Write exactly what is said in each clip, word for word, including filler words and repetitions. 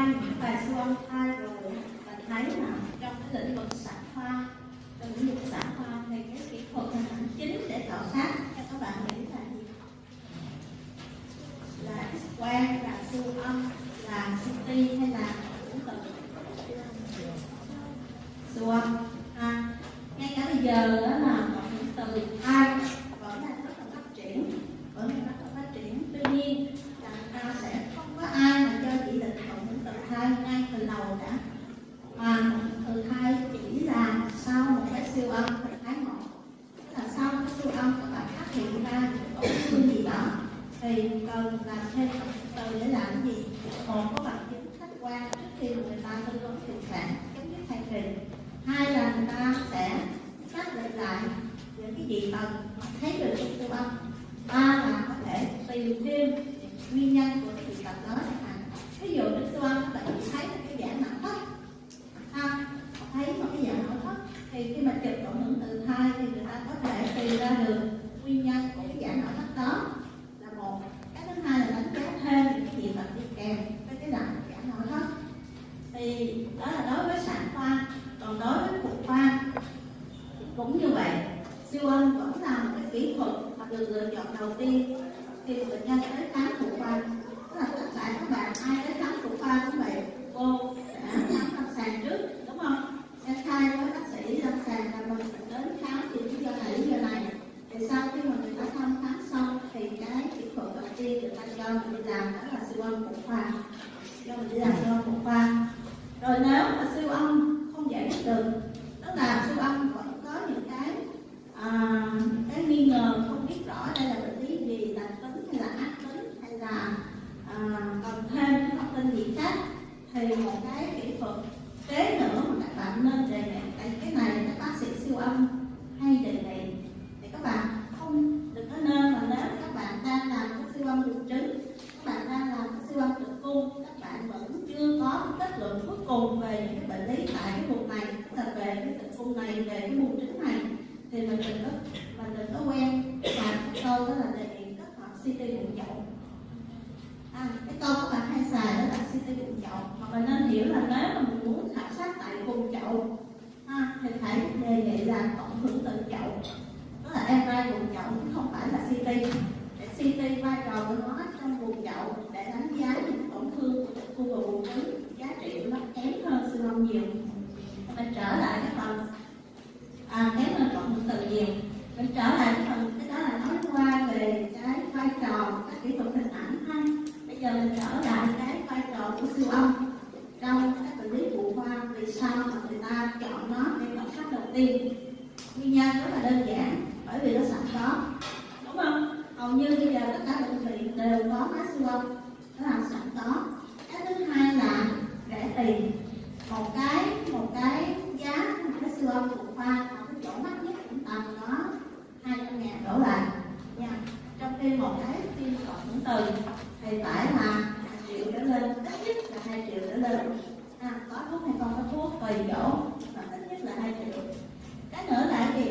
những bài siêu âm thai rồi bạn thấy là trong cái lĩnh vực sản khoa, trong lĩnh vực sản khoa thì cái kỹ thuật hình ảnh chính để khảo sát cho các bạn nghĩ là gì? Là X-quang, là siêu âm, là xê tê hay là cũng cần siêu âm à, ngay cả bây giờ đó là một những từ thai vẫn đang rất là phát triển, vẫn đang rất là phát triển. Tuy nhiên là người ta sẽ không có ai mà cho chỉ định một những từ thai ngay từ đầu đã, mà một từ thai chỉ là sau một cái siêu âm hình thái một, tức là sau cái siêu âm các bạn phát hiện ra những tổn thương gì đó thì cần làm thêm một từ để làm gì? Một có bằng chứng khách quan trước khi người ta tư vấn phụ sản chấm dứt thai kỳ. Hai là người ta sẽ xác định lại những cái dị tật thấy được trong siêu âm. Ba là có thể tìm thêm nguyên nhân của cái dị tật đó. Ví dụ trong siêu âm các bạn chỉ thấy cái dạng não thất, à, thấy một cái dạng não thất thì khi mà chụp cộng hưởng từ thai thì người ta có thể tìm ra được nguyên nhân của cái dạng não thất đó là một. Cái thứ hai là đánh giá thêm những cái dị tật đi kèm với cái dạng dạng não thất. Thì đó là đối với sản khoa. Còn đối với phụ khoa cũng như vậy, siêu âm vẫn là một cái kỹ thuật hoặc được lựa chọn đầu tiên khi bệnh nhân tới khám phụ khoa. Tức là tất cả các bạn ai tới khám phụ khoa cũng vậy, cô sẽ khám lâm sàng trước, đúng không? Sẽ khai với bác sĩ lâm sàng là mình đến khám thì lý do này, lý do này. Thì sau khi mà người ta thăm khám xong thì cái kỹ thuật đầu tiên người ta cho mình đi làm đó là siêu âm phụ khoa, cho mình đi làm siêu âm phụ khoa. Rồi nếu mà siêu âm không giải thích được, tức là siêu âm vẫn có những cái à, cái nghi ngờ không biết rõ đây là bệnh lý gì, là tính hay là ác tính hay là à, cần thêm cái thông tin gì khác, thì một cái kỹ thuật kế nữa mà các bạn nên đề nghị, tại cái này các bác sĩ siêu âm hay đề nghị thì các bạn không đừng có nên mà nếu các bạn đang làm cái siêu âm buồng trứng, các bạn đang làm cái siêu âm tử cung, các bạn vẫn chưa có kết luận cuối cùng về những cái bệnh lý tại cái vùng này, tức là về cái tử cung này, về cái buồng trứng này, thì mình đừng có mình đừng có quen làm cái câu đó là đề nghị kết hợp xê tê bụng chậu. À, cái câu các bạn hay xài đó là xê tê bụng chậu, mà mình nên hiểu là nếu mà mình muốn khảo sát tại vùng chậu à, thì phải đề nghị là cộng hưởng từ chậu, tức là em ra vùng chậu cũng không phải là xê tê. Để xê tê vai trò của nó trong vùng chậu để đánh giá những tổn thương của tử cung và buồng trứng, giá trị của nó kém hơn siêu âm nhiều. Mình trở lại cái phần à, kém hơn cộng hưởng từ nhiều. Mình trở lại cái phần cái đó là nói qua về cái vai trò các kỹ thuật hình ảnh ha. Bây giờ mình trở lại cái vai trò của siêu âm trong các bệnh lý phụ khoa. Vì sao mà người ta chọn nó để khảo sát đầu tiên? Nguyên nhân rất là đơn giản, bởi vì nó sẵn có, đúng không? Hầu như bây giờ tất cả bệnh viện đều có máy siêu âm, nó làm sẵn có. Cái thứ hai là rẻ tiền. Một cái một cái giá một cái siêu âm phụ khoa ở cái chỗ mắc nhất cũng tầm nó hai trăm ngàn đổ lại nha. Trong khi một cái phim cộng hưởng từ thì phải là hai triệu trở lên, ít nhất là hai triệu trở lên. À, có thuốc hay không có thuốc tùy chỗ, mà ít nhất là hai triệu. Cái nữa là gì?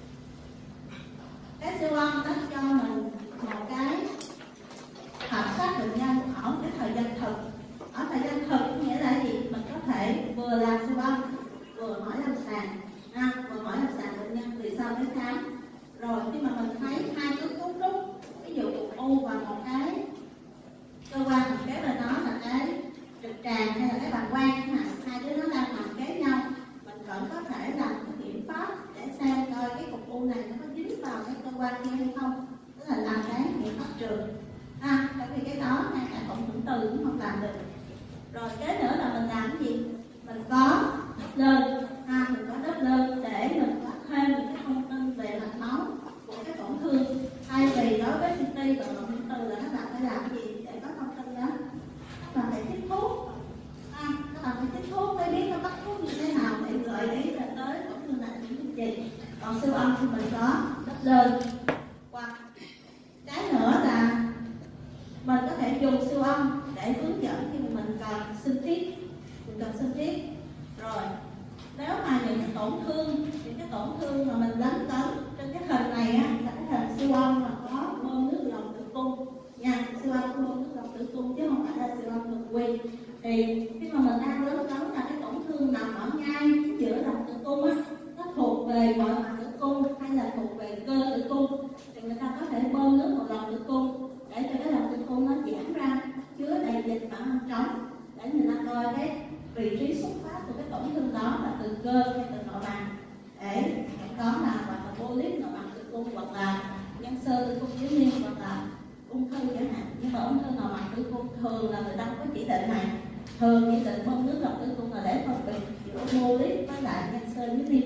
Cái siêu âm nó cho mình một cái khảo sát bệnh nhân ở một cái thời gian thực. Ở thời gian thực nghĩa là gì? Mình có thể vừa làm siêu âm vừa hỏi lâm sàng, à, vừa hỏi lâm sàng bệnh nhân vì sao tới khám. Rồi khi mà mình thấy hai cái cốt trúc, ví dụ cục u và một cái cơ quan mình kế bên đó là cái trực tràng hay là cái bàng quang, hai đứa nó đang nằm kế nhau, mình vẫn có thể làm cái biện pháp để xem coi cái cục u này nó có dính vào cái cơ quan kia hay không, tức là làm cái biện pháp trường. À, tại vì cái đó ngay cả cộng hưởng từ cũng không làm được. Rồi cái nữa là mình làm cái gì? Mình có Doppler, à, mình có Doppler để mình có thêm những cái thông tin về mạch máu của cái tổn thương. Thay vì đối với xê tê và cộng hưởng từ là các bạn phải làm gì để có thông tin đó? Các bạn phải chích thuốc, à, các bạn phải chích thuốc để biết nó bắt thuốc như thế nào để gợi ý là tới tổn thương này những cái gì. Còn siêu âm thì mình có Doppler. Hoặc cái nữa là mình có thể dùng siêu âm để hướng dẫn khi mà mình cần sinh tiết, mình cần sinh tiết. Rồi nếu mà những cái tổn thương, những cái tổn thương mà mình lấn cấn trên cái hình này á, là cái hình siêu âm mà có bơm nước lòng tử cung nha, siêu âm có bơm nước lòng tử cung chứ không phải là siêu âm thường quy. Thì khi đang lớn lớn là cái tổn thương nằm ở ngay chính giữa lòng tử cung á, nó thuộc về ngoại mạc tử cung hay là thuộc về cơ tử cung, thì người ta có thể bơm nước vào lòng tử cung để cho cái lòng tử cung nó giãn ra, chứa đầy dịch và không trống, để người ta coi cái vị trí xuất phát của cái tổn thương đó là từ cơ hay từ nội mạc, để đó là hoặc là polyp nội mạc tử cung, hoặc là nhân xơ tử cung dưới niêm, hoặc là ung thư chẳng hạn. Nhưng mà ung thư nội mạc tử cung thường là người ta không có chỉ định này, thường chỉ định bơm nước lọc tử cung là để phân biệt giữa polyp với lại nhân xơ dưới niêm.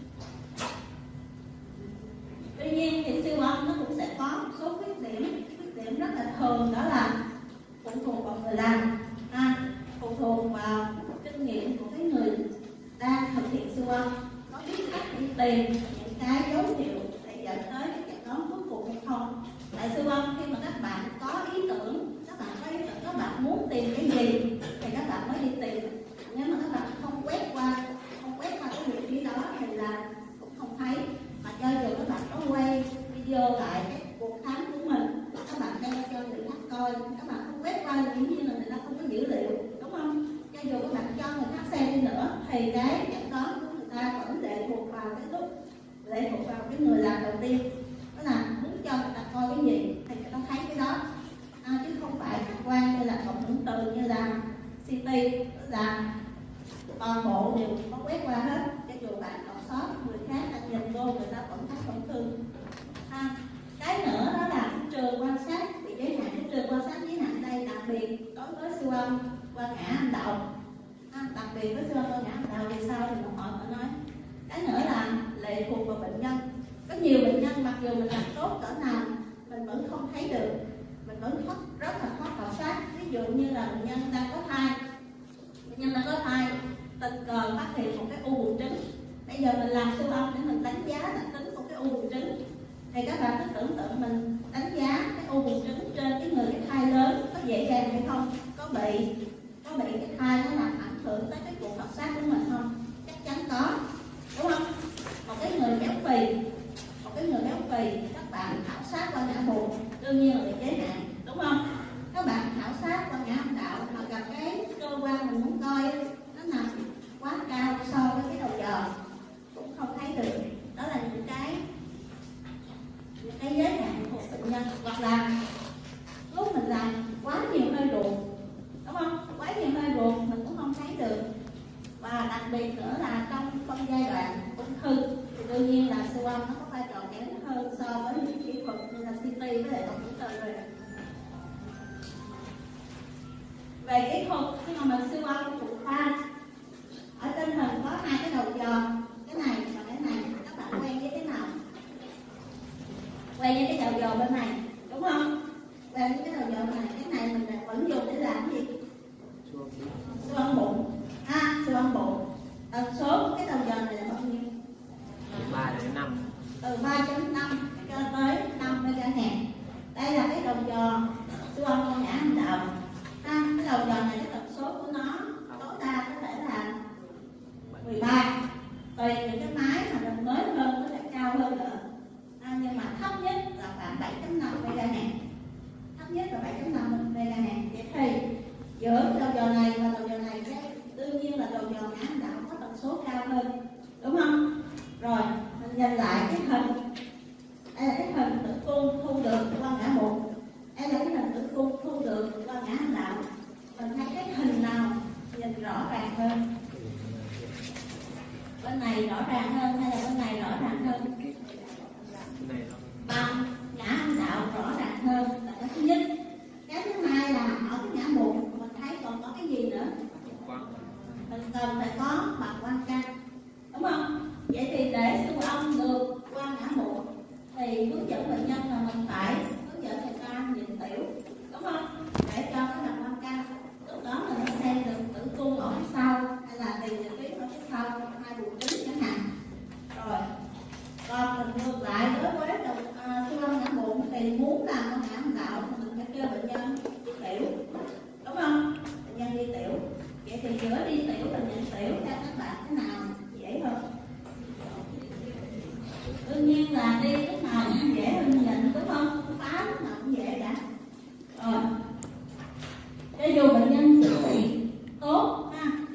Tuy nhiên thì siêu âm nó cũng sẽ có một số khuyết điểm, khuyết điểm rất là thường, đó là phụ thuộc vào người làm, à, phụ thuộc vào kinh nghiệm của cái người đang thực hiện siêu âm, có biết cách đi tìm những cái dấu hiệu để dẫn tới cái chẩn đoán cuối cùng hay không. Tại siêu âm khi mà các bạn có ý tưởng, các bạn có ý tưởng, các bạn muốn tìm cái gì thì các bạn mới đi tìm. Nếu mà các bạn không quét qua, không quét qua cái vị trí đó thì là cũng không thấy. Mà cho dù các bạn có quay video lại cái cuộc khám của mình, các bạn đem cho người khác coi, các bạn không quét qua thì dĩ nhiên là người ta không có dữ liệu, đúng không? Cho dù các bạn cho người khác xem đi nữa thì cái chẩn đoán của người ta vẫn lệ thuộc vào cái lúc, lệ thuộc vào cái người làm đầu tiên, đó là muốn cho người ta coi cái gì thì người ta thấy cái đó, à, chứ không phải khách quan như là cộng hưởng từ, như là xê tê là toàn bộ đều có quét qua hết. Cho dù bạn còn sót người khác ta nhìn vô người ta vẫn thấy tổn thương. À, cái nữa đó là cái trường quan sát bị giới hạn. Cái trường quan sát giới hạn đây đặc biệt đối với siêu âm qua ngã âm đạo, à, đặc biệt với siêu âm qua ngã âm đạo vì sao thì một họ phải nói. Cái nữa là lệ thuộc vào bệnh nhân. Có nhiều bệnh nhân mặc dù mình làm tốt cỡ nào mình vẫn không thấy được, mình vẫn khó, rất là khó khảo sát. Ví dụ như là bệnh nhân đang có thai, bệnh nhân đang có thai tình cờ phát hiện một cái u buồng trứng. Bây giờ mình làm siêu âm để mình đánh giá đặc tính của cái u buồng trứng, thì các bạn cứ tưởng tượng mình đánh giá cái u buồng trứng trên cái người cái thai lớn có dễ dàng hay không, có bị có bị cái thai nó làm ảnh hưởng tới cái cuộc khảo sát của mình không? Chắc chắn có, đúng không? Một cái người béo phì, một cái người béo phì các bạn khảo sát qua ngã buồng đương nhiên là bị giới hạn, đúng không? Các bạn khảo sát qua ngã âm đạo mà gặp cái cơ quan mình muốn coi nó nằm quá cao so với cái đầu giò cũng không thấy được. Đó là những cái những cái giới hạn của bệnh nhân. Hoặc là lúc mình làm quá nhiều hơi ruột, đúng không? Quá nhiều hơi ruột mình cũng không thấy được. Và đặc biệt nữa là trong phân giai đoạn ung thư thì đương nhiên là siêu âm nó có vai trò kém hơn so với những kỹ thuật như là xê tê với lại cộng hưởng từ rồi. Về kỹ thuật khi mà mình siêu âm phụ khoa, ở trên hình có hai cái đầu giò, cái này và cái này, các bạn quen với cái nào? Quen với cái đầu giò bên này, đúng không? Quen với cái đầu giò bên này. Cái này mình vẫn dùng để làm gì? Siêu âm bụng. À, siêu âm bụng. Tần số của cái đầu giò này là bao nhiêu? ba đến năm. Từ ba đến năm cho tới năm MHz. Đây là cái đầu giò siêu âm con ngã âm đạo. À, cái đầu giò này cái tần số của nó tối đa có thể là mười ba. Tùy những cái máy mà mình mới hơn có thể cao hơn nữa. À, nhưng mà thấp nhất là khoảng bảy chấm năm MHz. Thấp nhất là bảy chấm năm MHz. Vậy thì giữa đầu giò này và đầu giò này cái đương nhiên là đầu giò ngã âm đạo có tần số cao hơn, đúng không? Rồi mình nhìn lại cái hình. Đây là cái hình tử cung thu được qua ngã bụng. Đây là cái hình tử cung thu được qua ngã âm đạo. Mình thấy cái hình nào nhìn rõ ràng hơn? Bên này rõ ràng hơn hay là bên này rõ ràng hơn? Bằng ngã âm đạo rõ ràng hơn là cái thứ nhất. Cái thứ hai là ở cái ngã bụng mình thấy còn có cái gì nữa? Mình cần phải có bạc quan căn, đúng không? Vậy thì để siêu âm được qua ngã bụng thì hướng dẫn bệnh nhân là mình phải hướng dẫn người ta nhịn tiểu, đúng không? Để cho cái bạc quan căn, lúc đó mình mới xem được tử cung ở phía sau hay là tiền nhật tuyến ở phía sau hai buồng trứng chẳng hạn. Rồi còn mình ngược lại đối với đầu uh, siêu âm ngã bụng thì muốn làm con ngã âm đạo thì mình phải kêu bệnh nhân đi tiểu, đúng không? Bệnh nhân đi tiểu. Vậy thì giữa đi tiểu và nhịn tiểu theo các bạn thế nào dễ hơn? Đương nhiên là đi lúc nào cũng dễ hơn nhịn, đúng không? Phá lúc nào cũng dễ cả. Rồi cho dù bệnh nhân chữa trị tốt ha,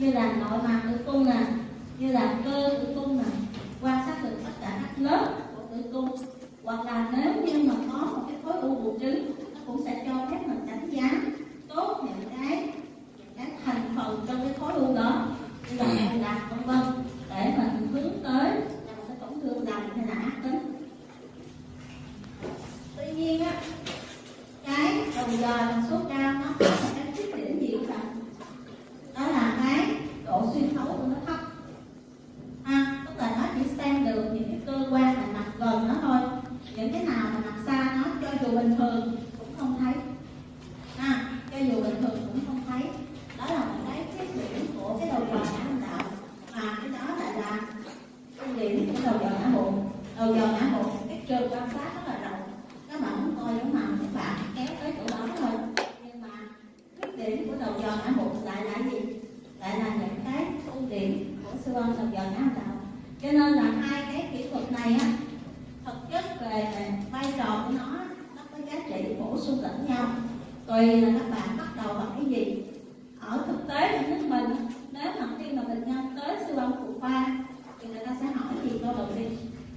như là nội mạc tử cung nè, như là cơ tử cung nè, quan sát được tất cả các lớp của tử cung. Hoặc là nếu như mà có một cái khối u buồng trứng, nó cũng sẽ cho phép mình đánh giá tốt những cái những cái thành phần trong cái khối u đó, như là mô đạp vân vân, để mình hướng tới là một cái tổn thương lành hay là ác tính. Tuy nhiên á, cái đầu giờ tần số cao nó có một cái khuyết điểm gì các bạn? Đó là cái độ xuyên thấu của nó thấp. À, tức là nó chỉ xem được những cái cơ quan mà nằm gần nó thôi, những cái nào mà nằm xa nó cho dù bình thường cũng không thấy. À, cho dù bình thường cũng không thấy. Đó là một cái khuyết điểm của cái đầu giờ não âm đạo, mà cái đó lại là ưu điểm của đầu giờ não bụng. Đầu giờ não bụng cái trường quan sát rất là rộng, các bạn muốn coi giống nào các bạn kéo tới chỗ đó thôi. Nhưng mà khuyết điểm của đầu giờ não bụng lại là gì? Lại là những cái ưu điểm của siêu âm đầu giờ não âm đạo. Cho nên là hai cái kỹ thuật này á, thực chất về vai trò của nó nó có giá trị bổ sung lẫn nhau, tùy là các bạn bắt đầu bằng cái gì. Ở thực tế ở nước mình, nếu mà khi mà bệnh nhân tới siêu âm phụ khoa thì người ta sẽ hỏi gì câu đầu tiên?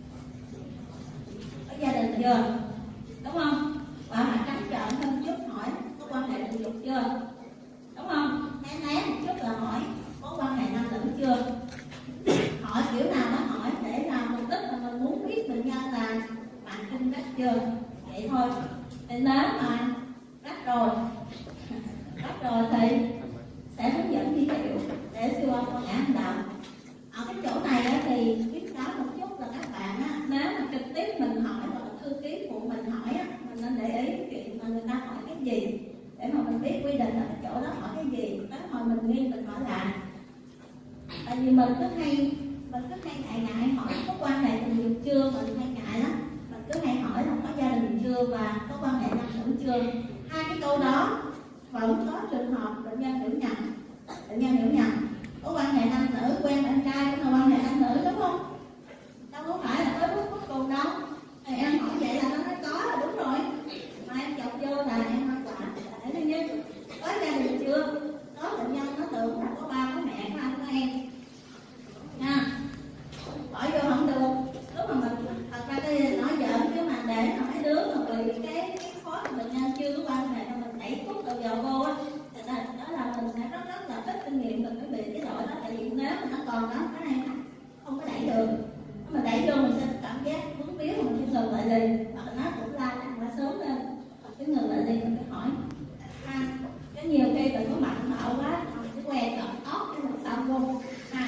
Có gia đình chưa? Đúng không? Và mà trắng trợn hơn chút hỏi có quan hệ tình dục chưa? Đúng không? Né né một chút là hỏi có quan hệ nam nữ chưa? Hỏi kiểu nào nó hỏi để làm mục đích là mình muốn biết bệnh nhân là bạn kinh rách chưa, vậy thôi. Thì nếu mà rách rồi rách rồi thì sẽ hướng dẫn đi tiểu để siêu âm con ngã âm đạo. Ở cái chỗ này á, thì khuyến cáo một chút là các bạn á, nếu mà trực tiếp mình hỏi hoặc là thư ký của mình hỏi á, mình nên để ý cái chuyện mà người ta hỏi cái gì để mà mình biết quy định là cái chỗ đó hỏi cái gì, tới hồi mình nghiêng mình hỏi lại. Tại vì mình cứ hay mình cứ hay ngại ngại hỏi có quan hệ tình dục chưa, mình hay ngại lắm, mình cứ hay hỏi là có gia đình chưa và có quan hệ nam nữ chưa. Hai cái câu đó vẫn có trường hợp bệnh nhân hiểu nhầm, bệnh nhân hiểu nhầm có quan hệ nam nữ, quen bạn trai cũng là quan hệ nam nữ, đúng không? Đâu có phải là tới bước cuối cùng đâu. Thì em hỏi vậy là nó nói có là đúng rồi, mà em chọc vô là em ăn quả. Để thứ nhất, có gia đình chưa? Có bệnh nhân nó tưởng là có ba có mẹ có anh có em nha, hỏi vô không được. Lúc mà mình thật ra cái nói giỡn chứ mà để mà mấy đứa mà bị cái cái khó bệnh nhân chưa có quan hệ mà mình đẩy thuốc đầu vào vô á, thì là đó là mình sẽ rất rất là ít kinh nghiệm mình mới bị cái lỗi đó. Tại vì nếu mà nó còn đó cái này không có đẩy được, mà đẩy vô mình sẽ cảm giác vướng víu, mình sẽ ngừng lại liền, hoặc là nó cũng la ăn quá sớm lên, cái ngừng lại liền mình phải hỏi. À, cái nhiều khi mình có mạnh bạo quá mình sẽ que chọn óc cái mình xong luôn. À,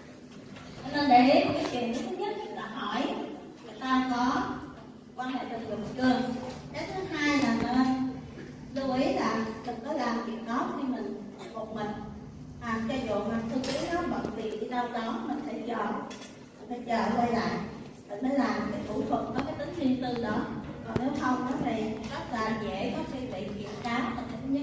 nên để ý cái chuyện thứ nhất là hỏi người ta có quan hệ tình dục chưa. Cái thứ hai là nên lưu ý là đừng có làm chuyện đó khi mình một mình. À, cho dù mà thư ký nó bận việc đi đâu đó, mình phải chờ mình phải chờ quay lại mình mới làm cái thủ thuật có cái tính riêng tư đó. Còn nếu không đó thì rất là dễ có khi bị kiện cáo là cái thứ nhất.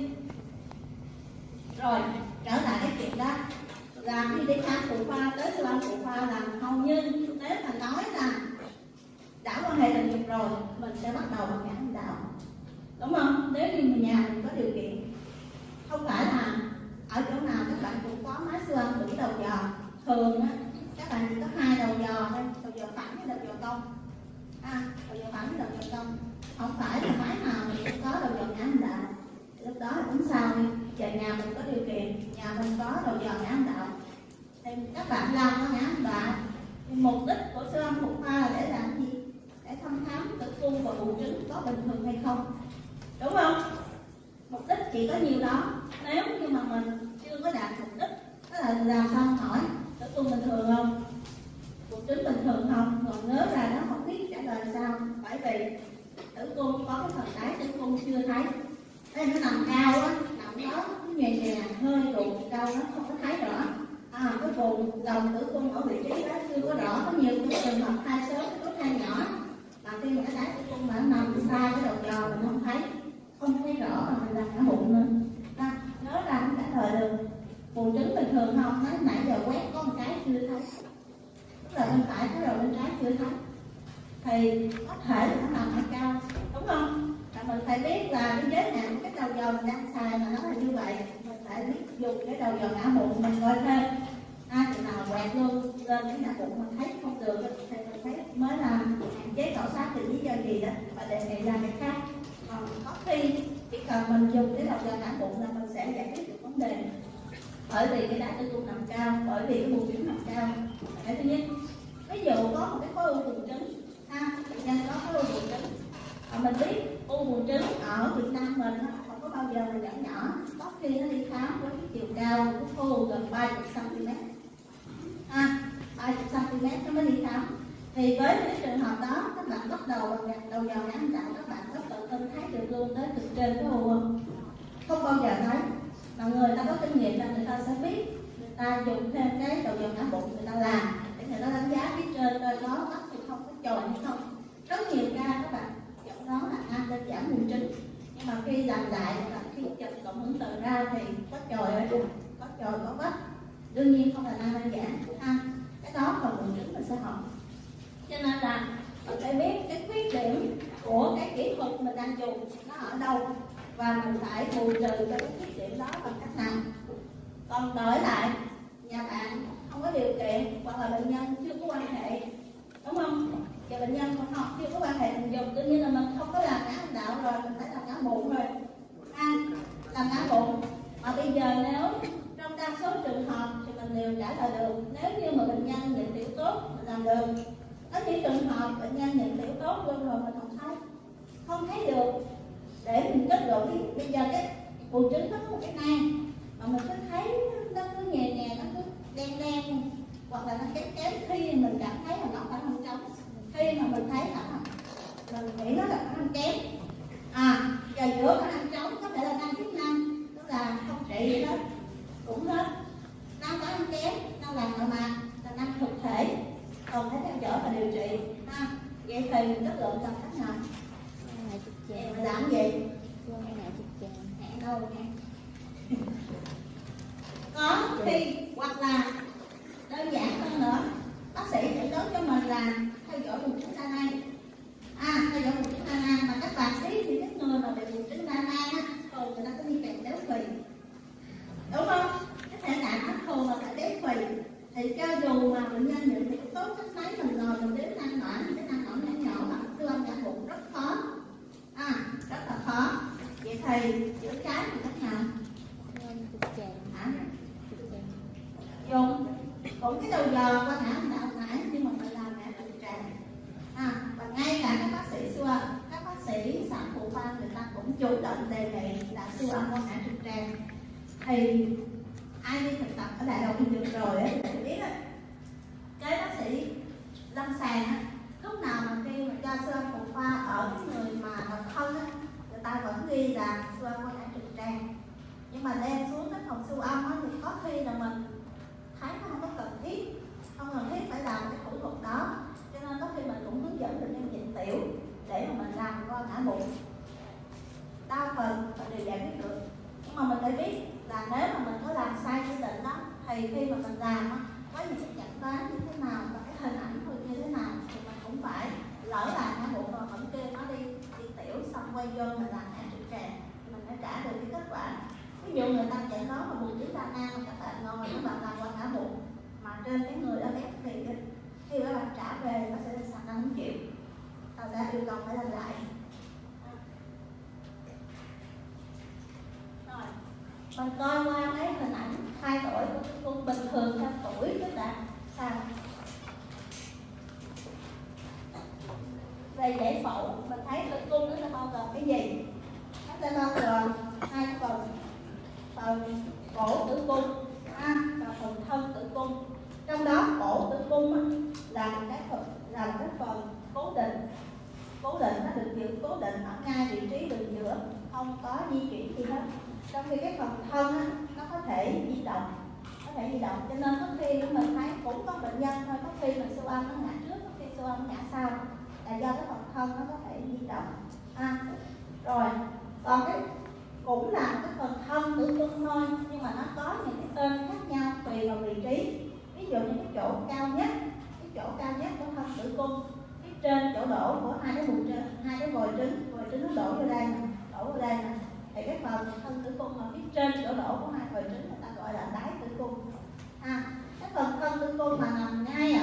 Rồi trở lại cái chuyện đó là khi đi khám phụ khoa, tới siêu âm phụ khoa là hầu như nếu mà nói là đã quan hệ tình dục rồi mình sẽ bắt đầu bằng ngã âm đạo, đúng không? Nếu như người nhà mình có điều kiện, không phải là ở chỗ nào các bạn cũng có máy siêu âm đủ đầu dò. Thường á các bạn chỉ có hai đầu dò thôi, đầu dò phẳng với đầu dò cong. À, đầu dò phẳng với đầu dò cong, không phải là máy nào mình cũng có đầu dò ngã âm đạo. Lúc đó là tính sao đi, về nhà mình có điều kiện, nhà mình có đầu dò ngã âm đạo thì các bạn làm có ngã âm đạo. Thì mục đích của siêu âm phụ khoa là để làm gì? Để thăm khám tử cung và buồng trứng có bình thường hay không, đúng không? Mục đích chỉ có nhiều đó. Nếu như mà mình chưa có đạt mục đích, đó là làm xong hỏi tử cung bình thường không, buồng trứng bình thường không, còn nhớ ra nó không biết trả lời sao. Bởi vì tử cung có cái phần đáy tử cung chưa thấy, đây nó nằm cao á, nằm đó nó nhẹ nhẹ hơi ruột đâu nó không có thấy rõ. À, cái vùng lòng tử cung ở vị trí đó chưa có rõ, có nhiều cái trường hợp thai sớm, có thai nhỏ mà khi mà cái đáy tử cung mà nó nằm xa cái đầu giò mình không thấy, không thấy rõ mà mình làm cả bụng nữa. À, nhớ ra không trả lời được. Buồng trứng bình thường không, nói nãy giờ quét có một cái chưa thấy, tức là bên phải cái đầu bên trái chưa thấy, thì có thể là nó nằm ở cao, đúng không? Và mình phải biết là cái giới hạn cái đầu dò mình đang xài mà nó là như vậy, mình phải biết dùng cái đầu dò ngã bụng mình coi thêm trên cái ngã bụng mình thấy không được thì mình thấy mới làm hạn chế khảo sát vì lý do gì đó và đề nghị làm cái khác. Còn có khi chỉ cần mình dùng cái đầu vào ngã bụng là mình sẽ giải quyết được vấn đề, bởi vì cái đá tử cung nằm cao, bởi vì cái buồng trứng nằm cao. Cái thứ nhất, ví dụ có một cái khối u buồng trứng, ha, bệnh nhân có khối u buồng trứng, và mình biết u buồng trứng ở Việt Nam mình không có bao giờ mà nhỏ nhỏ, có khi nó đi khám với cái chiều cao của khối u gần ba mươi xăng-ti-mét, ha, ba mươi xăng-ti-mét nó mới đi khám. Thì với cái trường hợp đó, các bạn bắt đầu bằng đầu vào ngã đạo, các bạn có tự tin thấy được luôn tới từ trên cái u không bao giờ thấy. Mà người ta có kinh nghiệm là người ta sẽ biết, người ta dùng thêm cái đầu vào ngã bụng người ta làm để người ta đánh giá phía trên coi có mắt thì không có tròn hay không. Rất nhiều ca các bạn dẫn đó là ăn đơn giản buồng trứng, nhưng mà khi làm lại là khi chụp cộng hưởng từ ra thì có chồi ở vùng, có chồi có vách, đương nhiên không là ăn đơn giản, ha. Cái đó phần buồng trứng mình sẽ học. Cho nên là mình phải biết cái khuyết điểm của cái kỹ thuật mình đang dùng nó ở đâu và mình phải bù trừ cho cái khuyết điểm đó bằng cách nào. Còn đổi lại nhà bạn không có điều kiện hoặc là bệnh nhân chưa có quan hệ, đúng không? Và bệnh nhân không học chưa có quan hệ tình dục, tự nhiên là mình không có làm ngã âm đạo rồi, mình phải làm ngã bụng rồi, ha, làm ngã bụng. Mà bây giờ nếu trong đa số trường hợp thì mình đều trả lời được, nếu như mà bệnh nhân nhận tiểu tốt mình làm được. Có những trường hợp bệnh nhân nhận tiểu tốt luôn rồi mình không thấy, không thấy được để mình kết luận. Bây giờ cái buồng trứng nó có một cái nang mà mình cứ thấy nó cứ nhè nhè, nó cứ đen đen hoặc là nó kém kém, khi mình cảm thấy là nó phải không trống, khi mà mình thấy là mình nghĩ nó là khả năng kém. À, giờ giữa khả năng trống có thể là năng chức năng, tức là không trị gì hết, cũng hết. Năng khả năng kém, năng làm nội mạc là năng thực thể, còn phải theo dõi và điều trị, ha. Vậy thì mình kết luận bằng cách nào? Em mà làm gì? Hẹn đâu nha. Có khi hoặc là đơn giản hơn nữa, bác sĩ chẩn đoán cho mình là theo dõi buồng trứng đa nang. À, theo dõi buồng trứng đa nang mà các bạn biết thì cái người mà bị buồng trứng đa nang á, thường người ta có đi kèm béo phì, đúng không? Cái thể trạng nó thường là phải béo phì. Thì cho dù mà bệnh nhân nhận tiểu tốt cách mấy mình ngồi mình đếm năng nõn, cái năng nõn nhỏ nhỏ mà siêu âm ngã bụng rất khó, à, rất là khó. Vậy thì chữa cái thì cách nào? Hả? Dùng cũng cái đầu giò qua ngã âm đạo nãy, nhưng mà mình làm ngã trực tràng, à, và ngay cả các bác sĩ siêu âm, các bác sĩ sản phụ khoa người ta cũng chủ động đề nghị là siêu âm qua ngã trực tràng. Thì ai đi thực tập ở đại học y dược rồi ấy thì biết á, cái bác sĩ lâm sàng á, lúc nào mà khi mà cho siêu âm phụ khoa ở cái người mà độc thân á, người ta vẫn ghi là siêu âm qua ngã trực tràng, nhưng mà đem xuống cái phòng siêu âm á, thì có khi là mình thấy nó không có cần thiết, không cần thiết phải làm cái thủ thuật đó, cho nên có khi mình cũng hướng dẫn bệnh nhân nhịn tiểu để mà mình làm qua ngã bụng. Đa phần mình đều giải quyết được, nhưng mà mình phải biết là nếu mà mình có làm sai quy định đó thì khi mà mình làm á, với những cái chẩn đoán như thế nào và cái hình ảnh thôi như thế nào thì mình cũng phải lỡ lại ngã bụng rồi vẫn kêu nó đi đi tiểu, xong quay vô mình làm ngã trực tràng, mình phải trả được cái kết quả. Ví dụ người ta chẩn đoán là buồng trứng đa nang, các bạn ngồi các bạn làm qua ngã bụng mà trên cái người đó béo phì á, khi các bạn trả về nó sẽ sẵn năng không chịu, ta sẽ yêu cầu phải làm lại. Rồi mình coi qua cái hình ảnh thay đổi của tử cung bình thường theo tuổi tức là sao? Về giải phẫu mình thấy tử cung nó sẽ bao gồm cái gì? Nó sẽ bao gồm hai phần: phần cổ tử cung à, và phần thân tử cung. Trong đó cổ tử cung là một cái phần là một cái phần cố định, cố định nó được giữ cố định ở ngay vị trí đường giữa, không có di chuyển gì hết. Trong khi cái phần thân á, nó có thể di động, có thể di động, cho nên có khi mình thấy cũng có bệnh nhân thôi, có khi mình siêu âm nó ngã trước, có khi siêu âm nó ngã sau, là do cái phần thân nó có thể di động. À, rồi còn cái cũng là cái phần thân tử cung thôi, nhưng mà nó có những cái tên khác nhau tùy vào vị trí. Ví dụ như cái chỗ cao nhất, cái chỗ cao nhất của thân tử cung, phía trên chỗ đổ của hai cái buồng trứng, hai cái vòi trứng, vòi trứng nó đổ vô đây nè, đổ vô đây nè, thì cái phần thân tử cung ở phía trên chỗ đổ của hai vòi trứng người ta gọi là đáy tử cung. À, cái phần thân tử cung mà nằm ngay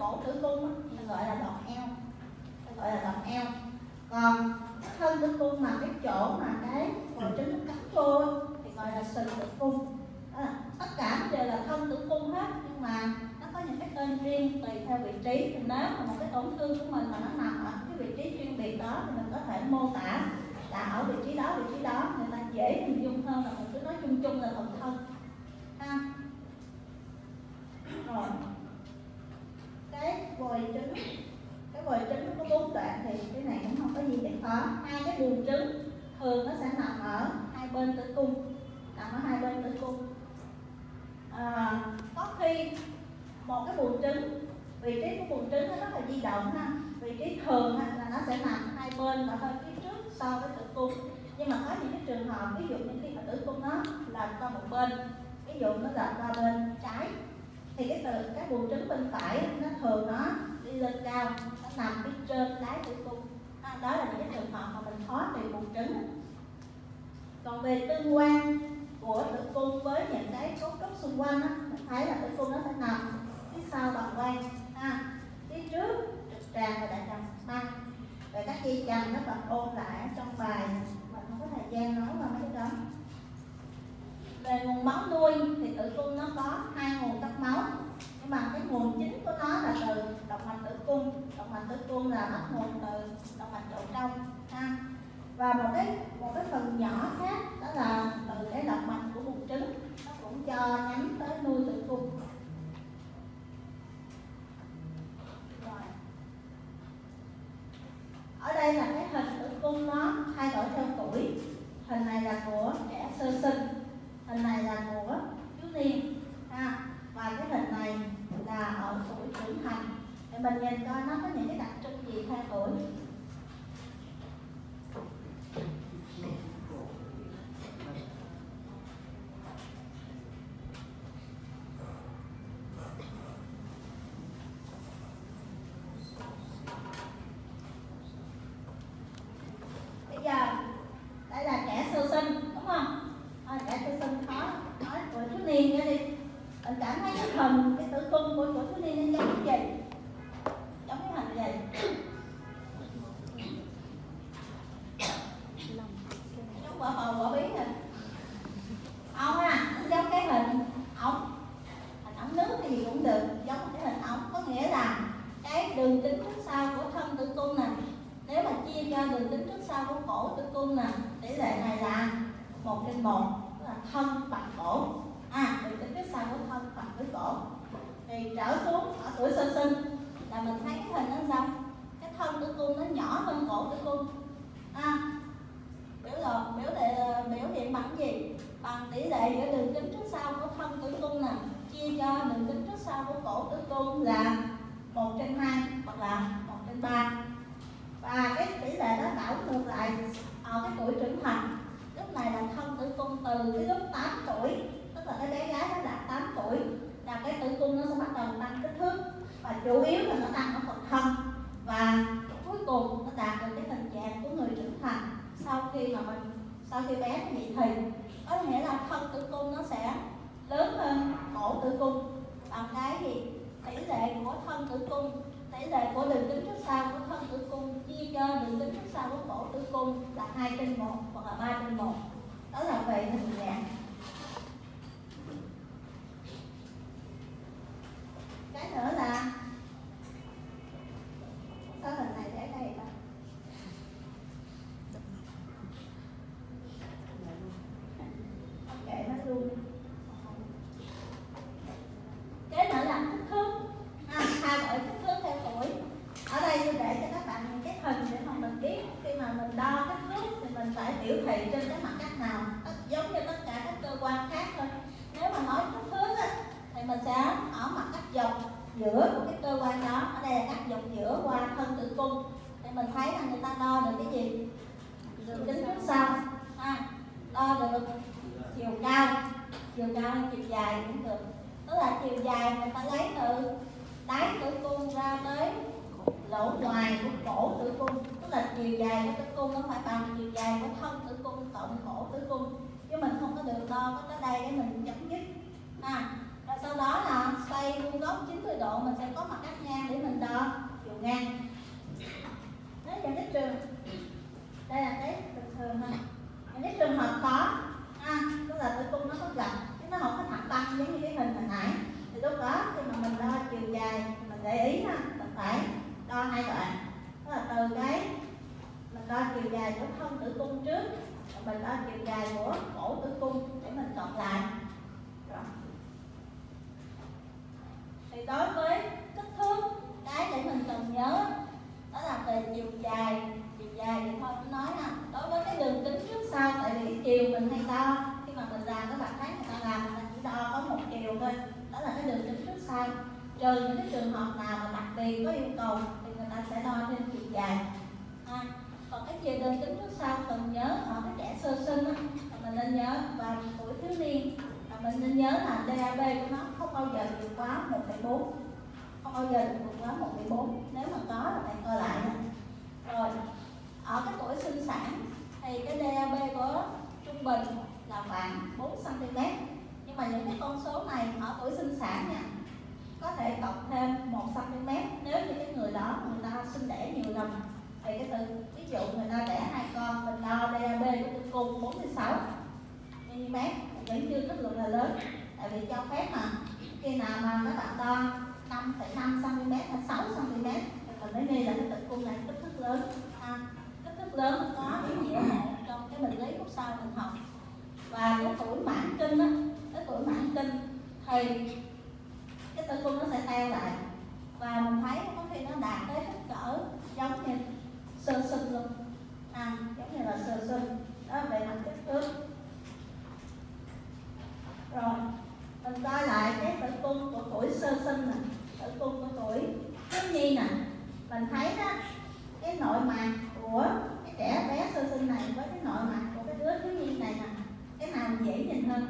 cổ tử cung mình gọi là đoạn eo, mình gọi là đoạn eo. Còn thân tử cung mà cái chỗ mà cái vòi trứng nó cắm vô thì gọi là sừng tử cung. À, tất cả đều là thân tử cung hết, nhưng mà nó có những cái tên riêng tùy theo vị trí. Nếu mà một cái tổn thương của mình mà nó nằm ở cái vị trí chuyên biệt đó thì mình có thể mô tả là ở vị trí đó, vị trí đó, người ta dễ hình dung hơn là mình cứ nói chung chung là toàn thân. Ha. Rồi cái vòi trứng, cái vòi trứng nó có bốn đoạn thì cái này cũng không có gì để khó. Hai cái buồng trứng thường nó sẽ nằm ở hai bên tử cung, nằm ở hai bên tử cung. À, có khi một cái buồng trứng, vị trí của buồng trứng nó rất là di động ha. Vị trí thường ha, là nó sẽ nằm hai bên và hơi phía trước so với tử cung. Nhưng mà có những cái trường hợp ví dụ như khi mà tử cung nó là qua một bên, ví dụ nó lệch qua bên trái, thì cái từ cái buồng trứng bên phải nó thường nó đi lên cao, nó nằm phía trên đáy tử cung. À, đó là những cái trường hợp mà mình khó tìm buồng trứng. Còn về tương quan của tử cung với những cái cấu trúc xung quanh á, mình thấy là tử cung nó sẽ nằm phía sau bàng quang, à, phía trước trực tràng và đại tràng măng. Về các dây chằng nó bạn ôn lại ở trong bài, mình không có thời gian nói qua mấy cái đó. Về nguồn máu nuôi thì tử cung nó có hai nguồn cấp máu, nhưng mà cái nguồn chính của nó là từ động mạch tử cung. Động mạch tử cung là bắt nguồn từ động mạch chỗ trong, ha. Và một cái một cái phần nhỏ khác đó là từ cái động mạch của buồng trứng, nó cũng cho nhắm tới nuôi tử cung. Rồi. Ở đây là cái hình tử cung nó thay đổi theo tuổi. Hình này là của trẻ sơ sinh, hình này là của thiếu niên, ha. Và cái hình này là ở tuổi trưởng thành. Thì mình nhìn coi nó có những cái đặc trưng gì theo tuổi. Bây giờ đây là trẻ sơ sinh, đúng không? À, trẻ sơ sinh khó nói tuổi thiếu niên nữa đi. Mình cảm thấy cái hình cái tử cung của tuổi thiếu niên nó giống cái gì? Giống cái hình gì? Giống quả hồ quả bí hả? Không ha, nó giống cái hình ống, hình ống nước hay gì cũng được, giống cái hình ống. Có nghĩa là cái đường kính trước sau của thân tử cung nè, nếu mà chia cho đường kính trước sau của cổ tử cung nè, tỷ lệ này là một trên một, tức là thân bằng cổ. À, đường kính trước sau của thân bằng với cổ. Thì trở xuống ở tuổi sơ sinh là mình thấy cái hình nó sao? Cái thân tử cung nó nhỏ hơn cổ tử cung. À, biểu lộ biểu lệ biểu hiện bằng gì? Bằng tỷ lệ giữa đường kính trước sau của thân tử cung nè chia cho đường kính trước sau của cổ tử cung là một trên hai hoặc là một trên ba. Và cái tỷ lệ đó đảo ngược lại ở cái tuổi trưởng thành. Lúc này là thân tử cung từ cái lúc tám tuổi, tức là cái bé gái nó đạt tám tuổi, là cái tử cung nó sẽ bắt đầu tăng kích thước, và chủ yếu là nó tăng ở phần thân, và cuối cùng nó đạt được cái tình trạng của người trưởng thành sau khi mà mình sau khi bé nó bị thì. Có nghĩa là thân tử cung nó sẽ lớn hơn cổ tử cung bằng cái gì? Tỷ lệ của thân tử cung, tỷ lệ của đường kính trước sau của thân tử cung chia cho đường kính trước sau của cổ tử cung là hai trên một hoặc là ba trên một. Đó là về hình dạng. Cái nữa là sao hình này để đây ta? Kệ nó luôn. Cái nữa là kích thước. À, thay đổi kích thước theo tuổi. Ở đây tôi để cho các bạn cái hình để mà mình biết khi mà mình đo kích thước thì mình phải biểu thị trên cái mặt cắt nào. Giống như tất cả các cơ quan khác thôi. Nếu mà nói kích thước á, thì mình sẽ ở mặt cắt dọc giữa của cái cơ quan đó. Ở đây là cắt dọc giữa qua thân tử cung. Thì mình thấy là người ta đo được cái gì? Đường kính trước sau. À, đo được chiều cao, chiều cao hay chiều dài cũng được. Tức là chiều dài người ta lấy từ đáy tử cung ra tới lỗ ngoài của cổ tử cung, tức là chiều dài của tử cung nó phải bằng chiều dài của thân tử cung cộng cổ tử cung, chứ mình không có được đo có tới đây để mình chấm dứt. À, rồi sau đó là xoay vuông góc chín mươi độ, mình sẽ có mặt cắt ngang để ngang. Nếu những cái trường, đây là cái bình thường thôi. Những cái trường hợp có, à, tức là tử cung nó có gập, chứ nó không có thẳng băng giống như cái hình hồi nãy. Thì lúc đó khi mà mình đo chiều dài, mình để ý ha, mình phải đo hai đoạn. Tức là từ cái mình đo chiều dài của thân tử cung trước, rồi mình đo chiều dài của cổ tử cung để mình cộng lại. Rồi. Thì đối với kích thước, cái để mình cần nhớ đó là về chiều dài. Chiều dài thì thôi cũng nói ha, đối với cái đường kính trước sau, tại vì chiều mình hay đo khi mà mình làm các bạn thấy người ta làm người ta chỉ đo có một chiều thôi, đó là cái đường kính trước sau. Trừ những cái trường hợp nào mà đặc biệt có yêu cầu thì người ta sẽ đo thêm chiều dài. À, còn cái chiều đường kính trước sau cần nhớ ở cái trẻ sơ sinh á, mình nên nhớ, và tuổi thiếu niên mình nên nhớ là đê a bê của nó không bao giờ vượt quá một phẩy bốn, không bao giờ vượt quá một phẩy bốn, nếu mà có là phải coi lại nữa. Rồi ở cái tuổi sinh sản thì cái đê a bê của trung bình là khoảng bốn xăng ti mét, nhưng mà những cái con số này ở tuổi sinh sản nha, có thể cộng thêm một xăng ti mét nếu như cái người đó người ta sinh đẻ nhiều lần. Thì cái từ ví dụ người ta đẻ hai con, mình đo đê a bê của tử cung bốn mươi sáu mi li mét vẫn chưa rất lượng là lớn, tại vì cho phép mà khi nào mà các bạn đo năm phẩy năm xăng ti mét hay sáu xăng ti mét thì mình mới ghi là cái tử cung này kích thước lớn. À, kích thước lớn có ý nghĩa một trong cái bệnh lý khúc sau mình học. Và cái tuổi mãn kinh á, cái tuổi mãn kinh thì cái tử cung nó sẽ teo lại, và mình thấy có khi nó đạt tới kích cỡ giống như sơ sinh luôn, à, giống như là sơ sinh đó về mặt kích thước. Rồi mình coi lại cái tử cung của tuổi sơ sinh nè, tử cung của tuổi thiếu nhi nè, mình thấy đó cái nội mạc của cái trẻ bé sơ sinh này với cái nội mạc của cái đứa thiếu nhi này nè, cái nào dễ nhìn hơn?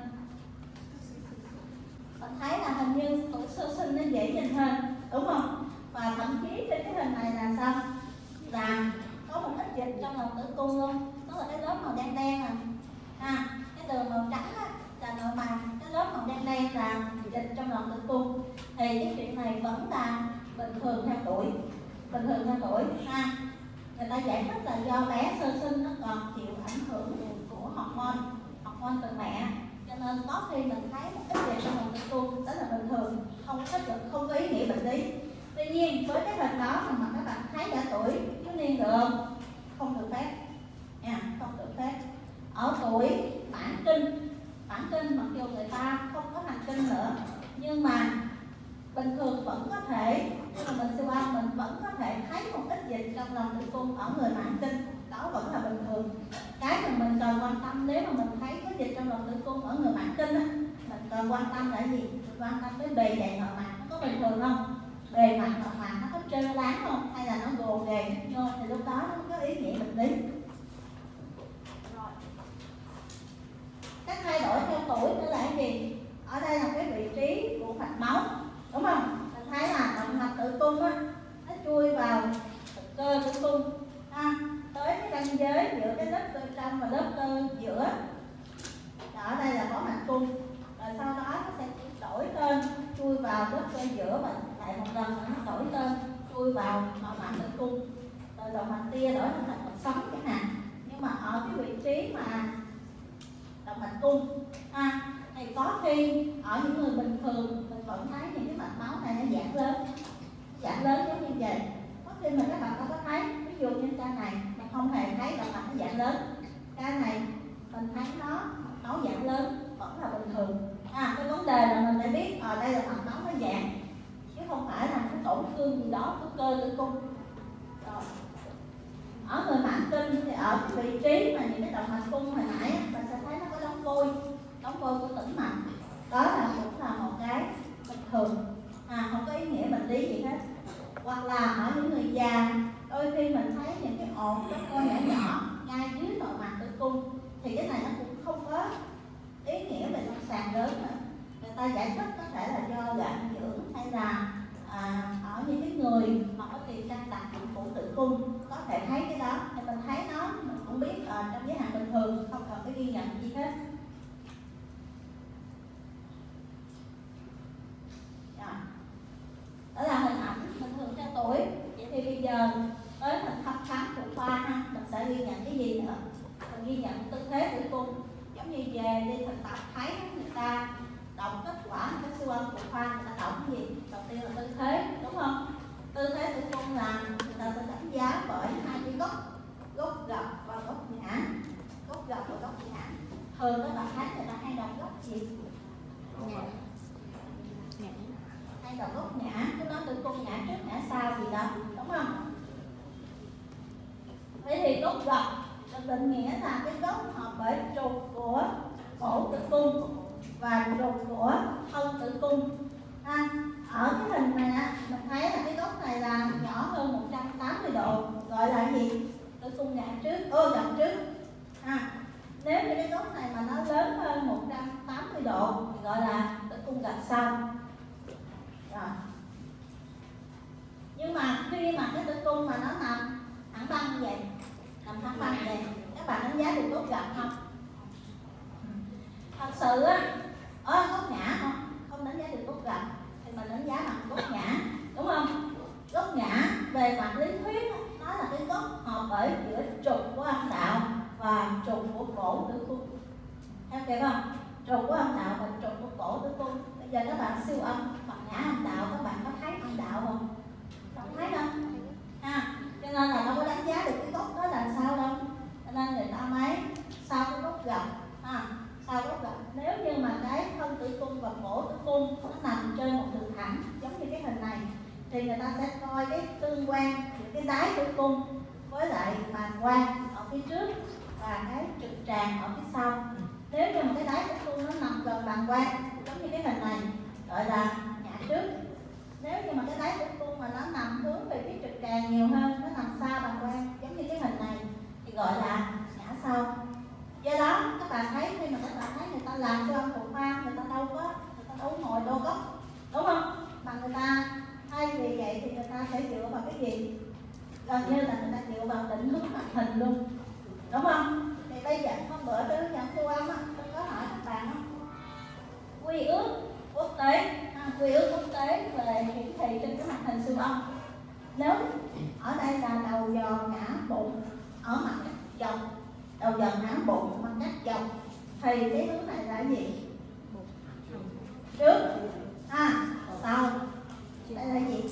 Mình thấy là hình như tuổi sơ sinh nó dễ nhìn hơn, đúng không? Và thậm chí trên cái hình này là sao? Là có một ít dịch trong lòng tử cung luôn, tức là cái lớp màu đen đen nè, à, cái đường màu trắng á là nội mạc, cái lớp màu đen đen là dịch trong lòng tử cung. Thì cái chuyện này vẫn là bình thường theo tuổi, bình thường theo tuổi ha. Người ta giải thích là do bé sơ sinh nó còn chịu ảnh hưởng của hormone, hormone từ mẹ, cho nên có khi mình thấy một ít dịch trong lòng tử cung đó là bình thường, không có không có ý nghĩa bệnh lý. Tuy nhiên với cái hình đó mà các bạn thấy đã tuổi thiếu niên được không? Không được phép nha, không được phép. Ở tuổi mãn kinh, mãn kinh mặc dù người ta không có hành kinh nữa, nhưng mà bình thường vẫn có thể, nhưng mà mình siêu âm mình vẫn có thể thấy một ít dịch trong lòng tử cung ở người mãn kinh, đó vẫn là bình thường. Cái mà mình cần quan tâm nếu mà mình thấy có dịch trong lòng tử cung ở người mãn kinh á, mình cần quan tâm là gì? Mình quan tâm cái bề dày nội mạc nó có bình thường không? Bề mặt nội mạc nó có trơn láng không? Hay là nó gồ ghề nhô, thì lúc đó nó có ý nghĩa bệnh lý. Rồi. Các thay đổi theo tuổi nữa là cái gì? Ở đây là cái vị trí của mạch máu, đúng không? Mình thấy là động mạch tử cung á, nó chui vào cơ tử cung, ha, tới cái ranh giới giữa cái lớp cơ trong và lớp cơ giữa. Ở đây là có mạch cung, rồi sau đó nó sẽ đổi tên, chui vào lớp cơ giữa và lại một lần nữa nó đổi tên, chui vào nội mạc tử cung, rồi động mạch tia đổi thành động mạch sống chẳng hạn. Nhưng mà ở cái vị trí mà động mạch cung, ha, thì có khi ở những người bình thường mình vẫn thấy những cái mạch máu này nó giãn lớn, giãn lớn giống như vậy. Có khi mà các bạn không có thấy, ví dụ như ca này mình không hề thấy động mạch nó giãn lớn, ca này mình thấy nó máu giãn lớn vẫn là bình thường. À, cái vấn đề là mình phải biết ở đây là mạch máu nó giãn, chứ không phải là cái tổn thương gì đó của cơ tử cung. Rồi. Ở người mãn kinh thì ở cái vị trí mà những cái động mạch cung hồi nãy mình sẽ thấy nó có đóng vôi, đóng vôi của tĩnh mạch, đó là cũng là một cái bình thường, à, không có ý nghĩa bệnh lý gì hết. Hoặc là ở những người già, đôi khi mình thấy những cái ổ cái co nhỏ nhỏ ngay dưới nội mạc tử cung, thì cái này nó cũng không có ý nghĩa về lâm sàng lớn nữa. Người ta giải thích có thể là do loạn dưỡng, hay là à, ở những cái người mà có tiền căn đặc dụng phụ tử cung có thể thấy cái đó, thì mình thấy nó mình cũng biết à, trong giới hạn bình thường, không cần phải ghi nhận gì hết. Đó là hình ảnh bình thường theo tuổi. Vậy thì âm phụ khoa người ta đọc cái gì? Đầu tiên là tư thế, đúng không? Tư thế tử cung là người ta sẽ đánh giá bởi hai cái góc, góc gập và góc ngã, góc gập và góc ngã. Thường các bạn thấy người ta hay đọc góc gì? Ngã. Hay đọc góc ngã, cứ nói tử cung ngã trước ngã sau gì đó, đúng không? Vậy thì góc gập được định nghĩa là cái góc hợp bởi trục của cổ tử cung và trục của thân tử cung. À, ở cái hình này á, mình thấy là cái góc này là nhỏ hơn một trăm tám mươi độ, gọi là gì? Tử cung ngã trước, ô gập trước. À, nếu như cái góc này mà nó lớn hơn một trăm tám mươi độ thì gọi là tử cung gập sau. Rồi. Nhưng mà khi mà cái tử cung mà nó nằm thẳng băng như vậy, nằm thẳng băng như vậy, các bạn đánh giá được góc gập không? Thật sự á, ở góc ngã không, không đánh giá được góc gập thì mình đánh giá bằng góc ngã, đúng không? Góc ngã về mặt lý thuyết nó là cái góc hợp bởi giữa trục của âm đạo và trục của cổ tử cung. Em kịp không? Trục của âm đạo và trục của cổ tử cung. Bây giờ các bạn siêu âm bằng ngã âm đạo, các bạn có thấy âm đạo không? Không thấy đâu. À, cho nên là đâu có đánh giá được cái góc đó là sao đâu. Cho nên người ta mới sau cái góc gập. À, sau góc gập, nếu như mà cái thân tử cung và cổ tử cung nó nằm trên một đường thẳng giống như cái hình này thì người ta sẽ coi cái tương quan giữa cái đáy tử cung với lại bàng quang ở phía trước và cái trực tràng ở phía sau. Nếu như mà cái đáy tử cung nó nằm gần bàng quang giống như cái hình này gọi là ngã trước. Nếu như mà cái đáy tử cung mà nó nằm hướng về phía trực tràng nhiều hơn, nó nằm xa bàng quang giống như cái hình này thì gọi là ngã sau. Do đó các bạn thấy khi mà các bạn thấy người ta làm siêu âm phụ khoa, người ta đâu có, người ta đâu ngồi đô góc, đúng không? Mà người ta thay vì vậy thì người ta sẽ dựa vào cái gì? Gần như là người ta dựa vào định hướng màn hình luôn, đúng không? Thì bây giờ hôm bữa tôi hướng dẫn siêu âm á, tôi có hỏi các bạn không? Quy ước quốc tế, à, quy ước quốc tế về hiển thị trên cái màn hình siêu âm. Nếu ở đây là đầu giò ngã bụng ở mặt dọc, đầu giò ngã bụng bằng cách dọc thì cái hướng này là gì? Trước, à, sau. Đây là gì?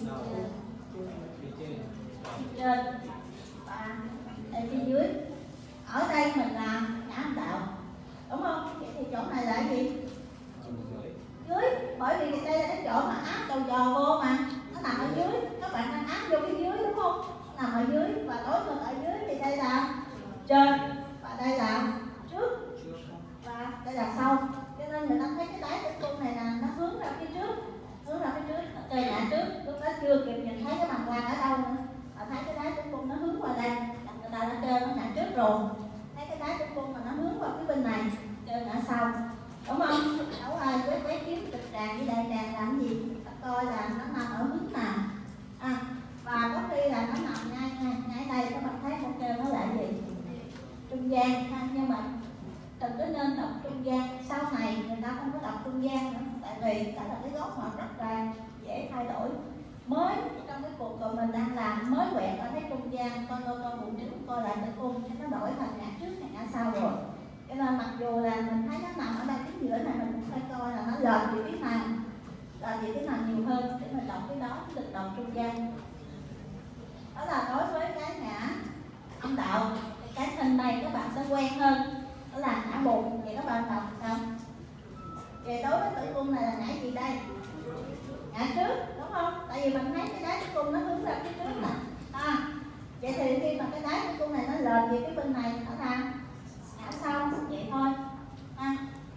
Trên và đây phía dưới. Ở đây mình là ngã âm đạo, đúng không? Vậy thì chỗ này là gì? Dưới, bởi vì đây là cái chỗ mà áp đầu giò vô mà nó nằm ở dưới, các bạn đang áp vô phía dưới đúng không? Nó nằm ở dưới và đối ngược ở dưới thì đây là trên và đây là trước và đây là sau. Cho nên người ta thấy cái đáy tử cung này là nó hướng ra phía trước, hướng ra phía trước, nó chơi ngã trước, lúc đó chưa kịp nhìn thấy cái bàng quang ở đâu nữa. Và thấy cái đáy tử cung nó hướng qua đây, người ta đã chơi nó ngã trước rồi. Thấy cái đáy tử cung mà nó hướng vào phía bên này, chơi ngã sau, đúng không? Đâu ai với cái kiếm trực tràng với đại tràng làm gì? Ta coi là nó nằm ở hướng nào. À, và có khi là nó nằm ngay ngay ngay đây, các bạn thấy con kêu nó là gì? Trung gian ha, nhưng mà đừng có nên đọc trung gian, sau này người ta không có đọc trung gian nữa, tại vì đó là cái góc mà rất là dễ thay đổi. Mới trong cái cuộc của mình đang làm mới quẹt ở thấy trung gian, coi coi coi bụng trước, coi lại tử cung, cái nó đổi thành ngã trước hay ngã sau rồi. Cho nên mặc dù là mình thấy nó nằm ở đây cái giữa này, mình cũng phải coi là nó lệch về phía nào, lệch về phía nào nhiều hơn để mình đọc cái đó, đừng đọc trung gian. Đó là đối với cái ngã âm đạo. Cái hình này các bạn sẽ quen hơn, đó là ngã bụng. Vậy các bạn đọc sao? Vậy đối với tử cung này là ngã gì đây? Ngã trước, đúng không? Tại vì mình thấy cái đáy tử cung nó hướng ra phía trước nè. À, vậy thì khi mà cái đáy tử cung này nó lệch về phía bên này, nó là ngã sau, vậy thôi. À,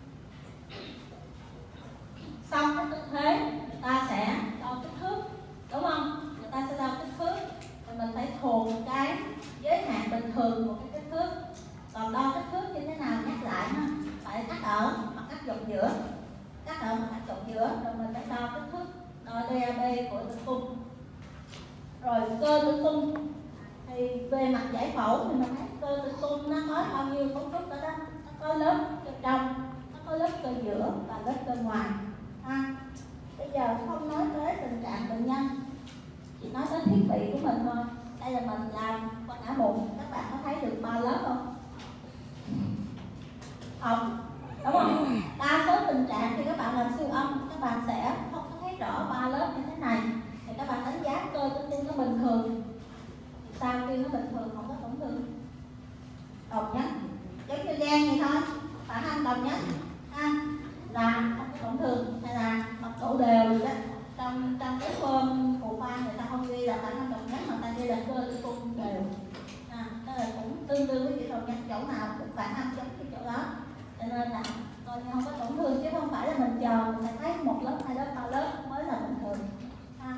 xong cái tư thế người ta sẽ đo kích thước, đúng không? Người ta sẽ đo kích thước thì mình phải thuộc cái giới hạn bình thường của cái kích thước. Còn đo kích thước như thế nào nhắc lại ha, phải cắt ở mặt cắt dọc giữa, cắt ở mặt cắt dọc giữa, rồi mình phải đo kích thước, đo đê a bê của tử cung. Rồi cơ tử cung thì về mặt giải phẫu thì mình thấy cơ tử cung nó có bao nhiêu cấu trúc đó đó, nó có lớp cơ trong, nó có lớp cơ giữa và lớp cơ ngoài. À, bây giờ không nói tới tình trạng bệnh nhân, chỉ nói tới thiết bị của mình thôi. Đây là mình làm qua ngã bụng, các bạn có thấy được ba lớp không? Không, đúng không? Đa số tình trạng khi các bạn làm siêu âm, các bạn sẽ thấy rõ ba lớp như thế này thì các bạn đánh giá cơ tử cung nó bình thường. Sao khi nó bình thường không có tổn thương? Đồng nhất, giống như gan vậy thôi, phản âm đồng nhất ha, là không có tổn thương, hay là mật độ đều đó. Trong trong cái form phụ khoa người ta không ghi là phản âm đồng nhất, mà ta ghi là cơ tử cung đều. À, đó là cũng tương đương với chữ đồng nhất, chỗ nào cũng phản âm giống như chỗ đó. Cho nên là coi như không có tổn thương, chứ không phải là mình chờ mình phải thấy một lớp, hai lớp, ba lớp mới là bình thường. À,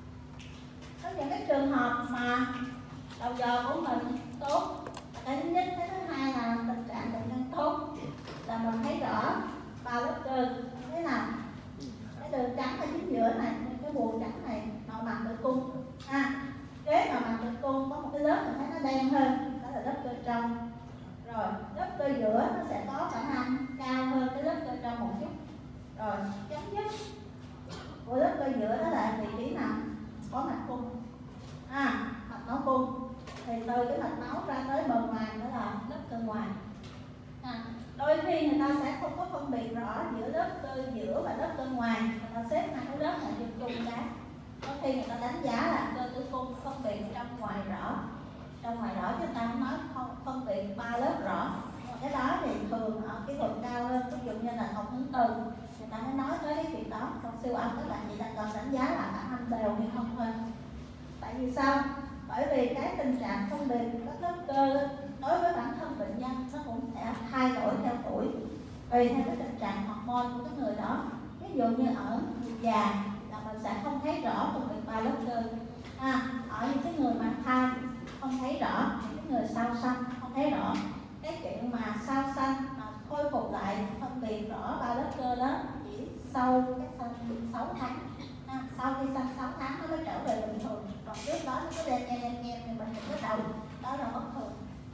có những cái trường hợp mà đầu giờ của mình tốt, cái thứ nhất, cái thứ hai là tình trạng bệnh nhân tốt, là mình thấy rõ ba lớp cơ. Thế nào? Cái đường trắng ở chính giữa này, cái buồng trắng này, nội mạc tử cung. À, kế nội mạc tử cung có một cái lớp mình thấy nó đen hơn, đó là lớp cơ trong. Rồi lớp cơ giữa nó sẽ có khả năng cao hơn cái lớp cơ trong một chút. Rồi chấm dứt của lớp cơ giữa đó là vị trí nào? Có mạch cung. À, mạch máu cung. Thì từ cái mạch máu ra tới bờ ngoài đó là lớp cơ ngoài. À, đôi khi người ta sẽ không có phân biệt rõ giữa lớp cơ giữa và lớp cơ ngoài, người ta xếp hai cái lớp này chung chung cái. Có khi người ta đánh giá là cơ tử cung phân biệt trong ngoài rõ, trong ngoài rõ chứ ta không nói không phân biệt ba lớp rõ. Cái đó thì thường ở kỹ thuật cao hơn, ví dụ như là học hướng từ, người ta mới nói tới cái chuyện đó. Còn siêu âm các bạn chỉ ta cần đánh giá là khả năng đều hay không thôi. Tại vì sao? Bởi vì cái tình trạng phân biệt các lớp cơ đối với bản thân bệnh nhân nó cũng sẽ thay đổi theo tuổi, tùy theo cái tình trạng hormone của cái người đó. Ví dụ như ở người già là mình sẽ không thấy rõ phân biệt ba lớp cơ. À, ở những cái người mang thai không thấy rõ, những cái người sau sanh không thấy rõ. Cái chuyện mà sau sanh mà khôi phục lại phân biệt rõ ba lớp cơ đó chỉ sau cái sanh sáu tháng. À, sau khi sanh sáu tháng nó mới trở về bình thường, còn trước đó nó cứ đen nhem đen nhem thì mình cũng bắt đầu đó là bất thường.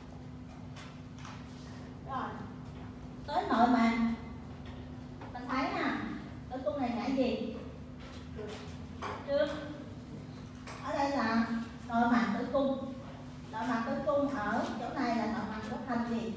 Rồi tới nội mạc mình thấy nè, tử cung này nhảy gì trước, ở đây là nội mạc tử cung. Nội mạc tử cung ở chỗ này là nội mạc của thành gì?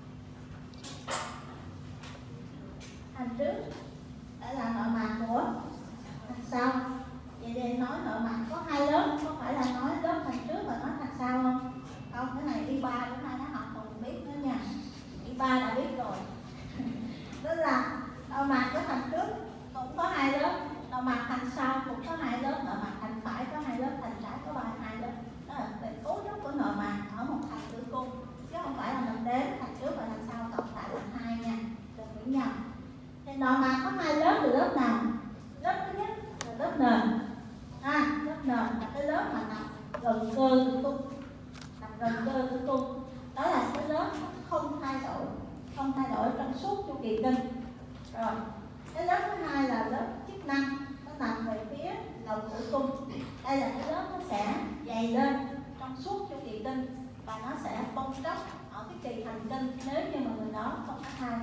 Thành trước. Đây là nội mạc của thành sau. Vậy thì nói nội mạc có hai lớp, có phải là nói lớp thành trước và nói thành sau không? Không, cái này y ba bữa nay nó học còn biết nữa nha. Y ba đã biết rồi. Đó là nội mạc của thành trước cũng có hai lớp, nội mạc thành sau cũng có hai lớp, nội mạc thành phải có hai lớp, thành trái có ba hai lớp. Đó là về cấu trúc của nội mạc ở một thành tử cung, chứ không phải là mình đếm thành trước và thành sau cộng lại là hai nha, đừng nghĩ nhầm. Thì nội mạc có hai lớp là lớp nào? Lớp thứ nhất là lớp nền. À, lớp nền là cái lớp mà nằm gần cơ tử cung, nằm gần cơ tử cung. Đó là cái lớp không thay đổi, không thay đổi trong suốt chu kỳ kinh. Rồi cái lớp thứ hai là lớp chức năng, nó nằm về phía lòng tử cung. Đây là cái lớp nó sẽ dày lên trong suốt chu kỳ kinh và nó sẽ bong tróc ở cái kỳ hành kinh nếu như mà người đó không có thai.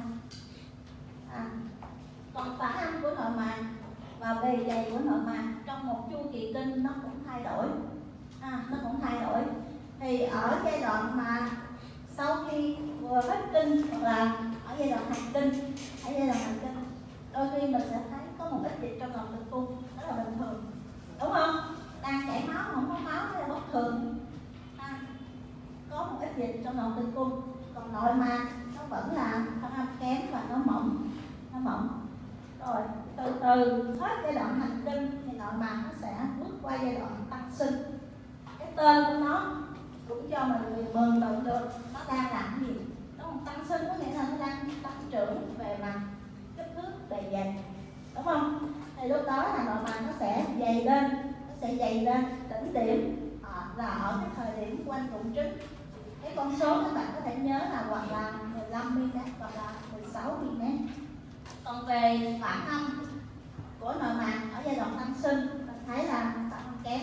À, còn phản âm của nội mạc và bề dày của nội mạc trong một chu kỳ kinh nó cũng thay đổi. À, nó cũng thay đổi. Thì ở giai đoạn mà sau khi vừa phát kinh hoặc là ở giai đoạn hành kinh, ở giai đoạn hành kinh đôi khi mình sẽ thấy có một ít dịch trong lòng tử cung, đó là bình thường, đúng không? Đang chảy máu không có máu là bất thường. À, có một ít dịch trong lòng tử cung. Còn nội mạc nó vẫn là phản âm kém và nó mỏng, nó mỏng. Rồi từ từ hết giai đoạn hành kinh thì nội mạc nó sẽ bước qua giai đoạn tăng sinh. Cái tên của nó cũng cho mình mừng tượng được nó đang làm gì. Nó một tăng sinh có nghĩa là nó đang tăng trưởng về mặt kích thước bề dày, đúng không? Thì lúc đó là nội mạc nó sẽ dày lên, nó sẽ dày lên đỉnh điểm à, là ở cái thời điểm quanh rụng trứng. Cái con số các bạn có thể nhớ là hoặc là mười lăm mi-li-mét hoặc là mười sáu mi-li-mét. Còn về phản âm của nội mạc ở giai đoạn tăng sinh mình thấy là phản âm kém,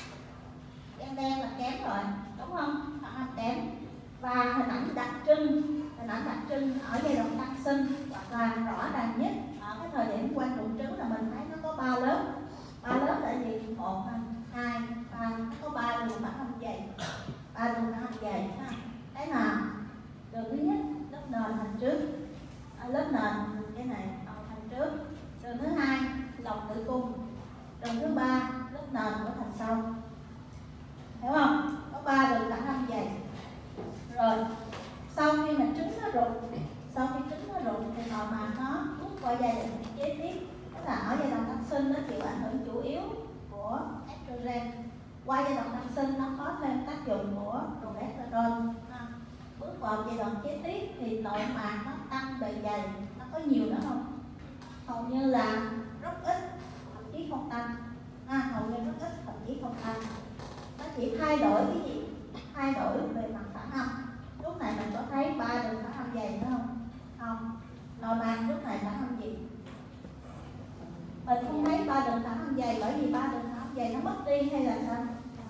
đen đen là kém rồi, đúng không? Phản âm kém. Và hình ảnh đặc trưng, hình ảnh đặc trưng ở giai đoạn tăng sinh hoặc là rõ ràng nhất ở cái thời điểm quanh rụng trứng là mình thấy nó có ba lớp. Ba lớp là gì? Một, hai, ba, có ba đường phản âm dày, ba đường phản âm dày ha. Cái nào? Đường thứ nhất lớp nền thành trước, à, lớp nền cái này thành trước. Đường thứ hai lòng tử cung, Đường thứ ba lớp nền của thành sau, hiểu không? Có ba đường thẳng âm dày. Rồi sau khi mà trứng nó rụng, sau khi trứng nó rụng thì nội mạc nó bước qua giai đoạn kế tiếp, tức là ở giai đoạn tăng sinh nó chịu ảnh hưởng chủ yếu của estrogen. Qua giai đoạn tăng sinh nó có thêm tác dụng của progesterone. Bước vào giai đoạn kế tiếp thì nội mạc nó tăng bề dày, nó có nhiều nữa không? Hầu như là rất ít, thậm chí không tăng. À, hầu như rất ít, thậm chí không tăng. Nó chỉ thay đổi cái gì? Thay đổi về mặt phản âm. Lúc này mình có thấy ba đường phản âm dày nữa không? Không. Nội mạc lúc này phản âm gì? Mình không thấy ba đường phản âm dày, bởi vì ba đường phản âm dày nó mất đi hay là sao?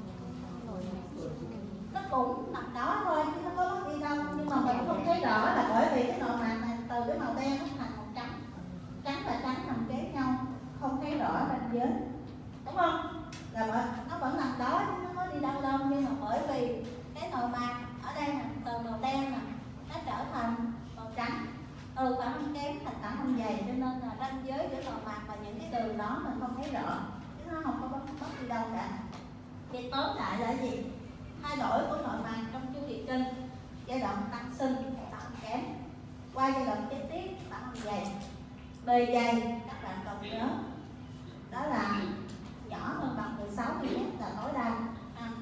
Nó cũng nằm đó thôi chứ nó có mất đi đâu, nhưng mà mình không thấy rõ là bởi vì cái nội mạc này từ cái màu đen nó thành màu trắng, trắng và trắng nằm kế nhau, không thấy rõ ranh giới, đúng không? Là bởi nó vẫn nằm đó chứ nó có đi đâu đâu, nhưng mà bởi vì cái nội mạc ở đây nè, từ màu đen nè nó trở thành màu trắng, từ phản âm kém thành phản âm dày, cho nên là ranh giới giữa nội mạc và những cái đường đó mình không thấy rõ, chứ nó không có mất, mất đi đâu cả. Thì tóm lại là gì? Thay đổi của nội mạc trong chu kỳ kinh, giai đoạn tăng sinh phản âm kém, qua giai đoạn kế tiếp phản âm dày. Bề dày các bạn cần nhớ đó là nhỏ hơn bằng mười sáu mi li mét là tối đa. À.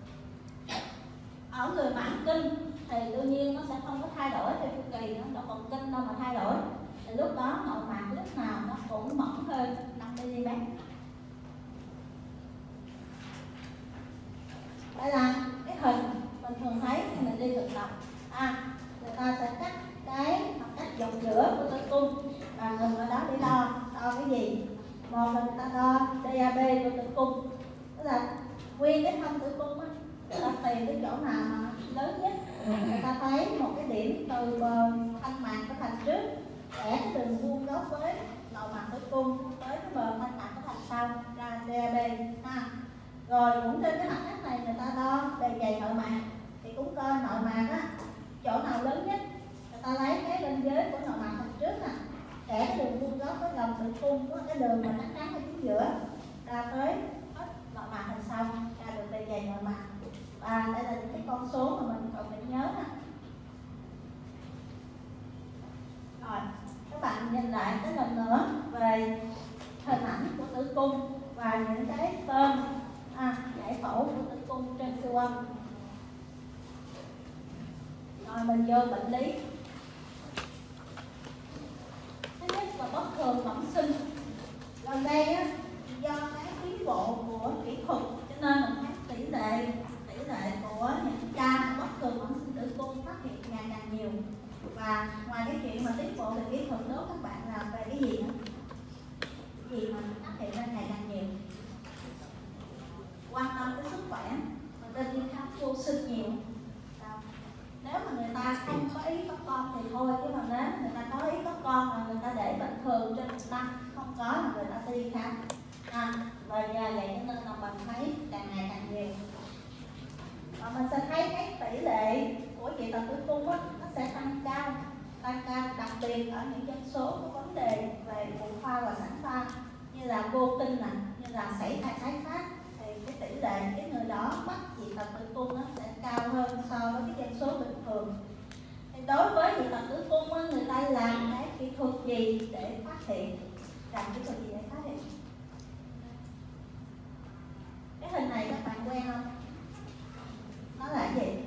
Ở người mãn kinh thì đương nhiên nó sẽ không có thay đổi theo chu kỳ, nó đâu còn kinh đâu mà thay đổi. Thì lúc đó nội mạc lúc nào nó cũng mỏng hơn năm mi li mét. Đây là cái hình mình thường thấy khi mình đi thực tập. À, người ta sẽ cắt cái mặt cắt dọc giữa của tử cung và ngừng ở đó để đo. Đo cái gì? Một là người ta đo đê a bê của tử cung, tức là nguyên cái thân tử cung á, người ta tìm cái chỗ nào mà lớn nhất, người ta thấy một cái điểm từ bờ thanh mạc của thành trước, vẽ cái đường vuông góc với nội mạc tử cung tới cái bờ thanh mạc của thành sau ra đê a bê. Ha. Rồi cũng trên cái mặt cắt này người ta đo bề dày nội mạc, thì cũng coi nội mạc á chỗ nào lớn nhất, người ta lấy cái ranh giới của nội mạc thành trước nè, vẽ cái đường vuông góc với lòng tử cung, có cái đường mà trắng trắng ở chính giữa ra tới hết nội mạc thành sau, ra được bề dày nội mạc. Và đây là những cái con số mà mình cần phải nhớ nè. Rồi các bạn nhìn lại cái lần nữa về hình ảnh của tử cung và những cái tên à, giải phẫu của tử cung trên siêu âm. Rồi mình vô bệnh lý. Thứ nhất là bất thường bẩm sinh. Gần đây á, do cái tiến bộ của kỹ thuật cho nên là các tỷ lệ tỷ lệ của những ca bất thường bẩm sinh tử cung phát hiện ngày càng nhiều. Và ngoài cái chuyện mà tiến bộ về kỹ thuật đó, các bạn làm về cái gì nữa? Cái gì mà phát hiện ra ngày càng nhiều? Quan tâm tới sức khỏe, người ta đi khám vô sinh nhiều. Nếu mà người ta không có ý có con thì thôi, chứ mà nếu người ta có ý có con mà người ta để bệnh thường trên một năm không có là người ta sẽ đi khám. À, và nhờ vậy cho nên là mình thấy càng ngày càng nhiều. Và mình sẽ thấy cái tỷ lệ của dị tật tử cung á, nó sẽ tăng cao, tăng cao đặc biệt ở những dân số có vấn đề về phụ khoa và sản khoa như là vô kinh nè, như là sảy thai tái phát, thì cái tỷ lệ cái người đó mắc dị tật tử cung nó sẽ cao hơn so với cái dân số bình thường. Thì đối với dị tật tử cung á, người ta làm cái kỹ thuật gì để phát hiện? Làm kỹ thuật gì để phát hiện? Cái hình này các bạn quen không? Nó là cái gì?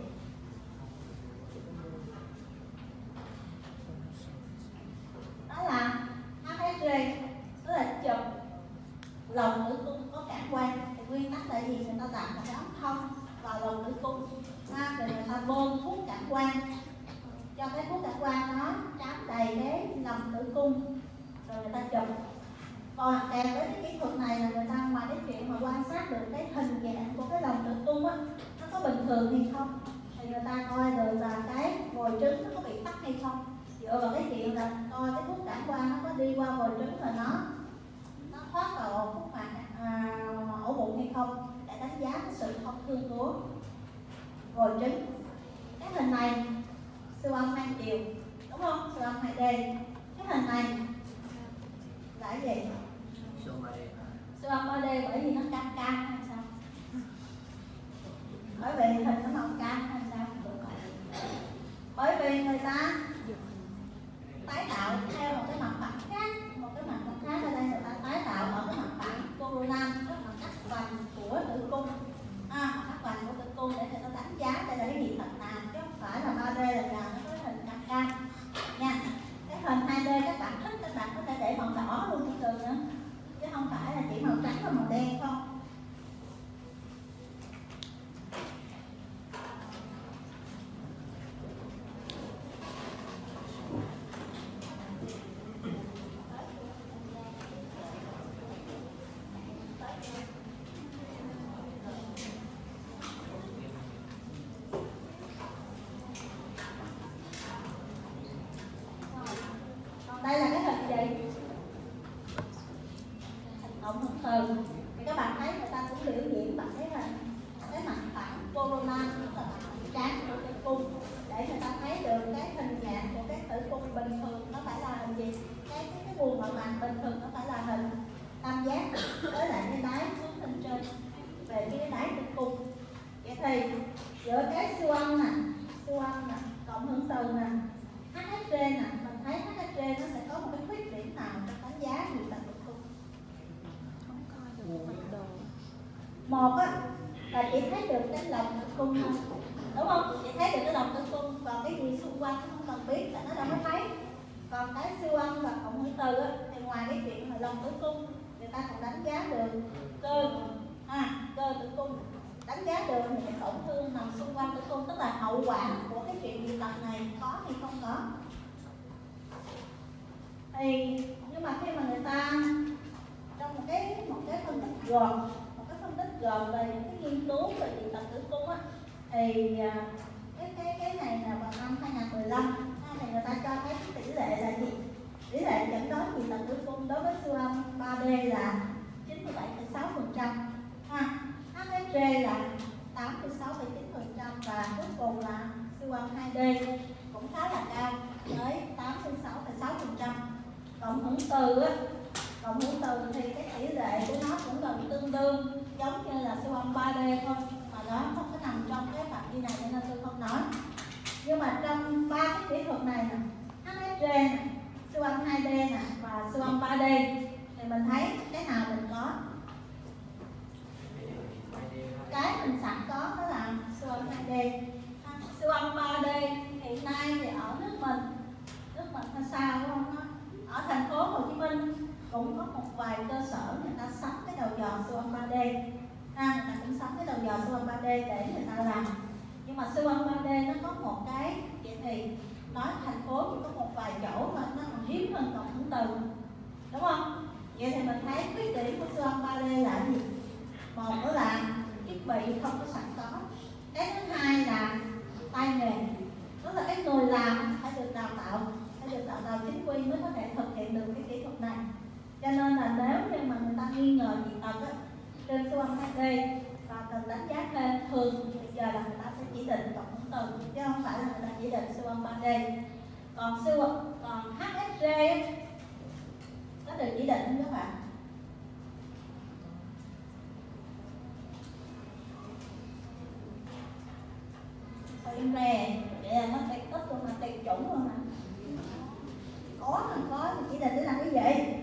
Đó là hát ét rờ, tức là chụp lồng tử cung có cản quang. Thì nguyên tắc là gì? Người ta đặt một cái ống thông vào lồng tử cung, ha, rồi người ta bơm thuốc cản quang, cho cái thuốc cản quang nó trám đầy cái lồng tử cung, rồi người ta chụp. Còn kèm với cái kỹ thuật này là người ta ngoài cái chuyện mà quan sát được cái hình dạng của cái lồng tử cung á, nó có bình thường hay không, thì người ta coi được là cái vòi trứng nó có bị tắc hay không. Dựa vào cái chuyện là coi cái thuốc cản quang nó có đi qua vòi trứng và nó nó thoát vào phúc mạc à, ổ bụng hay không, để đánh giá cái sự thông thương của vòi trứng. Cái hình này siêu âm hai chiều, đúng không? Siêu âm hai D. Cái hình này là cái gì? Siêu âm ba D bởi vì nó cam cam hay sao? Bởi vì hình nó màu cam hay sao? Bởi vì người ta tái tạo theo một cái mặt phẳng khác, một cái mặt phẳng khác ở đây người ta tái tạo ở cái mặt phẳng coronal, tức là cắt vành của tử cung, à, cắt vành của tử cung để người ta đánh giá đây là cái gì thật nào, chứ không phải là ba D là nào nó có hình cam cam nha. Cái hình hai D các bạn thích các bạn có thể để màu đỏ luôn cũng được nữa, chứ không phải là chỉ màu trắng và màu đen không. Đây là cái hình gì? Hình cộng hưởng từ. Thì các bạn thấy người ta cũng biểu diễn bằng cái hình cái mặt phẳng coronal, tức là mặt trán của tử cung, để người ta thấy được cái hình dạng của cái tử cung bình thường nó phải là hình gì, cái cái, cái buồng nội mạc bình thường nó phải là hình tam giác với lại cái đáy hướng lên trên về cái đáy tử cung. Vậy thì giữa cái siêu âm nè, siêu âm nè, cộng hưởng từ nè, hát ét giê nè, mình thấy hát ét giê nó sẽ có một cái khuyết điểm nào trong đánh giá gì tại tử cung? Không coi được mặt đồ. Một á là chỉ thấy được cái lòng tử cung thôi, đúng không? Chỉ thấy được cái lòng tử cung, còn cái gì xung quanh không cần biết, tại nó đâu có thấy. Còn cái siêu âm và cộng hưởng từ á, thì ngoài cái chuyện là lòng tử cung, người ta còn đánh giá được cơ, à, cơ tử cung, đánh giá được những cái tổn thương nằm xung quanh tử cung, tức là hậu quả của cái chuyện dị tật này có hay không có. Thì nhưng mà khi mà người ta trong một cái một cái phân tích gồm một cái phân tích gồm về những cái nghiên cứu về dị tật tử cung á, thì cái cái cái này là vào năm hai nghìn mười lăm thì người ta cho thấy cái tỷ lệ là gì? Tỷ lệ chẩn đoán dị tật tử cung đối với siêu âm ba D là chín mươi bảy phẩy sáu phần trăm, hát ét giê là tám mươi sáu phẩy chín phần trăm và cuối cùng là siêu âm hai D cũng khá là cao tới tám mươi sáu phẩy sáu phần trăm. Cộng hưởng từ á, cộng hưởng từ thì cái tỷ lệ của nó cũng gần tương đương giống như là siêu âm ba D thôi, mà nó không có nằm trong cái phạm vi này cho nên tôi không nói. Nhưng mà trong ba cái kỹ thuật này nè, hát ét giê nè, siêu âm hai D nè và siêu âm ba D, thì mình thấy cái nào mình có? Cái mình sẵn có đó là siêu âm hai D. À, siêu âm ba D hiện nay thì ở nước mình, nước mình hay sao đúng không? Ở thành phố Hồ Chí Minh cũng có một vài cơ sở người ta sắm cái đầu dò siêu âm ba D, à, người ta cũng sắm cái đầu dò siêu âm ba D để người ta làm. Nhưng mà siêu âm ba D nó có một cái, vậy thì nói thành phố cũng có một vài chỗ mà nó còn hiếm hơn cộng hưởng từ, đúng không? Vậy thì mình thấy khuyết điểm của siêu âm ba D là gì? Một đó là thiết bị không có sẵn có. Cái thứ hai là tay nghề, đó là cái người làm phải được đào tạo, phải được đào tạo chính quy mới có thể thực hiện được cái kỹ thuật này. Cho nên là nếu như mà người ta nghi ngờ dị tật á, trên siêu âm hai D và cần đánh giá thêm, thường bây giờ là người ta sẽ chỉ định cộng hưởng từ chứ không phải là người ta chỉ định siêu âm ba D. Còn siêu còn hát ét giê có được chỉ định không các bạn? Im rè, vậy là nó tiệt tích luôn mà tiệt chủng luôn mà. Có mà có thì chỉ định để làm cái gì?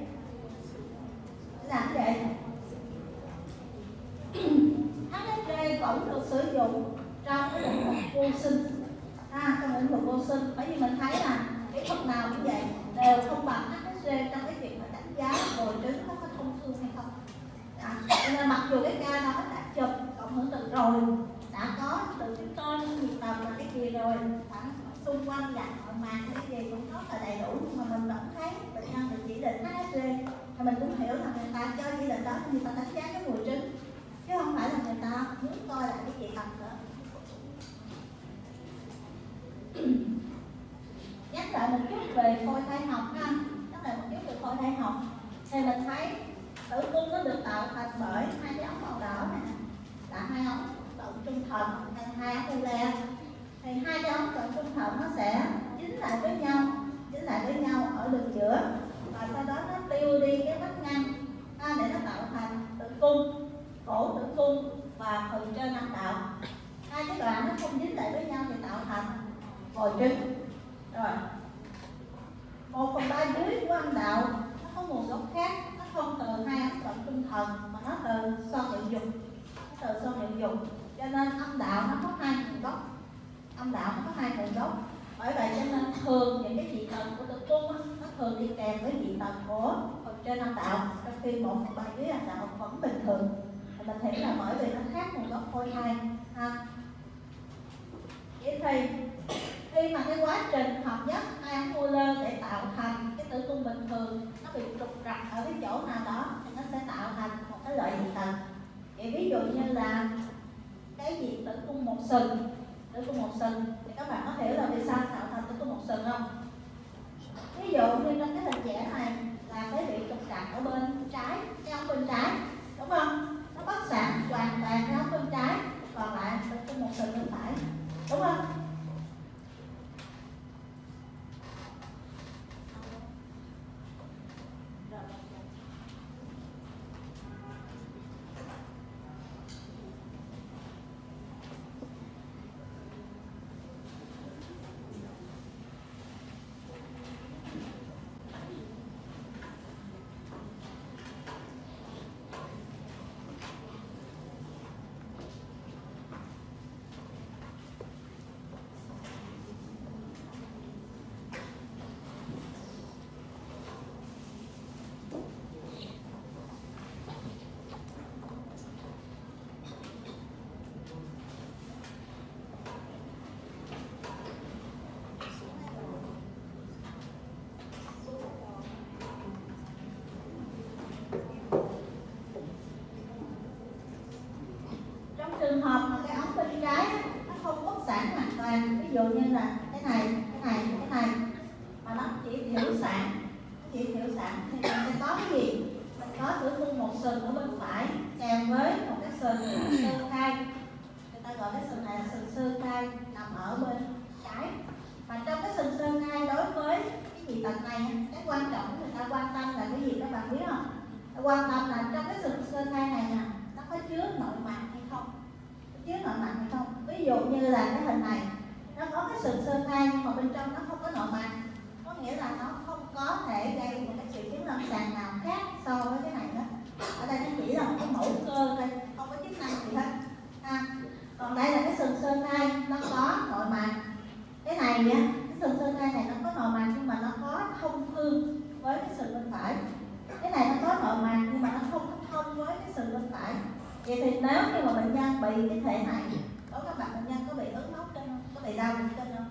Để làm cái gì? hát ét giê vẫn được sử dụng trong cái lĩnh vực vô sinh, à, trong lĩnh vực vô sinh, bởi vì mình thấy là kỹ thuật nào cũng vậy đều không bằng hát ét giê trong cái chuyện mà đánh giá bồi trứng nó có thông thương hay không. À, cho nên mặc dù cái ca đó đã chụp cộng hưởng từ rồi, đã có từ cái tên nhiệt tầng là cái gì rồi, khoảng xung quanh dạng nội mạc cái gì cũng rất là đầy đủ, nhưng mà mình vẫn thấy bệnh nhân được chỉ định hát ét giê, thì mình cũng hiểu là người ta cho chỉ định đó người ta đánh giá cái bồi trứng, chứ không phải là người ta muốn coi lại cái dị tật nữa. Nhắc lại một chút về phôi thai học ha, nhắc lại một chút về phôi thai học, thì mình thấy tử cung nó được tạo thành bởi hai cái ống màu đỏ này, là hai ống động trung thận hay hai ống ule, thì hai cái ống động trung thận nó sẽ dính lại với nhau, dính lại với nhau ở đường giữa, và sau đó nó tiêu đi cái vách ngăn à, để nó tạo thành tử cung. cung, cổ tử cung và phần trên âm đạo. Hai cái đoạn nó không dính lại với nhau thì tạo thành vòi trứng. Rồi, một phần ba dưới của âm đạo nó có nguồn gốc khác, nó không từ hai ống dẫn tinh thần mà nó từ son niệu dục, nó từ son niệu dục, cho nên âm đạo nó có hai nguồn gốc, âm đạo nó có hai nguồn gốc. Bởi vậy cho nên thường những cái dị tật của tử cung á, nó thường đi kèm với dị tật của phần trên âm đạo, trong khi một phần ba dưới âm đạo vẫn bình thường. Thì mình hiểu là bởi vì nó khác nguồn gốc phôi thai ha. Vậy thì khi mà cái quá trình hợp nhất hai ống Mueller để tạo thành cái tử cung bình thường nó bị trục trặc ở cái chỗ nào đó thì nó sẽ tạo thành một cái loại dị tật. Vậy ví dụ như là cái gì tử cung một sừng, tử cung một sừng thì các bạn có hiểu là vì sao tạo thành tử cung một sừng không? Ví dụ như trong cái hình vẽ này là cái bị trục trặc ở bên trái, cái ống bên trái, đúng không? Nó bắt sẵn hoàn toàn cái ống bên trái, còn lại tử cung một sừng bên phải, đúng không? Trường hợp mà cái ống bên trái nó không bóc sản hoàn toàn, ví dụ như là cái này, cái này, cái này mà nó chỉ thiểu sản, chỉ thiểu sản thì mình sẽ có cái gì? Mình có tử cung một sừng ở bên phải kèm với một cái sừng sơ khai, người ta gọi cái sừng này là sừng sơ khai nằm ở bên trái. Mà trong cái sừng sơ khai đối với cái dị tật này, cái quan trọng người ta quan tâm là cái gì các bạn biết không? Ta quan tâm là trong cái sừng sơ khai này nè, nó có chứa nội mạc hay không? Chứa nội mạc hay không? Ví dụ như là cái hình này nó có cái sừng sơ khai nhưng mà bên trong nó không có nội mạc, có nghĩa là nó không có thể gây một cái triệu chứng lâm sàng nào khác so với cái này đó. Ở đây nó chỉ là một cái mẫu cơ thôi, không có chức năng gì hết ha. Còn đây là cái sừng sơ khai nó có nội mạc. Cái này á, cái sừng sơ khai này nó có nội mạc nhưng mà nó có thông thương với cái sừng bên phải. Cái này nó có nội mạc nhưng mà nó không có thông với cái sừng bên phải. Vậy thì nếu như mà bệnh nhân bị cái thể này, có các bạn bệnh nhân có bị ứ máu kinh không? Có bị đau bụng kinh không?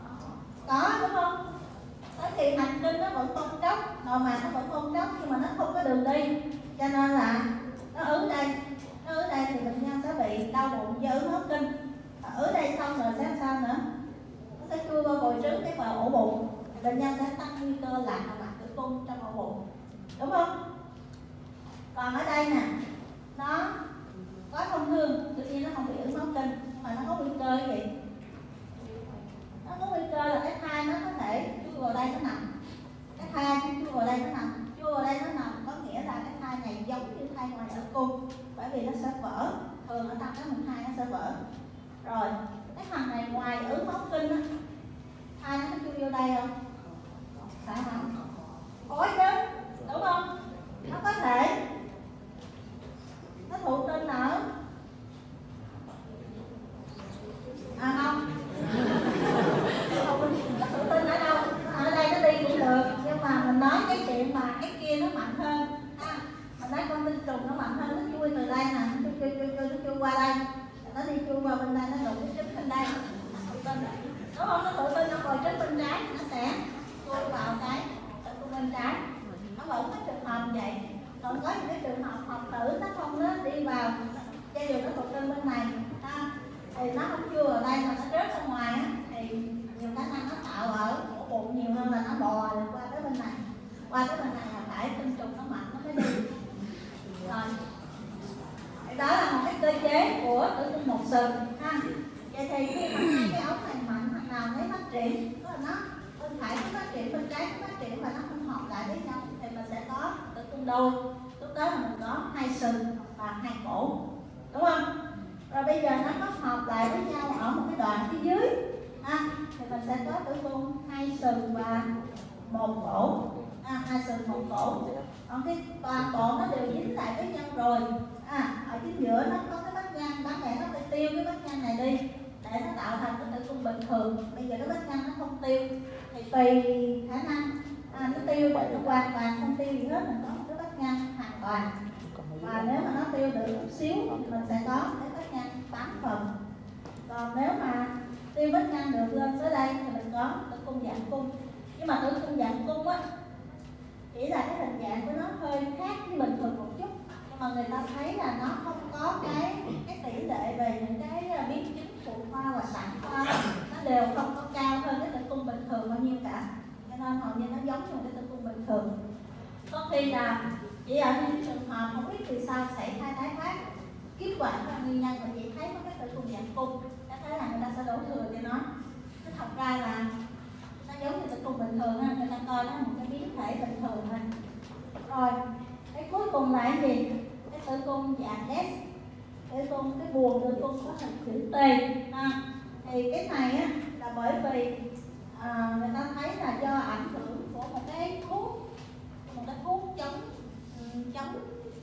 Có đúng không? Tới thì hành kinh nó vẫn không tróc, nội mạc nó vẫn không tróc nhưng mà nó không có đường đi, cho nên là nó ứ đây, nó ứ đây thì bệnh nhân sẽ bị đau bụng do ứ máu kinh. Ở đây xong rồi sẽ sao nữa? Nó sẽ chui vào bồi trứng cái vào ổ bụng, bệnh nhân sẽ tăng nguy cơ lạc nội mạc tử cung trong ổ bụng, đúng không? Còn ở đây nè, nó có thông thương, tự nhiên nó không bị ứ máu kinh, nhưng mà nó có nguy cơ gì? Nó có nguy cơ là cái thai nó có thể chui vào đây nó nằm, cái thai chui vào đây nó nằm, chui vào đây nó nằm có nghĩa là cái thai này giống như thai ngoài tử cung, bởi vì nó sẽ vỡ, thường ở tam cái thai nó sẽ vỡ. Rồi cái thằng này ngoài ứ máu kinh á, thai nó chui vô đây không? Phải không? Có chứ, đúng không? Nó có thể nó thụ tinh ở à không nó thụ tinh ở đâu? Ở đây nó đi cũng được, nhưng mà mình nói cái chuyện mà cái kia nó mạnh hơn ha. Mình nói con tinh trùng nó mạnh hơn, nó chui từ đây nè, nó chui chui chui nó chui qua đây, nó đi chui qua bên đây, nó đụng cái trứng bên đây, nó thụ tinh, đúng không? Nó thụ tinh nó bồi trứng bên trái, nó sẽ chui vào cái tử cung bên trái. Nó vẫn có trường hợp vậy. Còn có những cái trường hợp học tử nó không nó đi vào, cho dù nó thụ tinh bên này ha, thì nó không chui vào đây mà nó rớt ra ngoài á, thì nhiều khả năng nó tạo ở ổ bụng nhiều hơn là nó bò được qua tới bên này. Qua tới bên này là phải tinh trùng nó mạnh nó mới đi. Rồi, đó là một cái cơ chế của tử cung một sừng ha. Vậy thì khi mà hai cái ống này mạnh thằng nào mới phát triển, tức là nó bên phải nó phát triển, bên trái nó phát triển và nó không hợp lại với nhau thì mình sẽ có tử cung đôi. Lúc đó tới là mình có hai sừng và hai cổ, đúng không? Rồi bây giờ nó kết hợp lại với nhau ở một cái đoạn phía dưới, à, thì mình sẽ có tử cung hai sừng và một cổ, à, hai sừng một cổ. Còn cái toàn bộ nó đều dính lại với nhau rồi, à, ở chính giữa nó có cái vách ngăn, đáng lẽ nó phải tiêu cái vách ngăn này đi để nó tạo thành cái tử cung bình thường. Bây giờ cái vách ngăn nó không tiêu thì tùy khả năng, à, nó tiêu và nó hoàn toàn không tiêu gì hết, mình có một cái vách ngăn hoàn toàn. Và nếu mà nó tiêu được một xíu thì mình sẽ có cái vách ngăn tám phần. Còn nếu mà tiêu vách ngăn được lên tới đây thì mình có tử cung dạng cung. Nhưng mà tử cung dạng cung á, chỉ là cái hình dạng của nó hơi khác với bình thường một chút, nhưng mà người ta thấy là nó không có cái cái tỷ lệ về những cái biến chứng phụ khoa và sản khoa, nó đều không có cao hơn cái tử cung bình thường bao nhiêu cả, cho nên hầu như nó giống như một cái tử cung bình thường. Có khi là chỉ ở những trường hợp không biết vì sao xảy thai tái phát, kiếp quản là nguyên nhân mà chị thấy có cái tử cung dạng cung, nó thấy là người ta sẽ đổ thừa cho nó. Nó thật ra là nó giống như tử cung bình thường ha, người ta coi nó là một cái biến thể bình thường thôi. Rồi cái cuối cùng là cái gì? Cái tử cung dạng S, tử cung cái buồng tử cung có hình chữ T, ha. Thì cái này á là bởi vì à, người ta thấy là do ảnh hưởng của một cái thuốc, một cái thuốc chống chống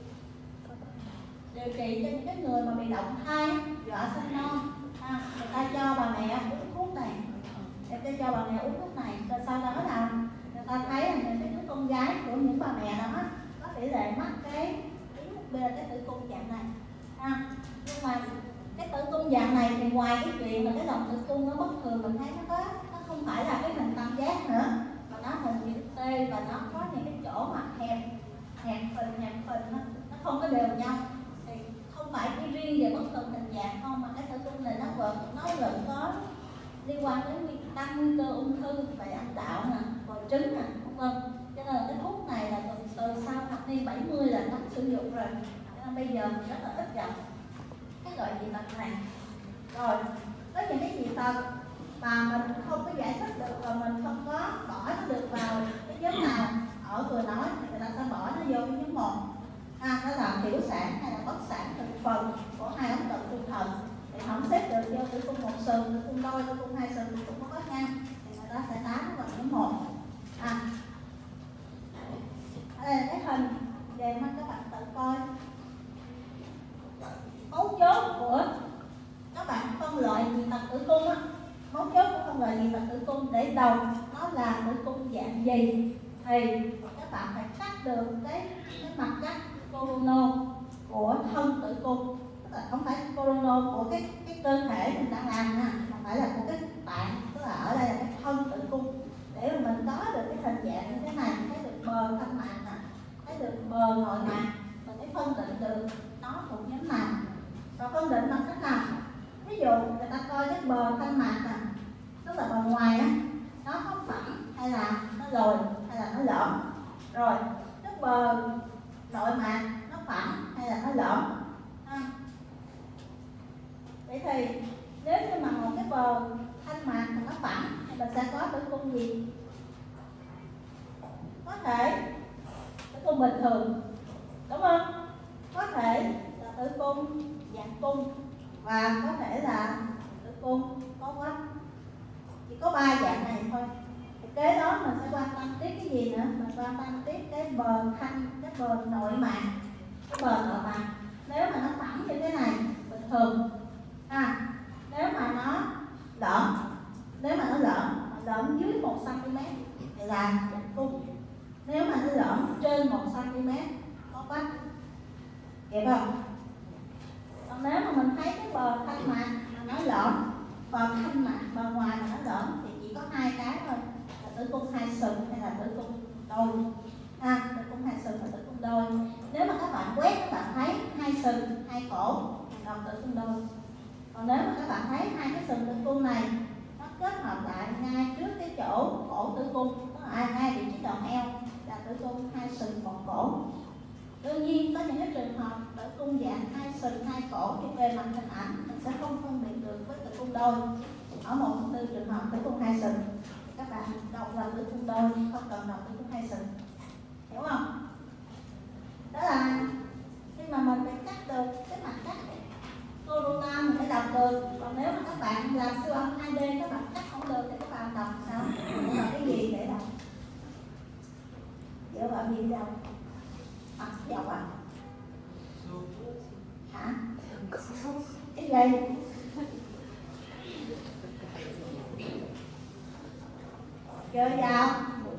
điều trị cho những cái người mà bị động thai, dọa sinh non, à, người ta cho bà mẹ uống thuốc này, người ta cho bà mẹ uống thuốc này, rồi sau đó là người ta thấy là những cái đứa con gái của những bà mẹ đó có tỷ lệ mắc cái cái, cái tử cung dạng này, à, nhưng mà cái tử cung dạng này thì ngoài cái chuyện là cái lòng tử cung nó bất thường, mình thấy nó có, nó không phải là cái hình tam giác nữa, mà nó hình chữ T và nó có những cái chỗ mà hẹp hẹp phình hẹp phình nó, nó không có đều nhau. Thì không phải chỉ riêng về bất thường hình dạng không, mà cái tử cung này nó vẫn nó vẫn có liên quan đến nguy tăng nguy cơ ung thư về âm đạo nè, rồi trứng nè, vân vân. Cho nên là cái thuốc này là từ, từ sau thập niên bảy mươi là nó sử dụng rồi, cho nên bây giờ mình rất là ít gặp cái loại dị tật này. Rồi có những cái dị tật mà mình không có giải thích được và mình không có bỏ nó được vào cái nhóm nào ở vừa nói thì người ta sẽ bỏ nó vô cái nhóm một, à, nó là tiểu sản hay là bất sản thành phần của hai ống thận trung thận, thì không xếp được vô tử cung một sừng, tử cung đôi, tử cung hai sừng, tử cung có vách ngăn thì người ta sẽ tán nó vào nhóm một. À, đây là cái hình về mà các bạn tự coi mấu chốt của các bạn phân loại dị tật tử cung á, mấu chốt của phân loại dị tật tử cung để đầu nó là tử cung dạng gì thì các bạn phải cắt được cái cái mặt cắt corono của thân tử cung, tức là không phải corono của cái cái cơ thể mình đang làm nha, mà phải là của cái tạng, tức là ở đây là cái thân tử cung, để mà mình có được cái hình dạng như thế này, thấy được bờ thanh mạc nè, thấy được bờ nội mạc, mình mới phân định được nó thuộc nhóm nào. Và phân định bằng cách nào? Ví dụ người ta coi cái bờ thanh mạc nè, tức là bờ ngoài á, nó có phẳng hay là nó lồi hay là nó lõm. Rồi cái bờ nội mạc nó phẳng hay là nó lõm. À, vậy thì nếu như mà một cái bờ thanh mạc mà nó phẳng thì mình sẽ có tử cung gì? Có thể tử cung bình thường, đúng không? Có thể là tử cung dạng cung và có thể là tử cung có vách. Chỉ có ba dạng này thôi. Thì kế đó mình sẽ quan tâm tiếp cái gì nữa? Mình quan tâm tiếp cái bờ thanh, cái bờ nội mạc, cái bờ nội mạc. Nếu mà nó phẳng như thế này bình thường, à, nếu mà nó lõm, nếu mà nó lõm lõm dưới một xăng ti mét thì là dạng cung. Nếu mà nó lõm trên một xăng ti mét có vách, kịp không? Còn nếu mà mình thấy cái bờ thanh mạc mà nó lõm, bờ thanh mạc bờ ngoài mà nó lõm thì chỉ có hai cái thôi, là tử cung hai sừng hay là tử cung đôi. À, tử cung hai sừng và tử cung đôi. Nếu mà các bạn quét các bạn thấy hai sừng hai cổ thì còn tử cung đôi. Còn nếu mà các bạn thấy hai cái sừng tử cung này nó kết hợp lại ngay trước cái chỗ cổ tử cung, đó là ngay vị trí đòn eo, là tử cung hai sừng một cổ. Đương nhiên có những cái trường hợp tử cung dạng hai sừng hai cổ thì về mặt hình ảnh mình sẽ không phân biệt được với tử cung đôi. Ở một trong tư trường hợp tử cung hai sừng thì các bạn đọc là tử cung đôi, không cần đọc tử cung hai sừng, hiểu không? đó là khi mà mình phải cắt được cái mặt cắt corona mình phải đọc được. Còn nếu mà các bạn làm siêu âm hai D các bạn cắt không được thì các bạn đọc sao? Dựa vào cái gì để đọc? Dựa vào gì đọc? Mặt dọc à? Hả? Cái gì? Dựa vào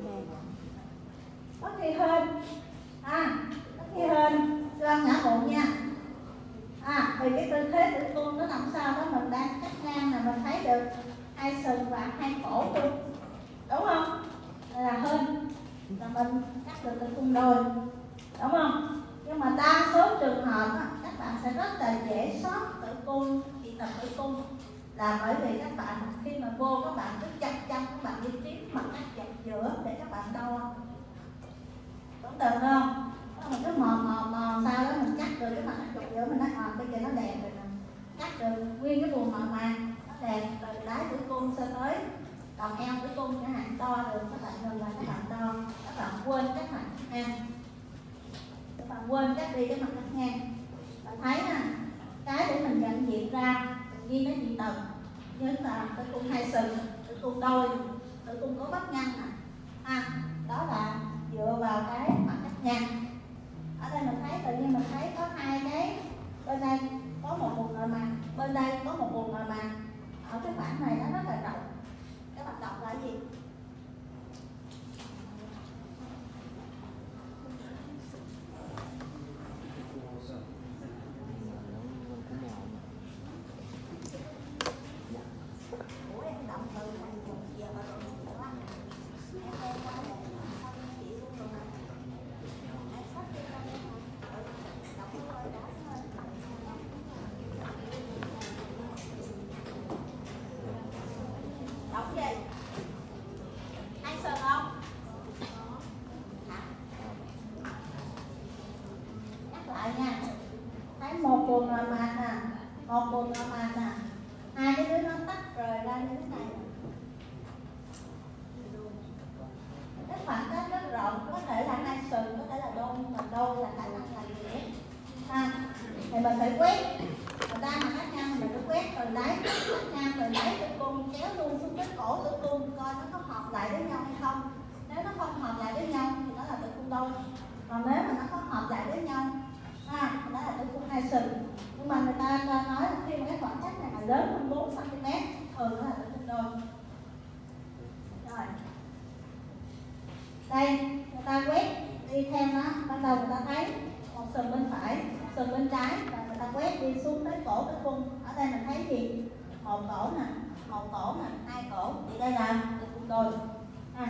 có khi hơn à, có khi hơn siêu âm ngã bụng nha. À, vì cái tư thế tử cung nó nằm sao đó mình đang cắt ngang là mình thấy được hai sừng và hai cổ luôn, đúng không? Đây là hơn là mình cắt được tử cung đôi, đúng không? Nhưng mà đa số trường hợp á, các bạn sẽ rất là dễ sót tử cung, dị tật tử cung là bởi vì các bạn khi mà vô các bạn cứ chăm chăm các bạn đi tiếp mặt cắt dọc giữa để các bạn đo, đúng được không? Mình cứ mò mò mò sao đó mình cắt được cái mặt cắt dọc giữa mình nói à, bây giờ nó đẹp rồi nè, cắt được nguyên cái vùng màu màng nó đẹp từ đáy tử cung cho tới còn eo tử cung chẳng hạn, đo được các bạn ngừng là các bạn đo, các bạn quên các mặt cắt ngang, các bạn quên cắt đi cái mặt cắt ngang, bạn thấy nè, cái để mình nhận diện ra tự nhiên nó dị tật như là tử cung hai sừng, tử cung đôi, tử cung có vách ngăn nè, à, đó là dựa vào cái mặt cắt ngang. Ở đây mình thấy tự nhiên mình thấy có hai cái, bên đây có một vùng nội mạc, bên đây có một vùng nội mạc, ở cái khoảng này nó rất là rộng. Các bạn đọc là gì? Ủa em đọc từ này giờ mà rồi mình quá em quen quá rồi sao em chị luôn rồi mà em sắp đi ra đây mà đọc cái thôi đó thôi. Đọc gì? Ai sợ không? Hả? Nhắc lại nha. Thấy một vùng nội mạc nè, một vùng nội mạc nè, hai cái đứa nó tách rời ra như thế này. Cái khoảng cách rất rộng, có thể là hai sừng, có thể là đôi, nhưng mà đôi là khả năng là dễ. À, thì mình phải quét, người ta mà cắt ngang mình phải quét từ đáy, cắt ngang từ đáy tử cung kéo luôn xuống cái cổ tử cung coi nó có hợp lại với nhau hay không. Nếu nó không hợp lại với nhau thì nó là tử cung đôi. Còn nếu mà nó có hợp lại với nhau, à, thì nó là tử cung hai sừng. Nhưng mà người ta nói là khi mà cái khoảng cách này là lớn hơn bốn xăng ti mét, thường nó là tử cung đôi. Rồi. Đây, người ta quét đi theo nó, ban đầu người ta thấy một sừng bên phải, một sừng bên trái, và người ta quét đi xuống tới cổ tử cung. Ở đây mình thấy gì? Một cổ nè, một cổ nè, hai cổ, thì đây là tử cung đôi. À.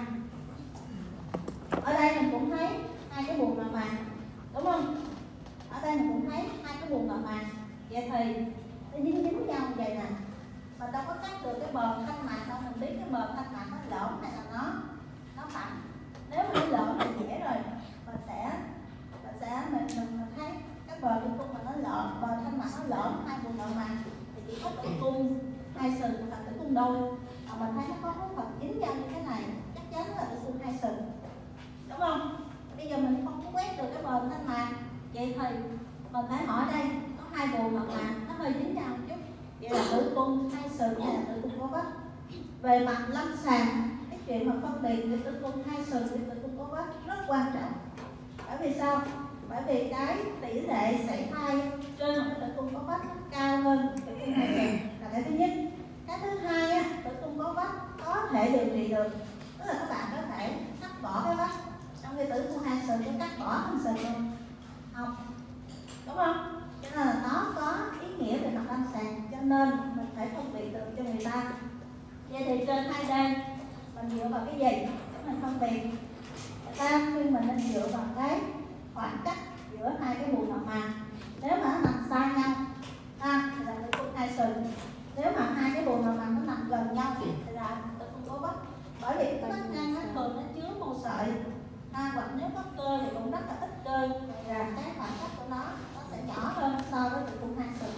Ở đây mình cũng thấy hai cái vùng nội mạc, đúng không? Ở đây mình cũng thấy hai cái vùng nội mạc. Vậy thì nó dính dính nhau như vậy nè. Mình đâu có cắt được cái bờ thanh mạc đâu, mình biết cái bờ thanh mạc nó lõm hay là nó nó phẳng. Nếu mà nó lõm thì dễ rồi, mình sẽ mình sẽ mình mình, mình thấy cái bờ tử cung mà nó lõm, bờ thanh mạc nó lõm hai vùng nội mạc thì chỉ có tử cung hai sừng hoặc tử cung đôi. Mà mình thấy nó có cái phần dính nhau như thế này, chắc chắn là tử cung hai sừng, đúng không? Bây giờ mình không có quét được cái bờ thanh mạc, vậy thì mình phải hỏi đây có hai vùng nội mạc nó hơi dính nhau một chút, vậy là tử cung hai sừng hay là tử cung có vách? Về mặt lâm sàng, cái chuyện mà phân biệt giữa tử cung hai sừng với tử cung có vách rất quan trọng. Bởi vì sao? Bởi vì cái tỷ lệ sảy thai trên một cái tử cung có vách nó cao hơn tử cung hai sừng là cái thứ nhất. Cái thứ hai á, tử cung có vách có thể điều trị được, tức là các bạn có thể cắt bỏ cái vách, trong khi tử cung hai sừng có cắt bỏ thành sừng không? Không, đúng không? Cho nên là nó có ý nghĩa về mặt lâm sàng, cho nên mình phải phân biệt được cho người ta. Vậy thì trên hai D mình dựa vào cái gì để mình phân biệt? Người ta khuyên mình nên dựa vào cái khoảng cách giữa hai cái vùng nội mạc. Nếu mà nó nằm xa nhau, à, thì là tử cung hai sừng. Nếu mà hai cái vùng nội mạc nó nằm gần nhau thì là tử cung có vách. Bởi vì cái vách ngăn nó thường nó chứa mô sợi, à, hoặc nếu có cơ thì cũng rất là ít cơ, là cái khoảng cách của nó nó sẽ nhỏ hơn so với tử cung hai sừng.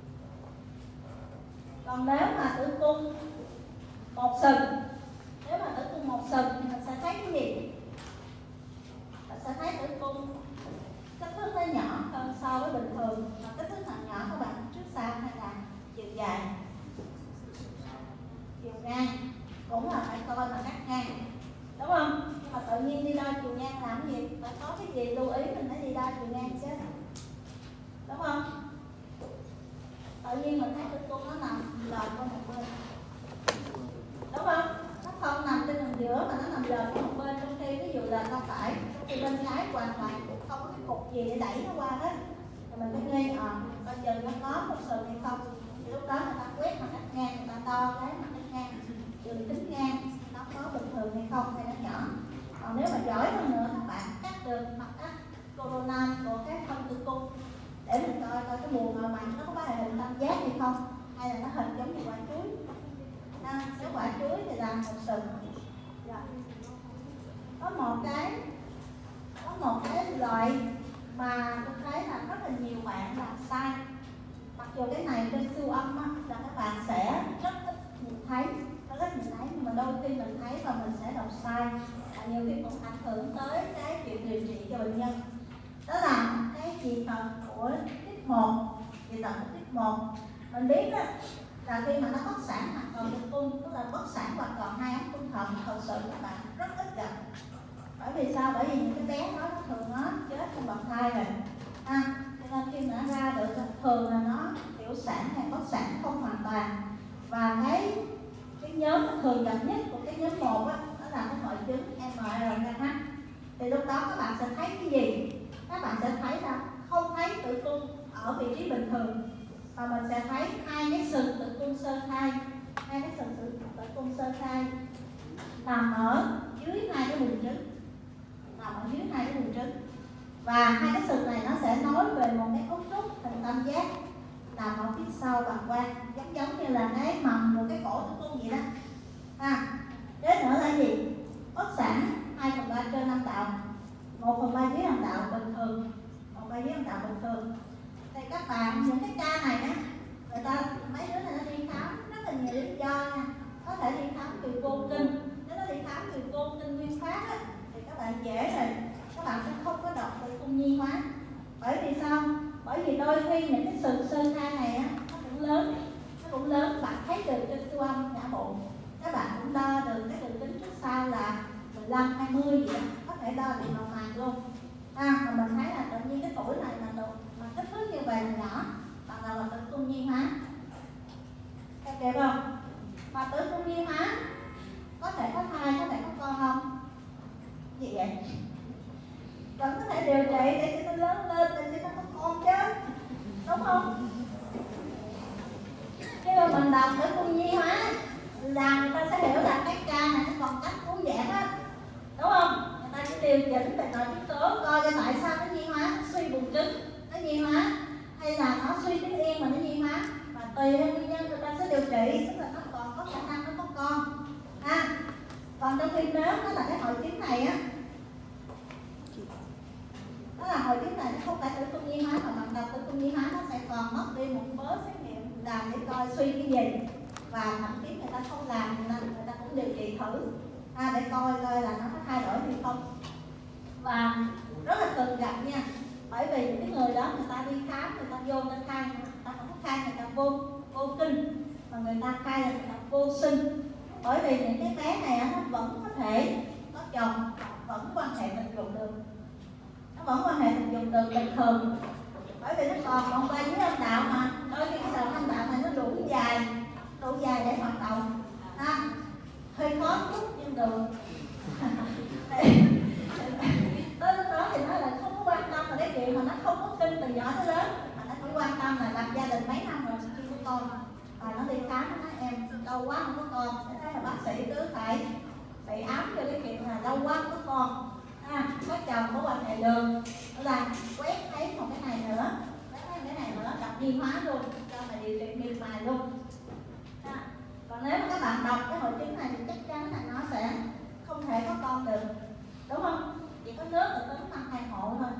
Còn nếu mà tử cung một sừng, nếu mà tử cung một sừng thì mình sẽ thấy cái gì? Mình sẽ thấy tử cung kích thước khi bên trái hoàn toàn cũng không có cái cục gì để đẩy nó qua hết, thì mình phải nghi ờ coi chừng nó có một sừng hay không. Thì lúc đó người ta quét mặt cắt ngang, người ta đo cái mặt cắt ngang, đường kính ngang nó có bình thường hay không hay nó nhỏ. Còn nếu mà giỏi hơn nữa các bạn cắt được mặt cắt corona của cái thông tử cung để mình coi coi cái buồng nội mạch nó có cái hình tam giác hay không, hay là nó hình giống như quả chuối. À, nếu quả chuối thì là một sừng. Rồi. Có một cái có một cái loại mà tôi thấy là rất là nhiều bạn làm sai. Mặc dù cái này trên siêu âm á, là các bạn sẽ rất ít nhìn thấy, rất ít nhìn thấy, nhưng mà đôi khi mình thấy và mình sẽ đọc sai, và nhiều khi cũng ảnh hưởng tới cái chuyện điều trị cho bệnh nhân. Đó là cái dị tật của tiếp một. Dị tật của tiếp một mình biết đó, là khi mà nó bất sản hoặc còn tử cung, tức là bất sản hoặc còn hai ống cung thận, thật sự các bạn rất ít gặp. Bởi vì sao? Bởi vì những cái bé đó nó thường nó chết trong bào thai rồi. À, cho nên khi mà nó ra được thường là nó tiểu sản hay bất sản không hoàn toàn. Và cái cái nhóm thường gặp nhất của cái nhóm một á, đó là cái hội chứng em rờ en hát. Thì lúc đó các bạn sẽ thấy cái gì? Các bạn sẽ thấy là không thấy tử cung ở vị trí bình thường, và mình sẽ thấy hai cái sừng tử cung sơ khai, hai cái sừng tử, tử cung sơ khai nằm ở dưới hai cái buồng trứng, nằm ở dưới hai cái buồng trứng, và hai cái sừng này nó sẽ nối về một cái cấu trúc hình tam giác nằm ở phía sau bàng quang, giống giống như là cái mầm của cái cổ tử cung vậy đó. À, đến nữa là gì? Bất sản hai phần ba trên âm đạo, một phần ba dưới âm đạo bình thường, một phần ba dưới âm đạo bình thường. Thì các bạn những cái ca này á, người ta mấy đứa này nó đi khám rất là nhiều lý do nha. Có thể đi khám từ vô kinh, nếu nó đi khám từ vô kinh nguyên phát á, thì các bạn dễ rồi, các bạn sẽ không có đọc từ cung nhi hóa. Bởi vì sao? Bởi vì đôi khi những cái sừng sơ khai này á, nó cũng lớn, nó cũng lớn, bạn thấy được trên siêu âm nhã bụng, các bạn cũng đo được cái đường kính trước sau là mười lăm, hai mươi gì đó, có thể đo được lòng màng luôn. À, mà mình thấy là tự nhiên cái tuổi này mà được mà kích thước như vậy là nhỏ, bằng là tử cung nhi hóa. Các kịp không? Mà tử cung nhi hóa có thể có thai, có thể có con không? Gì vậy? Vẫn có thể điều trị để cho nó lớn lên, để cho nó có con chứ, đúng không? Khi mà mình đọc tử cung nhi hóa là người ta sẽ hiểu là cái ca này nó còn cách cứu giãn á, đúng không? Người ta sẽ điều chỉnh về nội tiết tố, coi cho tại sao nó nhi hóa, nó suy buồng trứng nó nhi hóa, hay là nó suy tuyến yên mà nó nhi hóa, và tùy theo nguyên nhân người ta sẽ điều trị, tức là nó còn có khả năng nó có con. À, còn trong khi nếu nó là cái hội chứng này á, đó là hội chứng này nó không phải tử cung nhi hóa, mà bằng đọc tử cung nhi hóa nó sẽ còn mất đi một bớ xét nghiệm làm để coi suy cái gì, và thậm chí người ta không làm nên người ta cũng điều trị thử, à, để coi coi là nó có thay đổi hay không. Và rất là thường gặp nha, bởi vì những cái người đó người ta đi khám, người ta vô người ta khai, người ta không có khai, người ta vô vô kinh, mà người ta khai là người ta vô sinh. Bởi vì những cái bé này nó vẫn có thể có chồng, vẫn quan hệ tình dục được, nó vẫn quan hệ tình dục được bình thường, bởi vì nó còn một ba dưới âm đạo mà, đôi khi cái đầu âm đạo này nó đủ dài, đủ dài để hoạt động. À, hơi khó chút nhưng được. Tới lúc đó thì nó là không có quan tâm là cái chuyện mà nó không có kinh từ nhỏ tới lớn, mà nó chỉ quan tâm là lập gia đình mấy năm rồi chưa có con, và nó đi khám nó nói em lâu quá không có con, thế là bác sĩ cứ phải bị ám cho cái chuyện là lâu quá không có con, à, có chồng có quan hệ đường, là quét thấy một cái này nữa, cái này nữa đọc nhi hóa luôn, cho mà điều trị miệt mài luôn. À, còn nếu mà các bạn đọc cái hội chứng này thì chắc chắn là nó sẽ không thể có con được, đúng không? Chỉ có nước là tính mang thai hộ thôi.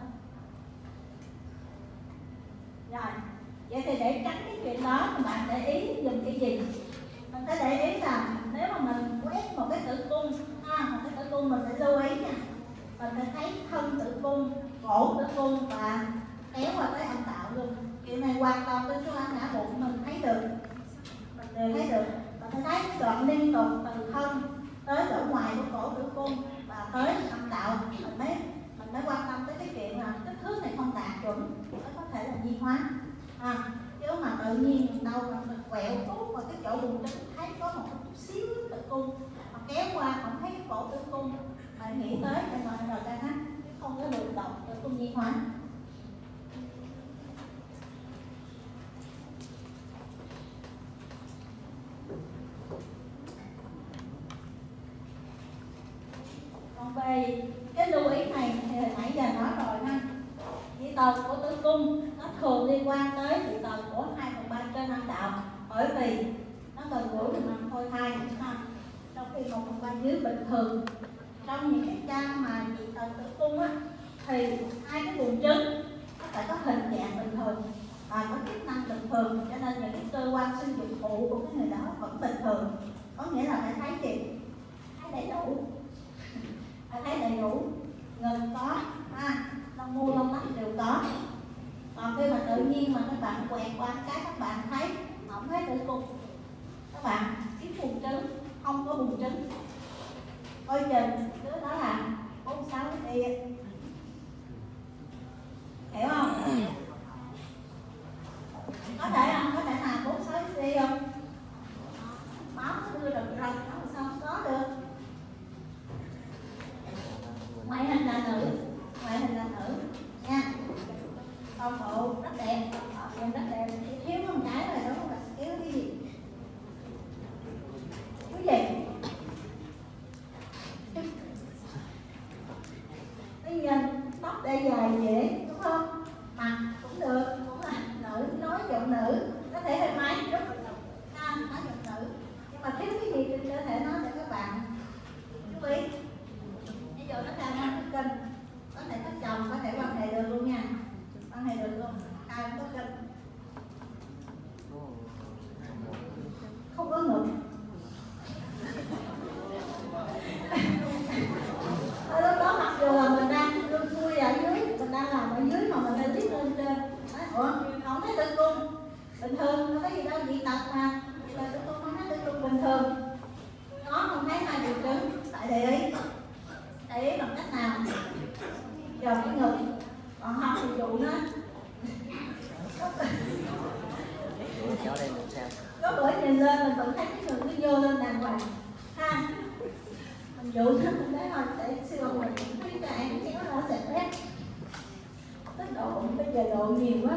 Rồi, vậy thì để tránh cái chuyện đó thì bạn để ý dùng cái gì? Mình phải để ý là nếu mà mình quét một cái tử cung, à, một cái tử cung mình phải lưu ý nha, mình phải thấy thân tử cung, cổ tử cung và kéo qua tới âm đạo luôn. Chuyện này hoàn toàn trên siêu âm não bụng mình thấy được, mình đều thấy được. Mình phải thấy cái đoạn liên tục từ thân tới ở ngoài của cổ tử cung và tới âm đạo, mình mới mình mới quan tâm tới cái chuyện là kích thước này không đạt chuẩn nó có thể là nhi hóa. À, chứ mà tự nhiên đâu mà mình quẹo tốt vào cái chỗ buồng trứng thấy có một chút xíu tử cung, mà kéo qua không thấy cái cổ tử cung, mà nghĩ tới em rờ en hát chứ không không có được đọc tử cung di hóa. Còn về cái lưu ý này thì hồi nãy giờ nói rồi ha, dị tật của tử cung nó thường liên quan tới dị tật của hai phần ba trên âm đạo, bởi vì nó gần gũi với màng phôi thai ha. Trong khi một phần ba dưới bình thường, trong những cái ca mà dị tật tử cung á, thì hai cái buồng trứng nó phải có hình dạng bình thường và có chức năng bình thường, cho nên những cái cơ quan sinh dục phụ của cái người đó vẫn bình thường. Có nghĩa là phải thấy gì? Thấy đầy đủ, phải thấy đầy đủ, ngực có, à, lông mu lông mắt đều có. Còn khi mà tự nhiên mà các bạn quẹt qua cái các bạn thấy không thấy tử cung, các bạn cái buồng trứng không có buồng trứng, coi chừng đứa đó là bốn sáu cái đi, hiểu không? Có thể không? Có thể là bốn sáu cái đi không? Máu nó đưa rần rần nó sao không có được. Ngoại hình là nữ, ngoại hình là nữ nha. Toàn bộ rất đẹp, toàn rất đẹp, chỉ thiếu một cái rồi đó là thiếu cái gì? Cái gì? Bây giờ tóc để dài dễ đúng không? Mặt cũng được, cũng là nữ, nói giọng nữ, có thể hơi máy chút, nam nói giọng nữ, nhưng mà thiếu cái gì trên cơ thể nó để các bạn chú ý. Ví dụ nó là nam có kinh, có thể có chồng, có thể quan hệ được luôn nha, quan hệ được luôn, ai cũng có kinh, không có ngực. Ở lúc đó mặc dù là mình đang lưng chui ở dưới, mình đang làm ở dưới mà mình đang liếc lên trên, ủa không thấy tử cung bình thường, không có gì đâu, dị tật mà, là tử cung không thấy tử cung bình thường, nó không thấy hai buồng trứng. Tại để ý, để ý bằng cách nào? Dò cái ngực, còn học thì dụ nó. Có bữa nhìn lên mình vẫn thấy cái người nó vô lên đàng hoàng ha, mình dụ nó mình thấy rồi để siêu âm mình thấy cái anh kéo ra sạch hết, tới độ bây giờ độ nhiều quá.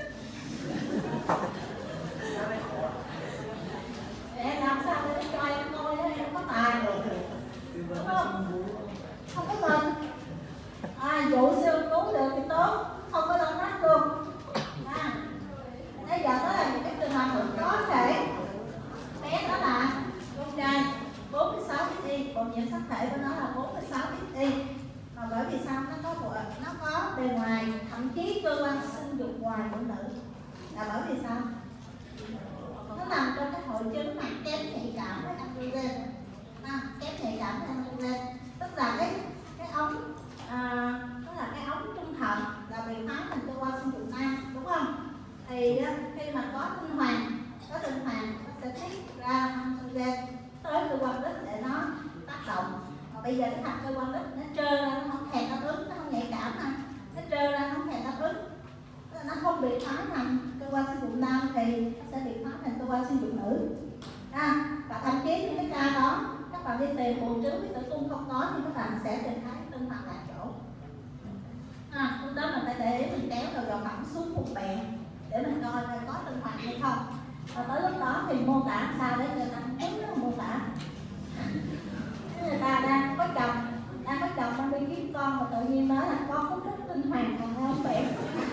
Để làm sao để cho em coi nó có tài đúng không? Không có mình à, dụ siêu cứu được thì tốt, không có đau mắt luôn à. Bây giờ đó là những cái trường hợp có thể bé đó là con trai bốn mươi sáu tiết y, bộ nhiễm sắc thể của nó là bốn mươi sáu tiết y, mà bởi vì sao? Nó có bộ, nó có bề ngoài, thậm chí cơ quan sinh dục ngoài của nữ, là bởi vì sao? Nó nằm trong cái hội chứng mà kém nhạy cảm với androgen, à, kém nhạy cảm với androgen, tức là cái cái ống, à, đó là cái ống trung thận là bị phá thành cơ quan sinh dục nam, đúng không? Thì khi mà có tinh hoàng, có tinh hoàng nó sẽ tiết ra androgen tới cơ quan đích để nó tác động. Mà bây giờ cái thành cơ quan đích nó trơ ra, nó không thèm đáp ứng, nó không nhạy cảm mà nó trơ ra, nó không thèm đáp ứng, nó không bị phá thành cơ quan sinh dục nam thì nó sẽ bị phá thành cơ quan sinh dục nữ à. Và thậm chí những cái ca đó các bạn đi tìm buồng trứng với tử cung không có thì các bạn sẽ tìm thấy tinh hoàng lạc chỗ à. Lúc đó mình phải để ý, mình kéo đầu dò thẳng xuống vùng bẹn để mình coi coi có tinh hoàng hay không, và tới lúc đó thì mô tả sao để người ta đúng nó mô tả. Người ta đang có chồng, đang có chồng đang đi kiếm con mà tự nhiên nói là con có rất tinh hoàng còn không bẹn.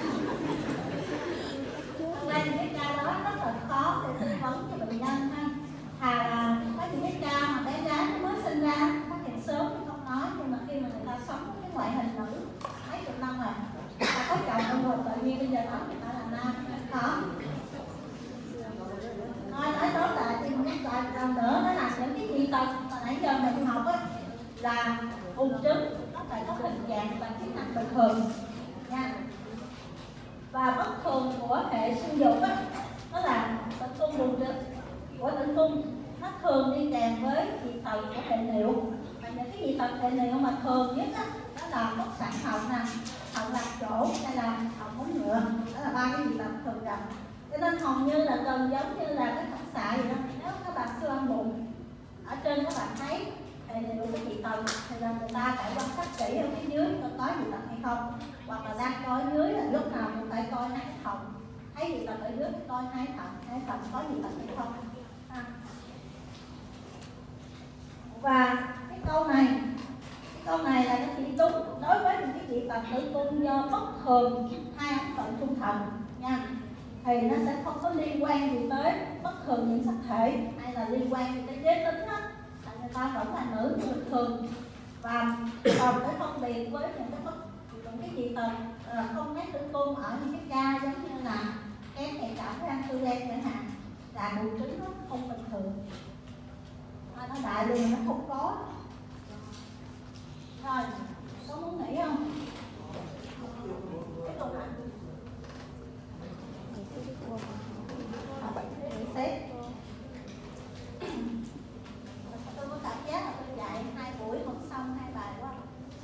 Đây những cái ca đó rất là khó để tư vấn cho bệnh nhân ha. Thà là có những cái ca mà bé gái nó mới sinh ra phát hiện sớm thì không nói, nhưng mà khi mà người ta sống với cái ngoại hình nữ mấy chục năm rồi, ta có chồng rồi tự nhiên bây giờ nói người ta là nam, khó. Nói nói tốt lại thì nhắc lại lần nữa, đó là những cái dị tật mà nãy giờ mình học á, là buồng trứng nó phải có hình dạng và chức năng bình thường nha. Và bất thường của hệ sinh dục á, đó là tử cung buồng trứng của tử cung nó thường đi kèm với dị tật của hệ niệu. Và những cái dị tật hệ niệu mà thường nhất á, đó là mất sản hậu nè, hậu lạc chỗ hay là hậu móng ngựa, đó là ba cái dị tật thường gặp. Cho nên hầu như là gần giống như là cái phản xạ gì đó. Nếu các bạn siêu âm bụng ở trên các bạn thấy đầy đủ cái dị tật thì là người ta phải quan sát kỹ ở phía dưới coi có dị tật hay không, hoặc là đang coi dưới là lúc nào cũng phải coi hái thận, thấy dị tật ở dưới coi hái thận, hái thận có dị tật hay không. À. Và cái câu này cái câu này là nó chỉ đúng đối với những cái dị tật tử cung do bất thường hai ống thận trung thận nha, thì nó sẽ không có liên quan gì tới bất thường nhiễm sắc thể hay là liên quan gì tới giới tính đó, là người ta vẫn là nữ như bình thường. Và còn cái phân biệt với những cái bất những cái dị tật uh, không nát tử cung ở những cái ca giống như là kém nhạy cảm với ăn tư đen chẳng hạn, là buồng trứng nó không bình thường, à, nó đại luôn nó không có. Rồi có muốn nghĩ không? Cái câu này xét tôi có cảm giác là tôi dạy hai buổi không xong hai bài quá.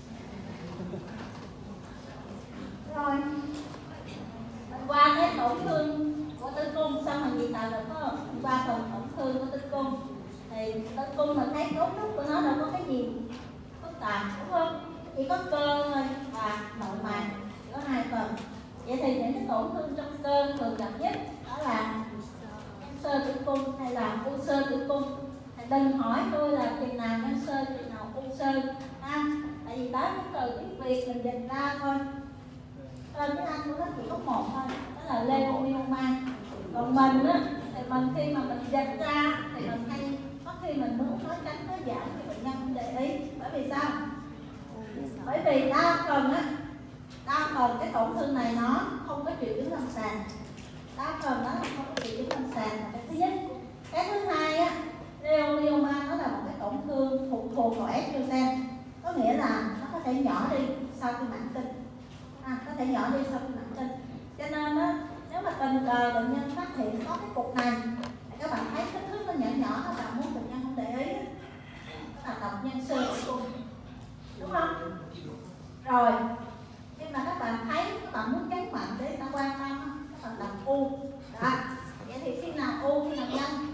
Rồi qua cái tổn thương của tử cung xong mình gì tạo được có qua phần tổn thương của tử cung thì tử cung mình thấy cấu trúc của nó đâu có cái gì phức tạp đúng không, chỉ có cơ thôi và nội mạc, chỉ có hai phần. Vậy thì những cái tổn thương trong cơ thường gặp nhất đó là xơ tử cung hay là u xơ tử cung. Thì đừng hỏi tôi là chừng nào nhân xơ chừng nào u xơ ha, tại vì đó cái từ tiếng Việt mình dịch ra thôi, tên tiếng Anh của nó chỉ có một thôi, đó là leiomioma. Còn mình á thì mình khi mà mình dịch ra thì mình hay có khi mình muốn nói tránh nói giảm thì bệnh nhân không để ý, bởi vì sao? Bởi vì đa phần á đa phần cái tổn thương này nó không có triệu chứng lâm sàng, đa phần nó không có triệu chứng lâm sàng là cái thứ nhất. Cái thứ hai á, leiomioma nó là một cái tổn thương phụ thuộc vào estrogen, có nghĩa là nó có thể nhỏ đi sau khi mãn kinh, à, có thể nhỏ đi sau khi mãn kinh. Cho nên á, nếu mà tình cờ bệnh nhân phát hiện có cái cục này, thì các bạn thấy kích thước nó nhỏ nhỏ, các bạn muốn bệnh nhân không để ý, đó là độc nhân xơ tử cung, đúng không? Rồi khi mà các bạn thấy, các bạn muốn chấn mạnh để ta quan tâm, các bạn đặt u. Đó. Vậy thì khi nào u, khi nào nhanh?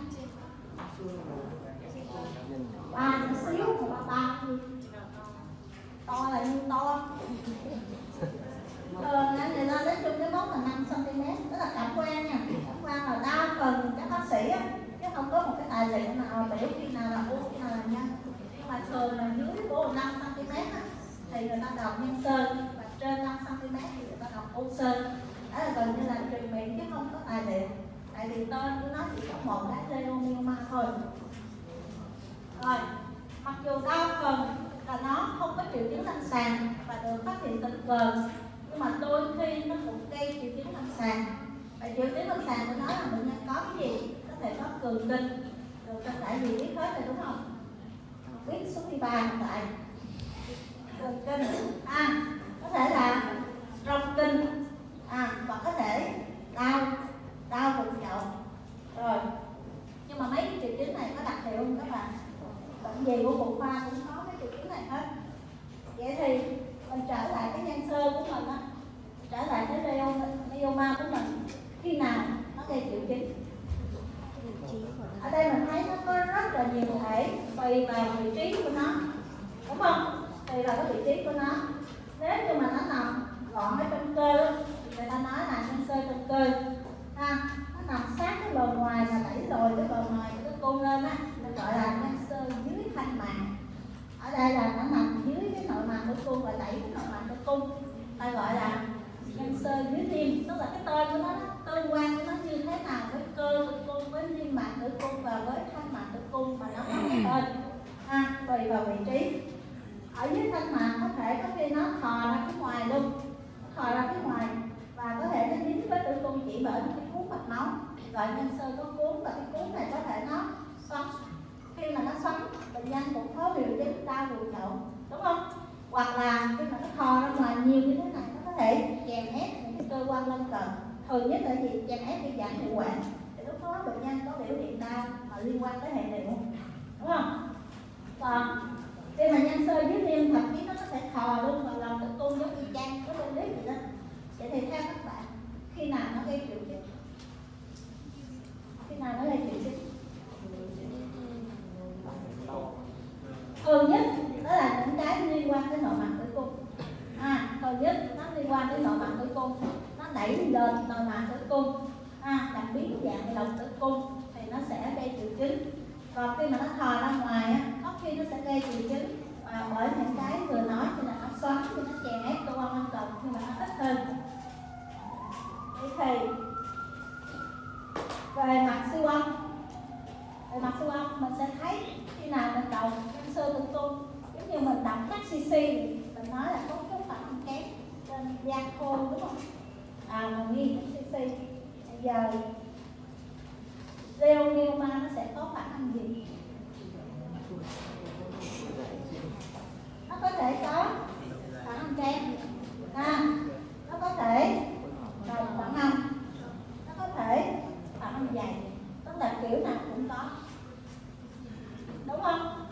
Ba chút xíu, một ba ba to là như to. Ờ, người ta nói chung cái mốc là năm xăng ti mét, đó là cảm quan nha. Cảm quan là đa phần các bác sĩ á, chứ không có một cái tài liệu nào biểu khi nào là u, khi nào là nhanh. Nhưng mà thường là dưới của năm xăng ti mét á, thì người ta đọc nhân xơ, và trên năm xăng ti mét thì người ta đọc u xơ. Đó là gần như là truyền miệng chứ không có tài liệu, tại vì tên của nó chỉ có một cái leiomioma thôi. Rồi, mặc dù đa phần là nó không có triệu chứng lâm sàng và được phát hiện tình cờ, nhưng mà đôi khi nó cũng gây triệu chứng lâm sàng. Và triệu chứng lâm sàng của nó là bệnh nhân có cái gì? Có thể có cường kinh, cường kinh tại vì biết hết rồi đúng không? Biết số mười ba tại cường kinh, à, có thể là rong kinh, à, và có thể đau đau bụng chậu. Rồi, nhưng mà mấy cái triệu chứng này có đặc hiệu không các bạn? Bệnh gì của phụ khoa cũng có cái triệu chứng này hết. Vậy thì mình trở lại cái nhân xơ của mình á, trở lại cái leiomioma của mình, khi nào nó gây triệu chứng? Ở đây mình thấy nó có rất là nhiều thể tùy vào vị trí của nó, đúng không? Tùy vào cái vị trí của nó. Nếu như mà nó nằm gọn ở trong cơ, người ta nói là nhân xơ trong cơ, ha, nó nằm sát cái bờ ngoài và đẩy lồi cái bờ ngoài của cái cung lên á, mình gọi là nhân xơ dưới thanh màng. Ở đây là nó nằm dưới cái nội màng của cung và đẩy cái nội màng của cung, ta gọi là nhân xơ dưới tim, tức là cái tên của nó, tương quan của nó như thế nào với cơ tử cung, với niêm mạc tử cung và với thanh mạc tử cung mà nó có cái tên, ha, tùy vào vị trí. Ở dưới thanh mạc có thể có khi nó thò ra phía ngoài luôn, thò ra phía ngoài và có thể nó dính với tử cung chỉ bởi một cái cuốn mạch máu, gọi nhân xơ có cuốn, và cái cuốn này có thể nó xoắn. Khi mà nó xoắn, bệnh nhân cũng có biểu chứng đau bụng chậu, đúng không? Hoặc là khi mà nó thò ra ngoài nhiều như thế này, nó có thể chèn ép những cái cơ quan lân cận. Thường nhất là gì? Chèn ép bị giãn hiệu quản. Thì lúc đó bệnh nhân có biểu hiện đau mà liên quan tới hệ niệu, đúng không? Còn khi mà nhân xơ dưới niêm thậm chí nó có thể thò luôn vào lòng tử cung giống như chang có bên clip vậy đó. Vậy thì theo các bạn, khi nào nó gây triệu chứng? Khi nào nó gây triệu chứng? Thường nhất động tử cung thì nó sẽ gây triệu chứng. Còn khi mà nó thò ra ngoài á, có khi nó sẽ gây triệu chứng và bởi những cái vừa nói như là nó xoắn, như nó chèn ép cơ quan lân cận nhưng mà nó ít hơn. Vậy thì về mặt siêu âm, về mặt siêu âm mình sẽ thấy khi nào mình đầu nhân sơ tử cung, giống như mình đọc các xê xê mình nói là có cái phản ứng kém trên da khô đúng không? À mình ghi các xê xê. Bây giờ leomioma nó sẽ có phản ứng gì? Nó có thể có phản ứng kém, à, nó có thể rồi phản âm, nó có thể phản âm dày, tức là kiểu nào cũng có, đúng không?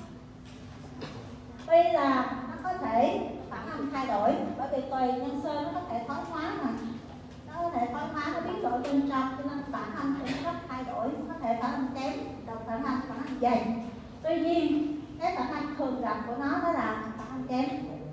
Tuy là nó có thể phản âm thay đổi bởi vì tùy nhân sơ nó có thể thoái hóa mà, nó có thể thoái hóa, nó biến đổi bên trong cho nên phản âm cũng rất thay đổi, có thể phản âm kém, đồng phản âm phản âm dày. Tuy nhiên cái phản âm thường gặp của nó đó là phản âm kém,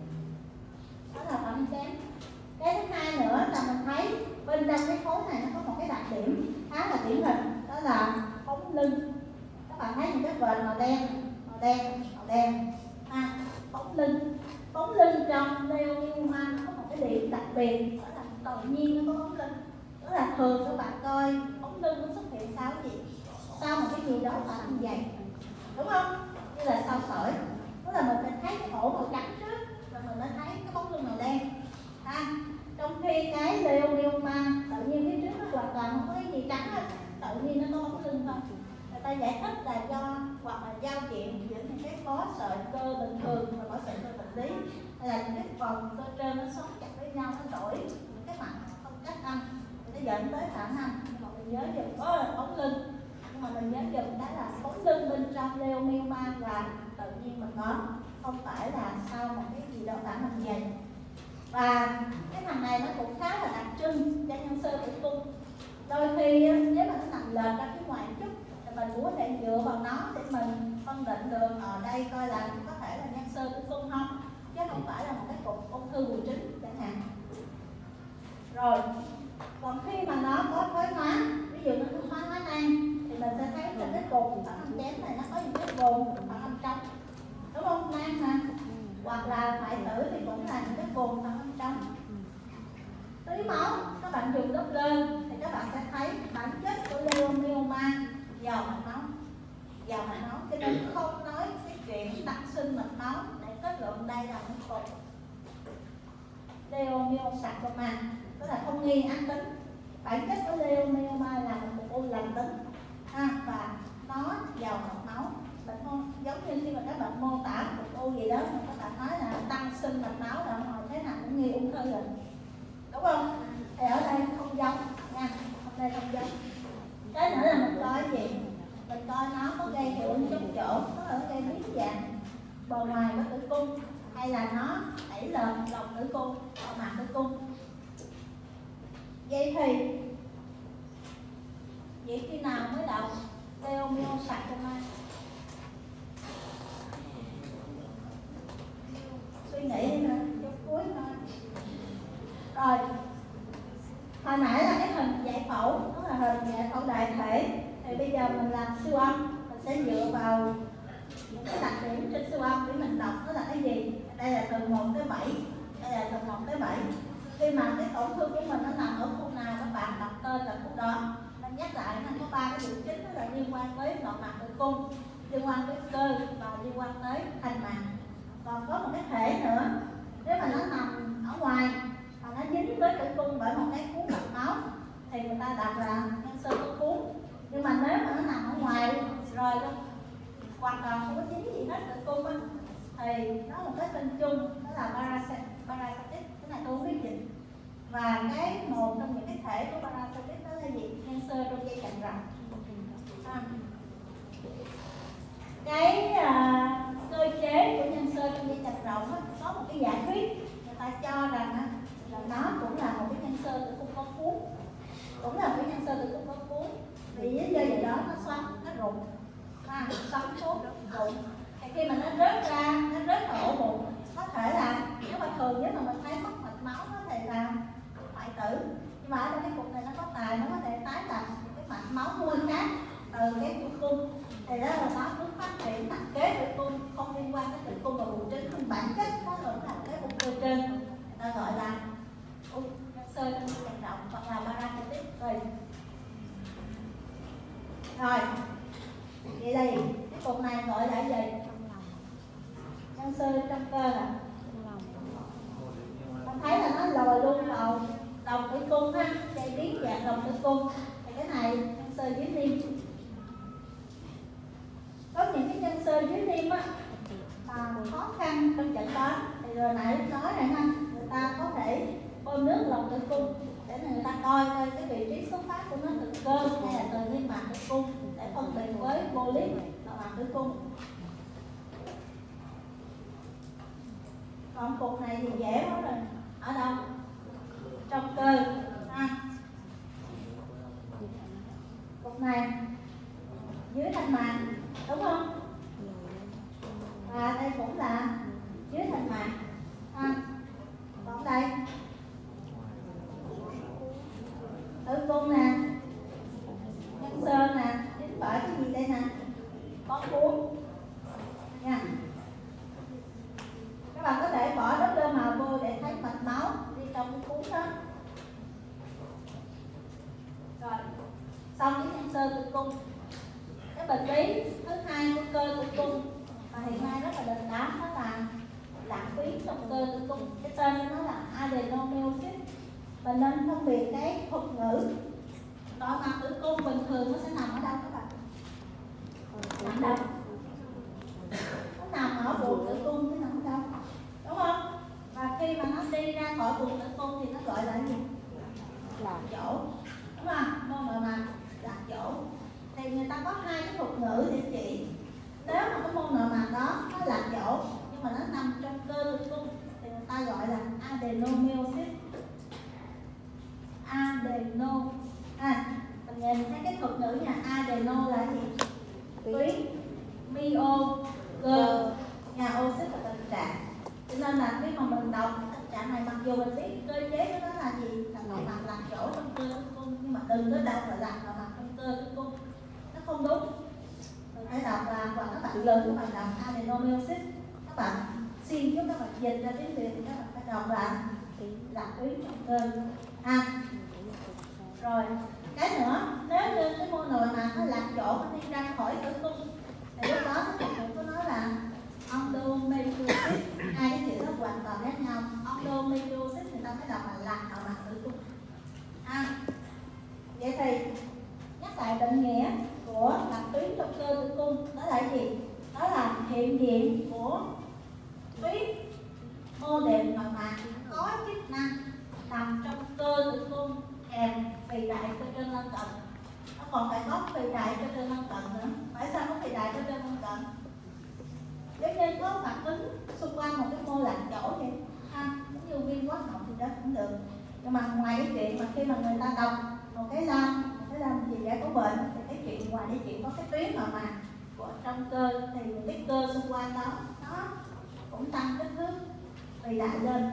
đó là phản âm kém. Cái thứ hai nữa là mình thấy bên trong cái khối này nó có một cái đặc điểm khá là điển hình, đó là phóng lưng. Các bạn thấy những cái vệt màu đen, màu đen, màu đen, à, phóng lưng. Phóng lưng trong leomioma nó có một cái điểm đặc biệt, đó là tự nhiên nó có phóng lưng. Đó là thường các bạn coi phóng lưng nó xuất hiện sau cái gì? Sau một cái gì đó phản âm dày, đúng không? Như là sau sởi, tức là mình phải thấy cái ổ màu trắng trước rồi mình mới thấy cái bóng lưng màu đen. À, trong khi cái leomioma tự nhiên phía trước nó hoàn toàn không có cái gì trắng hết, tự nhiên nó có bóng lưng thôi. Người ta giải thích là do hoặc là giao chuyện giữa những cái bó sợi cơ bình thường và bó sợi cơ bệnh lý, hay là những cái phần cơ trên nó xoắn chặt với nhau, nó đổi những cái mặt không cách âm, nó dẫn tới khả năng. Nhưng mà mình nhớ dùm có bóng lưng, nhưng mà mình nhớ dùm đó là bóng lưng bên trong leomioma là tự nhiên mình có, không phải là sau một cái gì đó phản âm dày. Và cái thằng này nó cũng khá là đặc trưng cho nhân sơ tử cung. Đôi khi nếu mà nó nằm lệch ra phía ngoài chút thì mình cũng có thể dựa vào nó để mình phân định được ở đây coi là có thể là nhân sơ tử cung không, chứ không phải là một cái cục ung thư buồng trứng chẳng hạn. Rồi còn khi mà nó có thoái hóa, ví dụ nó có thoái hóa nang thì mình sẽ thấy trên cái cục phản âm kém này nó có những cái vùng phản âm trong, đúng không? Nang mà, hoặc là hoại tử thì cũng là những cái vùng phản âm trong. Tưới máu, các bạn dùng Doppler thì các bạn sẽ thấy bản chất của leomioma giàu mạch máu, giàu mạch máu, cho nên không nói cái chuyện tăng sinh mạch máu để kết luận đây là một cục leomiosarcoma, tức là không nghi ác tính. Bản chất của leomioma là một cục u lành tính, à, và nó giàu mạch máu. Bệnh mô, giống như khi mà các bạn mô tả một cục u gì đó mà các bạn nói là tăng sinh mạch máu là hồi thế nào cũng nghi ung thư rồi, đúng không? Thì ở đây không giống nha, ở đây không giống. Cái nữa là mình coi cái gì, mình coi nó có gây hiệu ứng chống chỗ, nó ở gây biến dạng bề ngoài của tử cung, hay là nó đẩy lệch lòng tử cung, ở mặt tử cung. Vậy thì vậy khi nào mới đậu leomiosarcoma? Suy nghĩ đi nè, chút cuối thôi. Rồi, hồi nãy là cái hình giải phẫu, đó là hình giải phẫu đại thể. Thì bây giờ mình làm siêu âm, mình sẽ dựa vào những cái đặc điểm trên siêu âm để mình đọc đó là cái gì. Đây là từ một tới bảy, đây là từ một tới bảy. Khi mà cái tổn thương của mình nó nằm ở khu nào, các bạn đặt tên là khu đó. Mình nhắc lại là có ba cái điểm chính, đó là liên quan tới nội mạc tử cung, liên quan tới cơ và liên quan tới thành mạc. Còn có một cái thể nữa, nếu mà nó nằm ở ngoài và nó dính với tử cung bởi một cái cuốn mạch máu thì người ta đặt là nhân sơ tử cuốn. Nhưng mà nếu mà nó nằm ở ngoài rồi luôn, hoàn toàn không có dính gì hết tử cung á, thì nó là một cái tên chung, đó là parasitic. Cái này tôi không biết dịch. Và cái một trong những cái thể của parasitic đó là gì? Nhân sơ trong dây chằng rồng. À. Cái uh, cơ chế của nhân sơ trong dây chằng rồng á, có một cái giả thuyết người ta cho rằng á, là nó cũng là một cái nhân sơ tử cung có cuốn, cũng là một cái nhân sơ tử cung có cuốn. Vì lý do gì đó nó xoắn, nó rụng, à, xoắn xuống, rụng. Thì khi mà nó rớt ra, nó rớt vào ổ bụng, có thể là nếu mà thường nếu mà mình thấy mất mạch máu nó thì là hoại tử. Nhưng mà ở đây cái cục này nó có tài, nó có thể tái tạo những cái mạch mạch máu nuôi khác từ cái tử cung, thì đó là nó cứ phát triển thành kế tử cung, không liên quan tới tử cung và buồng trứng, nhưng bản chất nó vẫn là cái ung thư trên, người ta gọi là ung sơ ung thư vận động hoặc là parasitic tùy. Rồi vậy thì cái cục này gọi là gì? Nhân sơ trong cơ à? Con thấy là nó lồi luôn vào đồng tử cung ha, chạy biến dạng đồng tử cung. Thì cái này nhân sơ dưới niêm. Có những cái nhân sơ dưới niêm á mà khó khăn trong chẩn đoán thì rồi nãy nói này ha, người ta có thể bơm nước lòng tử cung để người ta coi coi cái vị trí xuất phát của nó từ cơ hay là từ niêm mạc tử cung để phân biệt với polyp nội mạc tử cung. Còn cục này thì dễ quá rồi, ở đâu? Trong cơ ha. Cục này dưới thành mạc đúng không? Và đây cũng là dưới thành mạc ha. Còn đây tử cung nè, nhân sơ nè, dính bởi cái gì đây nè? Có cuốn nha. Các bạn có thể bỏ đất lơ màu vô để thấy mạch máu đi trong cái cuốn đó. Rồi, xong với nhân sơ tử cung. Cái bệnh lý thứ hai của cơ tử cung mà hiện nay rất là đình đám đó là lạc tuyến trong cơ tử cung. Cái tên của nó là adenomyosis. Mình nên phân biệt cái thuật ngữ. Nội mạc tử cung bình thường nó sẽ nằm ở đâu các bạn? Nằm đâu? Nó nằm ở buồng tử cung, nó nằm ở đâu? Đúng không? Và khi mà nó đi ra khỏi buồng tử cung thì nó gọi là gì? Lạc chỗ. Đúng không? Môn nội mạc lạc chỗ. Thì người ta có hai cái thuật ngữ để chỉ. Nếu mà cái môn nội mạc đó nó lạc chỗ nhưng mà nó nằm trong cơ tử cung thì người ta gọi là adenomyosis. Adeno. À, mình nhìn thấy cái thuật ngữ nha, adeno là gì? Tuyến. Myo cơ nhà oxit và tình trạng. Cho nên là khi mà mình đọc tình trạng này, mặc dù mình biết cơ chế của nó là gì, là nội mạc lạc chỗ trong cơ tử cung, nhưng mà đừng có đọc là lạc nội mạc trong cơ tử cung, nó không đúng. Mình phải đọc là, hoặc các bạn lớn của bạn đọc adenomyosis, các bạn xin giúp các bạn dịch ra tiếng Việt thì các bạn phải đọc là lạc tuyến trong cơ. À, rồi cái nữa, nếu như cái môn nội mạc nó lạc chỗ nó đi ra khỏi tử cung thì lúc đó cái thuật ngữ của nó là endometriosis. Hai cái chữ đó hoàn toàn khác nhau. Endometriosis người ta phải đọc là lạc nội mạc tử cung. À, vậy thì nhắc lại định nghĩa của lạc tuyến trong cơ tử cung đó là gì? Đó là hiện diện của tuyến mô đệm nội mạc có chức năng nằm trong cơ tử cung kèm phì đại cơ trên lân cận. Nó còn phải có phì đại cơ trên lân cận nữa. Tại sao có phì đại cơ trên lân cận? Nếu như có phản ứng xung quanh một cái mô lạc chỗ vậy ha, giống như viêm quá họng thì đó cũng được. Nhưng mà ngoài cái chuyện mà khi mà người ta đọc một cái lan, một cái lan gì đã có bệnh thì cái chuyện ngoài cái chuyện có cái tuyến mà mà của trong cơ thì cái cơ xung quanh đó nó cũng tăng kích thước phì đại lên.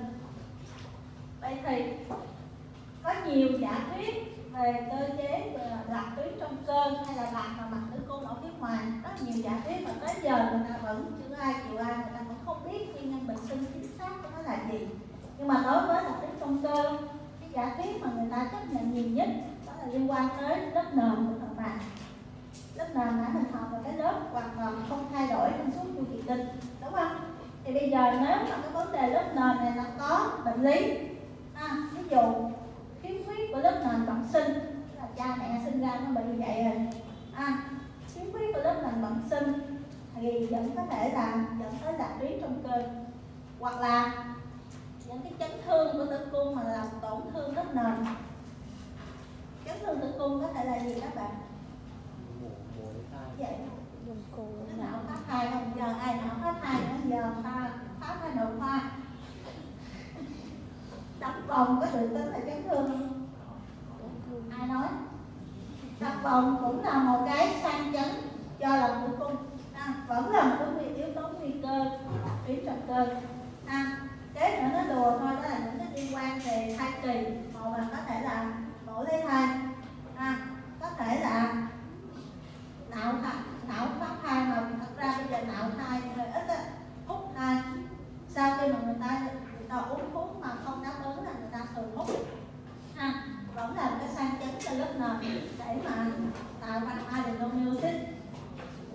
Vậy thì có nhiều giả thuyết về cơ chế về lạc tuyến trong cơ hay là lạc mà mặt tử cung ở phía ngoài, rất nhiều giả thuyết mà tới giờ người ta vẫn chưa ai chịu ai, người ta vẫn không biết nguyên nhân bệnh sinh chính xác của nó là gì. Nhưng mà đối với lạc tuyến trong cơ, cái giả thuyết mà người ta chấp nhận nhiều nhất đó là liên quan tới lớp nền của nội mạc. Lớp nền đã hình thành một cái lớp hoàn toàn không thay đổi trong suốt chu kỳ kinh, đúng không? Thì bây giờ nếu mà cái vấn đề lớp nền này nó có bệnh lý, à, ví dụ khiếm khuyết của lớp nền bẩm sinh, là cha mẹ sinh ra nó bị như vậy rồi, à, khiếm khuyết của lớp nền bẩm sinh thì vẫn có thể là dẫn tới lạc tuyến trong cơ, hoặc là những cái chấn thương của tử cung mà làm tổn thương lớp nền. Chấn thương tử cung có thể là gì các bạn? Vậy cái nào phá thai không? Giờ ai nào phá thai nữa? Giờ ta phá thai đầu khoa đập vòng có tự tính là chấn thương không? Ai nói? Đập vòng cũng là một cái sang chấn cho lòng tử cung, à, vẫn là một cái yếu tố nguy cơ tuyến trong cơ. À, cái nữa nó đùa thôi, đó là những cái liên quan về thai kỳ, một là có thể là mổ lấy thai, à, có thể là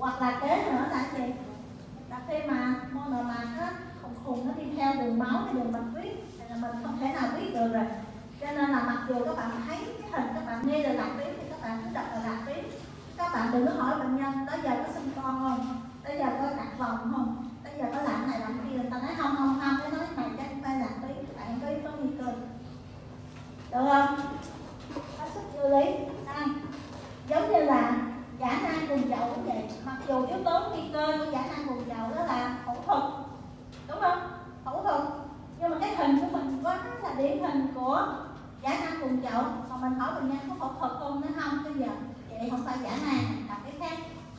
Hoặc là kế nữa là gì? Là khi mà mô nội mạc á khùng khùng nó đi theo đường máu hay đường mạch huyết thì là mình không thể nào biết được rồi. Cho nên là mặc dù các bạn thấy cái hình các bạn nghe là lạc tuyến thì các bạn cứ đọc là lạc tuyến. Các bạn đừng có hỏi bệnh nhân tới giờ có sinh con không, tới giờ có đặt vòng không, tới giờ có làm này làm kia, người ta nói không không không, cái nói này chắc phải lạc tuyến, bạn có có nguy cơ, được không? Có sức vô lý. À, giống như là giả nang buồng chậu cũng vậy, mặc dù yếu tố nguy cơ của giả nang buồng chậu đó là phẫu thuật, đúng không? Phẫu thuật, nhưng mà cái hình của mình quá là điển hình của giả nang buồng chậu, còn mình hỏi bệnh nhân có phẫu thuật không, nó không, bây giờ vậy không phải giả nang, gặp cái khác,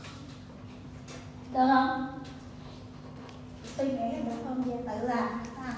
được không? Suy nghĩ được không? Về tự làm. À.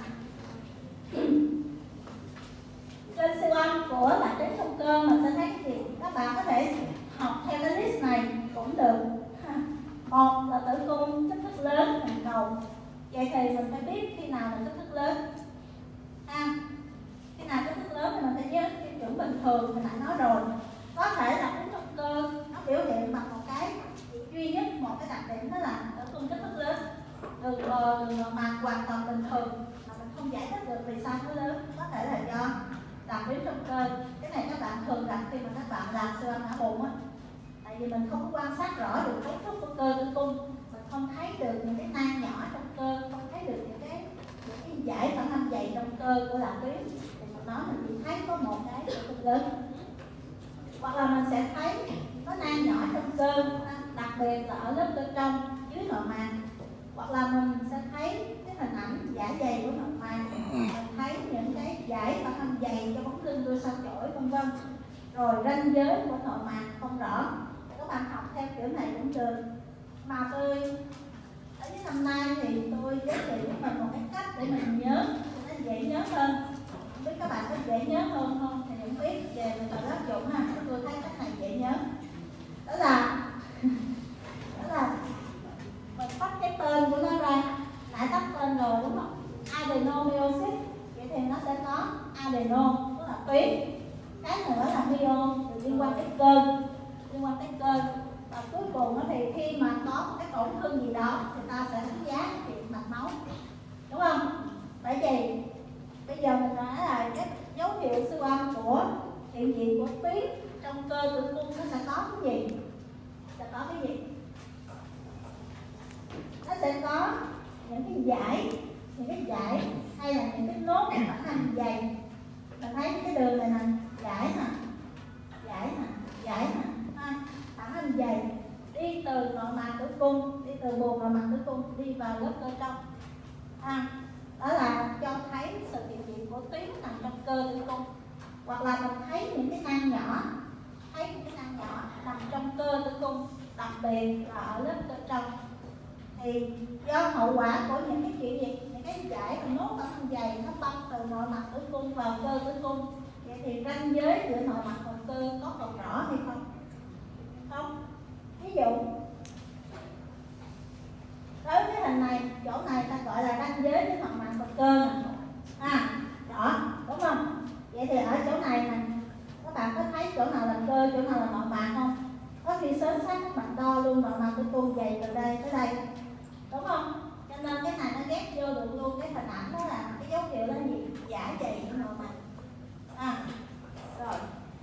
Trên siêu âm của lạc tuyến trong cơ mình sẽ thấy cái gì? Các bạn có thể học theo cái list này cũng được. Một là tử cung kích thước lớn hình cầu. Vậy thì mình phải biết khi nào là kích thước lớn. À, khi nào kích thước lớn thì mình phải nhớ tiêu chuẩn bình thường, mình đã nói rồi. Có thể là tuyến trong cơ nó biểu hiện bằng một cái duy nhất, một cái đặc điểm đó là tử cung kích thước lớn. Đường bờ, đường mạc hoàn toàn bình thường mà mình không giải thích được vì sao nó lớn. Có thể là do lạc tuyến trong cơ. Cái này các bạn thường gặp khi mà các bạn làm siêu âm não bụng á. Tại vì mình không quan sát rõ được cấu trúc của cơ tử cung, mình không thấy được những cái nang nhỏ trong cơ, không thấy được những cái những cái giải phản âm dày trong cơ của lạc tuyến, thì mình nói mình chỉ thấy có một cái tử cung lớn. Hoặc là mình sẽ thấy có nang nhỏ trong cơ, đặc biệt là ở lớp cơ trong dưới nội mạc. Hoặc là mình sẽ thấy cái hình ảnh dạ dày của nội mạc, mình thấy những cái giải phản âm dày cho bóng lưng đuôi sao chổi vân vân. Rồi ranh giới của nội mạc không rõ, các bạn học theo kiểu này cũng được. Mà tôi ở cái năm nay thì tôi giới thiệu với mình một cái cách để mình nhớ cho nó dễ nhớ hơn. Không biết các bạn có dễ nhớ hơn không thì cũng biết về mình tự áp dụng ha. Tôi thấy cách này dễ nhớ. Đó là đó là mình tách cái tên của nó ra, nãy tách tên rồi đúng không? Adenomyosis, vậy thì nó sẽ có adeno tức là tuyến, cái nữa là myo liên quan tới cơ, liên quan tới cơ, và cuối cùng thì khi mà có một cái tổn thương gì đó thì ta sẽ đánh giá chuyện mạch máu, đúng không? Bởi vì bây giờ mình nói là cái dấu hiệu siêu âm của hiện diện của tuyến trong cơ tử cung nó sẽ có cái gì? Sẽ có cái gì? Nó sẽ có những cái dải, những cái dải hay là những cái nốt phản âm dày. Mình thấy cái đường này nè, dải nè, dải nè, dải nè, phản âm dày đi từ nội mạc tử cung, đi từ buồng nội mạc tử cung đi vào lớp cơ trong. À, đó là cho thấy sự hiện diện của tuyến nằm trong cơ tử cung. Hoặc là mình thấy những cái nang nhỏ, thấy những cái nang nhỏ nằm trong cơ tử cung, đặc biệt là ở lớp cơ trong. Thì do hậu quả của những cái chuyện gì, những cái giải và nốt phản âm dày nó băng từ nội mạc tử cung vào cơ tử cung, vậy thì ranh giới giữa nội mạc và cơ có còn rõ hay không? Không. Ví dụ đối với hình này, chỗ này ta gọi là ranh giới giữa nội mạc và cơ nè. À, rõ, đúng không? Vậy thì ở chỗ này nè, các bạn có thấy chỗ nào là cơ, chỗ nào là nội mạc không? Có khi sớm sát các bạn đo luôn nội mạc tử cung dày từ đây tới đây, đúng không? Cho nên cái này nó ghép vô được luôn cái hình ảnh, đó là cái dấu hiệu là gì? Giả dày của nội mạc. À, rồi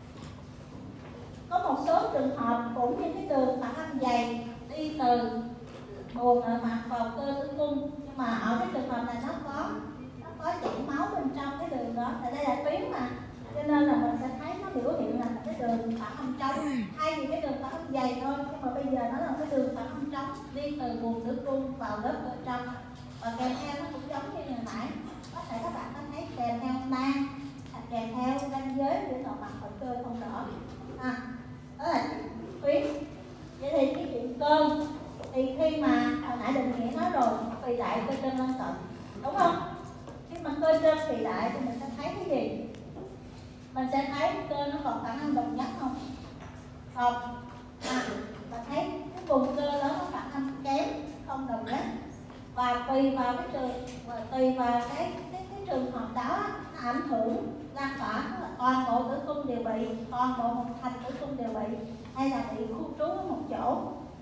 có một số trường hợp cũng như cái đường phản âm dày đi từ buồng nội mạc vào cơ tử cung, nhưng mà ở cái trường hợp này nó có nó có chảy máu bên trong cái đường đó, tại đây là tuyến mà, cho nên là mình sẽ thấy nó biểu hiện là cái đường phản âm trống thay vì cái đường phản âm dày thôi, nhưng mà bây giờ nó là cái đường phản âm trống đi từ buồng tử cung vào lớp cơ trong, và kèm theo nó cũng giống như hồi nãy, có thể các bạn có thấy kèm theo nang, kèm theo ranh giới giữa nội mạc và cơ không rõ. À, đó là tuyến. Vậy thì cái chuyện cơ thì khi mà hồi nãy Định Nghĩa nói rồi, phì đại cơ trên lân cận, đúng không? Khi mà cơ trên phì đại thì mình sẽ thấy cái gì? Mình sẽ thấy cơ nó còn phản âm đồng nhất không? Không. À, mình thấy cái vùng cơ đó nó phản âm kém, không đồng nhất. Và tùy vào cái trường và tùy vào cái cái, cái trường hợp đó nó ảnh hưởng lan tỏa, tức là toàn bộ tử cung đều bị, toàn bộ một thành tử cung đều bị, hay là bị khu trú ở một chỗ.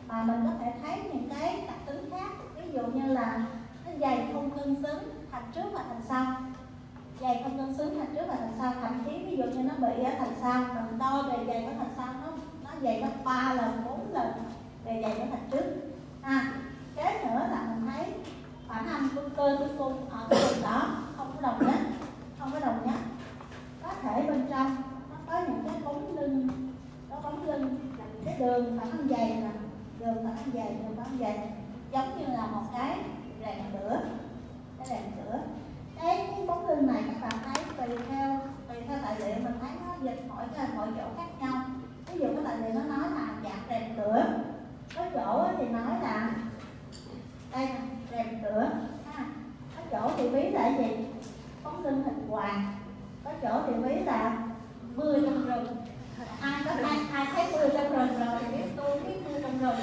mà mình có thể thấy những cái đặc tính khác, ví dụ như là nó dày không cân xứng thành trước và thành sau, dày không cân xứng thành trước và thành sau, thậm chí ví dụ như nó bị ở thành sau, mình đo bề dày của thành sau nó nó dày gấp ba lần bốn lần bề dày của thành trước. À, kế nữa là mình thấy phản âm của cơ tử cung ở cái vùng đó không có đồng nhất, không có đồng nhất, có thể bên trong nó có những cái bóng lưng, có bóng lưng là cái đường phản âm dày nè, đường phản âm dày, đường phản âm dày giống như là một cái rèm cửa, cái rèm cửa. Cái, cái bóng lưng này các bạn thấy tùy theo tùy theo tài liệu mình thấy nó dịch mỗi cái mỗi chỗ khác nhau. Ví dụ cái tài liệu nó nói là dạng rèm cửa, có chỗ thì nói là đây nè, rèm cửa, ha. Có chỗ thì ví là gì? Bóng lưng hình hoàng, có chỗ thì ví là mưa trong rừng. Ai có ai, ai thấy mưa trong rừng rồi thì biết tôi biết mưa trong rừng.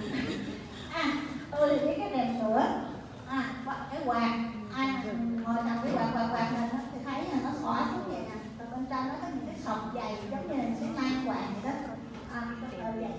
À, tôi thì biết cái rèm cửa, à, cái quạt, ai ngồi nằm cái quạt quạt quạt này thì thấy là nó xõa xuống vậy nè, từ bên trong nó có những cái sọt dày giống như là cái mang quạt vậy đó, à, cái sọt dày.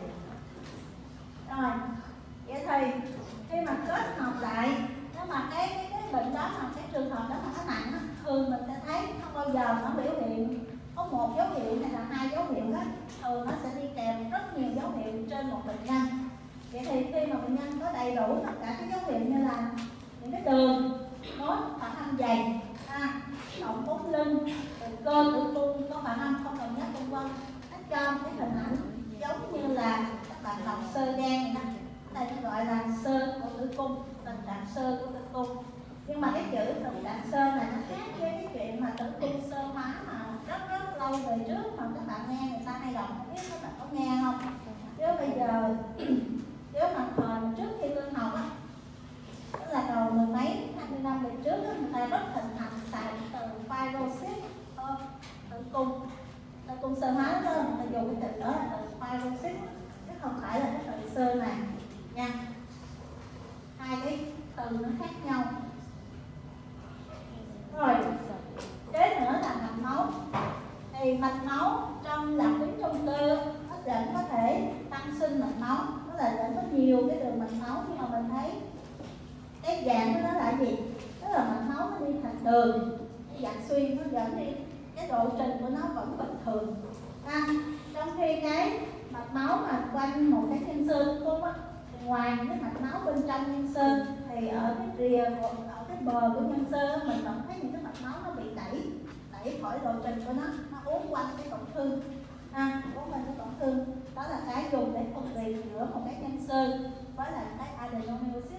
Rồi, vậy thì khi mà kết hợp lại, nếu mà cái cái, cái bệnh đó mà cái trường hợp đó mà nó nặng á, thường mình sẽ thấy không bao giờ nó biểu hiện có một dấu hiệu hay là hai dấu hiệu hết, thường nó sẽ đi kèm rất nhiều dấu hiệu trên một bệnh nhân. Vậy thì khi mà bệnh nhân có đầy đủ tất cả các dấu hiệu như là những cái đường nốt phản âm dày, à, động bóng lưng, cơ tử cung có phản âm không đồng nhất vân vân, nó cho cái hình ảnh giống như là các bạn đọc sơ gan này nè, đây nó gọi là sơ của tử cung, tình trạng sơ của tử cung. Nhưng mà cái chữ tình trạng sơ này nó khác với cái chuyện mà tử cung sơ hóa mà rất rất lâu về trước mà các bạn nghe người ta hay đọc, không biết các bạn có nghe không? Chứ bây giờ chứ mà thời trước khi tôi học á, tức là đầu mười mấy hai mươi năm về trước đó, người ta rất thịnh hành xài từ fibrosis thôi, tử cung tử cung sơ hóa đó, người ta dùng cái từ đó là từ fibrosis chứ không phải là cái từ sơ này nha. Hai cái từ nó khác nhau. Rồi kế nữa là mạch máu, thì mạch máu trong đặc tính trong cơ nó vẫn có thể tăng sinh mạch máu, tức là vẫn có nhiều cái đường mạch máu, nhưng mà mình thấy cái dạng của nó là gì? Tức là mạch máu nó đi thành đường, cái dạng xuyên nó vẫn đi, cái lộ trình của nó vẫn bình thường. À, trong khi cái mạch máu mà quanh một cái nhân sơn cung á, ngoài cái mạch máu bên trong nhân sơn thì ở cái rìa, ở cái bờ của nhân sơn mình vẫn thấy những cái mạch máu nó bị đẩy đẩy khỏi lộ trình của nó, nó uốn quanh cái tổn thương, à, uốn quanh cái tổn thương. Đó là cái dùng để phân biệt giữa một cái nhân sơn với là cái adenomyosis.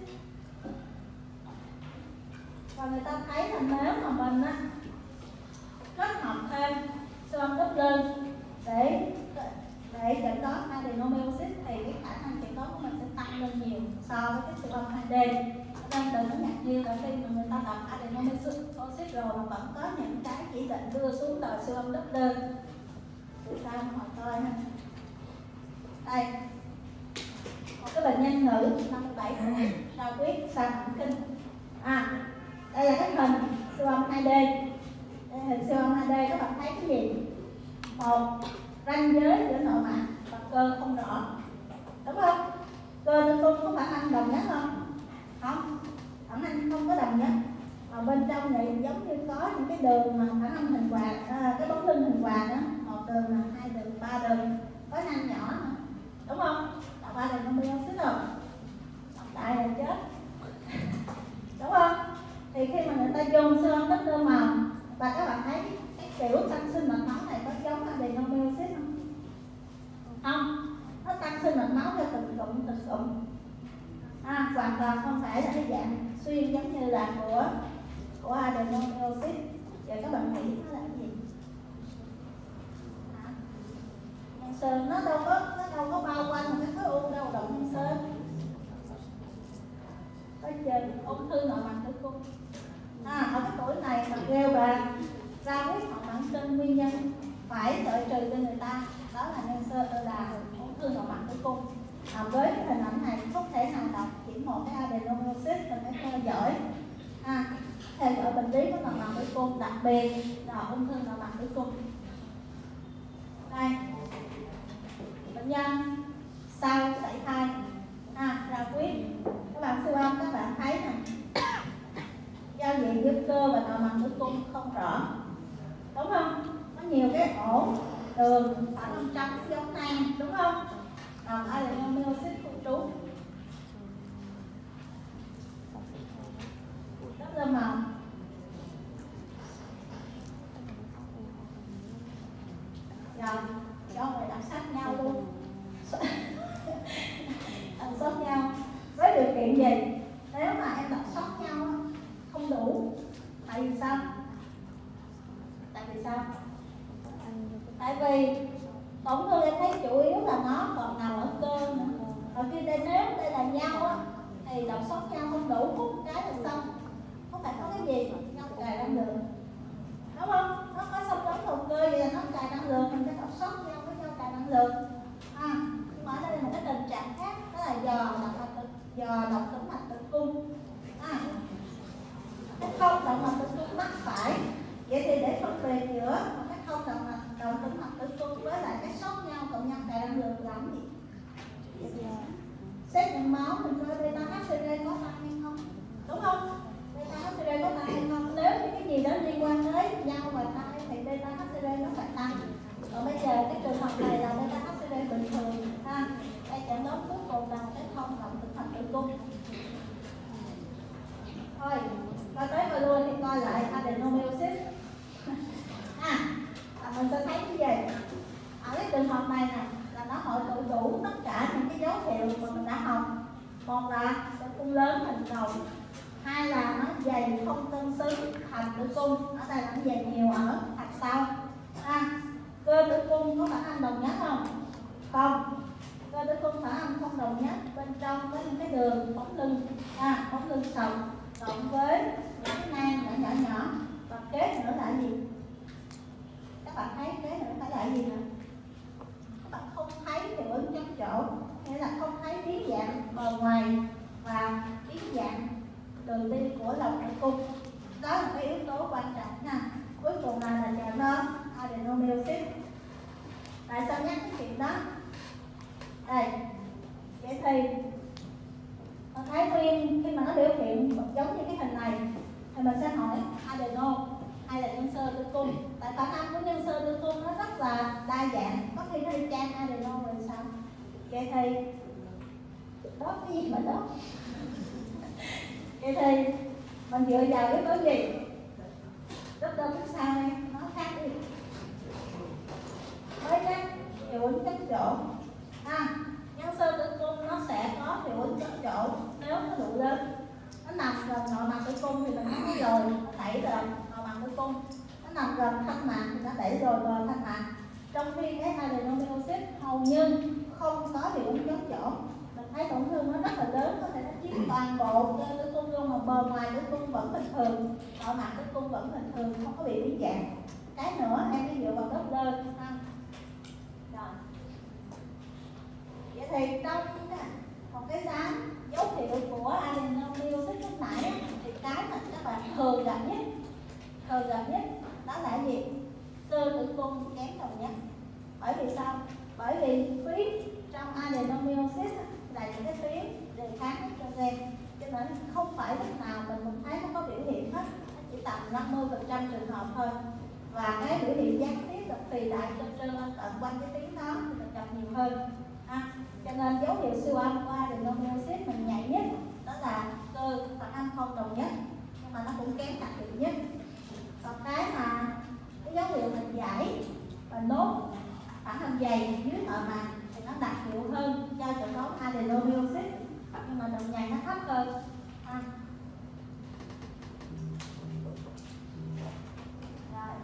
Và người ta thấy là nếu mà mình á, kết hợp thêm siêu âm Doppler để để chẩn đoán adenomyosis thì cái khả năng chẩn đoán của mình sẽ tăng lên nhiều so với cái siêu âm hai D. Nên đừng có ngạc nhiên là khi mà người ta đọc adenomyosis rồi mà vẫn có những cái chỉ định đưa xuống tờ siêu âm Doppler. Từ sao mà họ coi ha. Đây, một cái bệnh nhân nữ năm mươi bảy tuổi, sao huyết sang mãn kinh. À, đây là cái hình siêu âm hai D. Đây hình siêu âm hai D, các bạn thấy cái gì? Một, ranh giới giữa nội mạc và cơ không rõ, đúng không? Cơ tử cung có phản âm đồng nhất không? Không, phản âm không có đồng nhất. Mà bên trong này giống như có những cái đường mà phản âm hình quạt, à, cái bóng lưng hình quạt đó, một đường là hai đường, ba đường, có nanh nhỏ nữa, đúng không? Đọc ba đường không biết không? Đọc đại là chết, đúng không? Thì khi mà người ta dùng siêu âm Doppler màu và các bạn thấy cái kiểu tăng sinh mạch máu này có giống adenomyosis không? Không, nó tăng sinh mạch máu theo từng cụm từng cụm, à, hoàn toàn không phải là cái dạng xuyên giống như là của của adenomyosis. Vậy các bạn nghĩ nó là cái gì? Nhân sơn nó đâu có nó đâu có bao quanh một cái khối u đâu, động nhân sơn có chơi ung thư nội mạc tử cung. À, ở cái tuổi này mà kêu là ra huyết hoặc mãn kinh, nguyên nhân phải loại trừ cho người ta đó là nhân sơ là ung thư nội mạc tử cung. À, với cái hình ảnh này không thể nào đọc chỉ một cái adenomyosis, mình phải theo dõi, à, theo dõi bệnh lý của nội mạc tử cung, đặc biệt là ung thư nội mạc tử cung. Đây, bệnh nhân sau sảy thai cơ và nội mạc tử cung không rõ, đúng không? Có nhiều cái ổ đường phản âm trắng giống nang, đúng không? Còn adenomyosis khu trú rất là màu. Rồi, cho người đọc sách nhau luôn. Đọc sót nhau với điều kiện gì? Nếu mà em đọc sót nhau không đủ, tại vì sao? Tại vì sao? Tại vì tổn thương em thấy chủ yếu là nó còn nằm ở cơ nữa. Còn khi đây nếu đây là nhau á, thì đọc sót nhau không đủ, hút cái là xong. Không phải có cái gì nhau cài năng lượng, đúng không? Nó có xâm lấn đầu cơ vậy là nó cài năng lượng, mình phải đọc sót nhau với nhau cài năng lượng. À, nhưng mà ở đây là một cái tình trạng khác, đó là dò động mạch tử, dò động tĩnh mạch tử cung. À, cái không động mạch tử cung mắc phải. Vậy thì để phân biệt giữa cái không động mạch động tĩnh mạch tử cung với lại cái sót nhau cộng nhau cài năng lượng làm gì? Xét nghiệm máu mình coi beta hát xê rê có tăng hay không, đúng không? Beta hát xê rê có tăng hay không? Nếu như cái gì đó liên quan tới nhau và thai thì beta hát xê rê nó phải tăng. Còn bây giờ cái trường hợp này là beta hát xê rê bình thường ha. Đây chẩn đoán cuối cùng là cái không động tĩnh mạch tử cung. Thôi, coi tới coi luôn thì coi lại adenomyosis. À, mình sẽ thấy cái gì? Ở cái trường hợp này nè, là nó hội tụ đủ tất cả những cái dấu hiệu mà mình đã học. Một là tử cung lớn hình cầu, hai là nó dày không tương xứng thành tử cung, ở đây là nó dày nhiều ở hạch sau. À, cơ tử cung có phản ánh đồng nhất không? Không. Cơ tử cung phản ánh không đồng nhất, bên trong có những cái đường bóng lưng, à, bóng lưng sòng cộng với những cái nang nhỏ nhỏ nhỏ. Và kế nữa là gì? Các bạn thấy kế nữa phải là gì nè? Các bạn không thấy hiệu ứng chống chỗ, nghĩa là không thấy biến dạng bờ ngoài và biến dạng đường đi của lòng tử cung. Đó là cái yếu tố quan trọng nha. Cuối cùng là là chẩn đoán adenomyosis. Tại sao nhắc cái chuyện đó? Đây, vậy thì mình thấy nguyên khi mà nó biểu hiện giống như cái hình này thì mình sẽ hỏi adeno hay là nhân sơ tử cung. Tại phản ánh của nhân sơ tử cung nó rất là đa dạng, có khi nó đi trang adeno rồi sao? Vậy thì đó cái gì mà đó? Vậy thì mình dựa vào yếu tố gì? Rất đơn cái sao đây, nó khác đi. Với cái hiệu ứng chống chỗ. À, nhân sơ tử cung nó sẽ có hiệu ứng chống chỗ nếu nó đủ lớn. Nó nằm gần nội mạc tử cung thì mình nói rồi, nó đẩy rồi nội mạc tử cung. Nó nằm gần thanh mạc thì nó đẩy rồi vào thanh mạc. Trong khi cái adenomyosis hầu như không có hiệu ứng chống chỗ. Mình thấy tổn thương nó rất là lớn, có thể nó chiếm toàn bộ cơ tử cung luôn, mà bờ ngoài tử cung vẫn bình thường, nội mạc tử cung vẫn bình thường, không có bị biến dạng. Cái nữa em ví dụ vào Doppler ha. Rồi. Vậy thì trong một cái dáng dấu hiệu của adenomyosis lúc nãy thì cái mà các bạn thường gặp nhất, thường gặp nhất đó là gì? Cơ tử cung kém đồng nhất. Bởi vì sao? Bởi vì tuyến trong adenomyosis là những cái tuyến đề kháng estrogen, cho nên không phải lúc nào mình cũng thấy nó có biểu hiện hết, nó chỉ tầm năm mươi phần trăm trường hợp thôi. Và cái biểu hiện gián tiếp là phì đại cho trơn tận quanh cái tuyến đó thì mình gặp nhiều hơn. À, cho nên dấu hiệu siêu âm của adenomyosis mình nhạy nhất đó là cơ phản âm không đồng nhất, nhưng mà nó cũng kém đặc biệt nhất. Còn cái mà cái dấu hiệu mình giải và nốt phản âm dày dưới nội mạc thì nó đặc hiệu hơn cho chẩn đoán adenomyosis, nhưng mà độ nhạy nó thấp hơn. À. Rồi.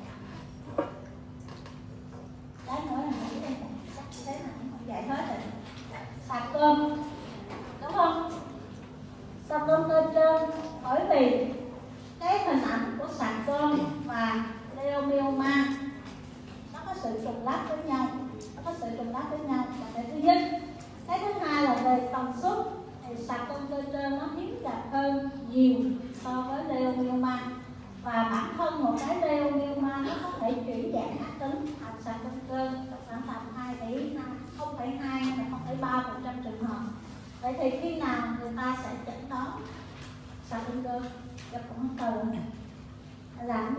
Cái nữa là nghĩ đây chắc thế này không dạy hết rồi. Sạc cơm, đúng không? Sạc cơm cơ trơn, bởi vì cái hình ảnh của sạc cơm và leiomyoma nó có sự trùng lắp với nhau, nó có sự trùng lắp với nhau là cái thứ nhất. Cái thứ hai là về tần suất thì sạc cơm cơ trơn nó hiếm gặp hơn nhiều so với leiomyoma, và bản thân một cái leiomyoma nó có thể chuyển dạng ác tính thành sạc cơm cơ khoảng tầm hai tỷ không phẩy hai hay không phẩy ba phần trăm trường hợp. Vậy thì khi nào người ta sẽ chẩn đoán Sao lên cơ cho cũng từ làm gì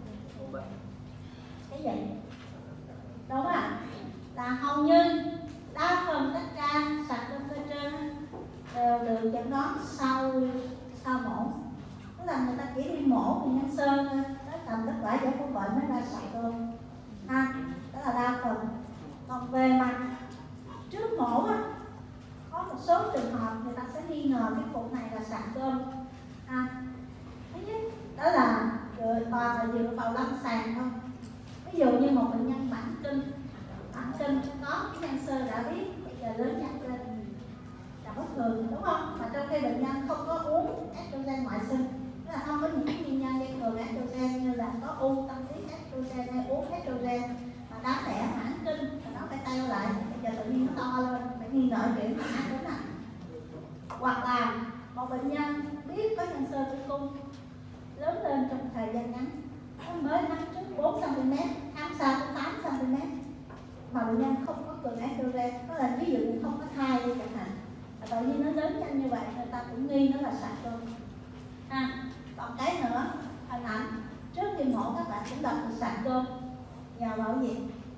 cái gì đúng à, là hầu như đa phần các ca sạc lên cơ trên đều được chẩn đoán sau sau mổ, tức là người ta chỉ đi mổ thì nhân sơ thôi, tới tầm kết quả giải phẫu bệnh mới ra sạc cơm ha, đó là đa phần. Còn về mặt trước mổ á, có một số trường hợp người ta sẽ nghi ngờ cái vụ này là sạc cơm ha. Thứ nhất đó là toàn là dựa vào lâm sàng thôi, ví dụ như một bệnh nhân mãn kinh mãn kinh có cái nhân sơ đã biết bây giờ lớn nhanh lên là bất thường đúng không, mà trong khi bệnh nhân không có uống estrogen ngoại sinh, tức là không có những cái nguyên nhân gây cường estrogen như là có u tâm lý estrogen hay uống estrogen mà đáng lẽ mãn kinh và nó phải teo lại, bây giờ tự nhiên nó to lên, phải nghi ngờ chuyện mãn tính à. Hoặc là một bệnh nhân biết có nhân sơ tử cung lớn lên trong thời gian ngắn, nó mới năm trước bốn xăng ti mét, tháng sau tới tám xăng ti mét mà bệnh nhân không có cường estrogen, đó là ví dụ như không có thai chẳng hạn, tự nhiên nó lớn nhanh như vậy người ta cũng nghi nó là sạc cơm à. Còn cái nữa, hình ảnh trước khi mổ các bạn cũng đọc được sạc cơm nhờ vào gì,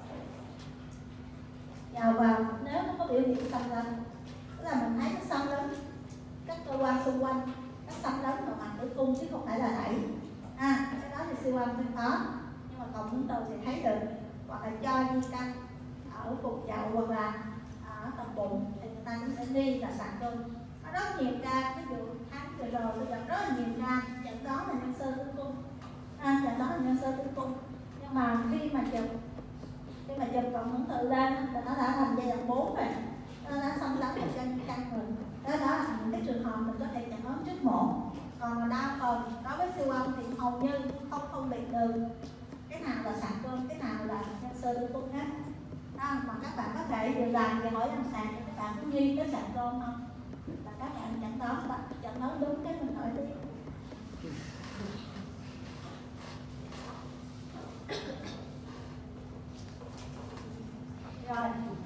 nhờ vào nếu nó có biểu hiện xâm lấn, tức là mình thấy nó xâm lấn các cơ quan xung quanh, nó xâm lấn vào mặt tử cung chứ không phải là đẩy à, cái đó thì siêu âm không có, nhưng mà còn muốn đầu thì thấy được, hoặc là cho di căn ở vùng chậu hoặc là ở tầm bụng thì người ta cũng sẽ nghi là sạc cơm. Có rất nhiều ca, ví dụ tháng vừa rồi tôi gặp rất là nhiều ca chẩn đoán là nhân sơ tử cung à, chẩn đoán là nhân sơ tử cung, nhưng mà khi mà chụp khi mà chụp cộng hưởng tự lên thì nó đã thành giai đoạn bốn rồi, nó đã xâm lấn vào chân căn mình, đó, đó là những cái trường hợp mình có thể chẩn đoán trước mổ. Còn đa phần đối với siêu âm thì hầu như không phân biệt được cái nào là sạc cơm, cái nào là nhân sơ tử cung hết à, mà các bạn có thể vừa làm vừa hỏi lâm sàng cho các bạn có nghi cái sạc cơm không, là các bạn chẩn đoán và chẩn đoán đúng cái mình hỏi tiếp. Rồi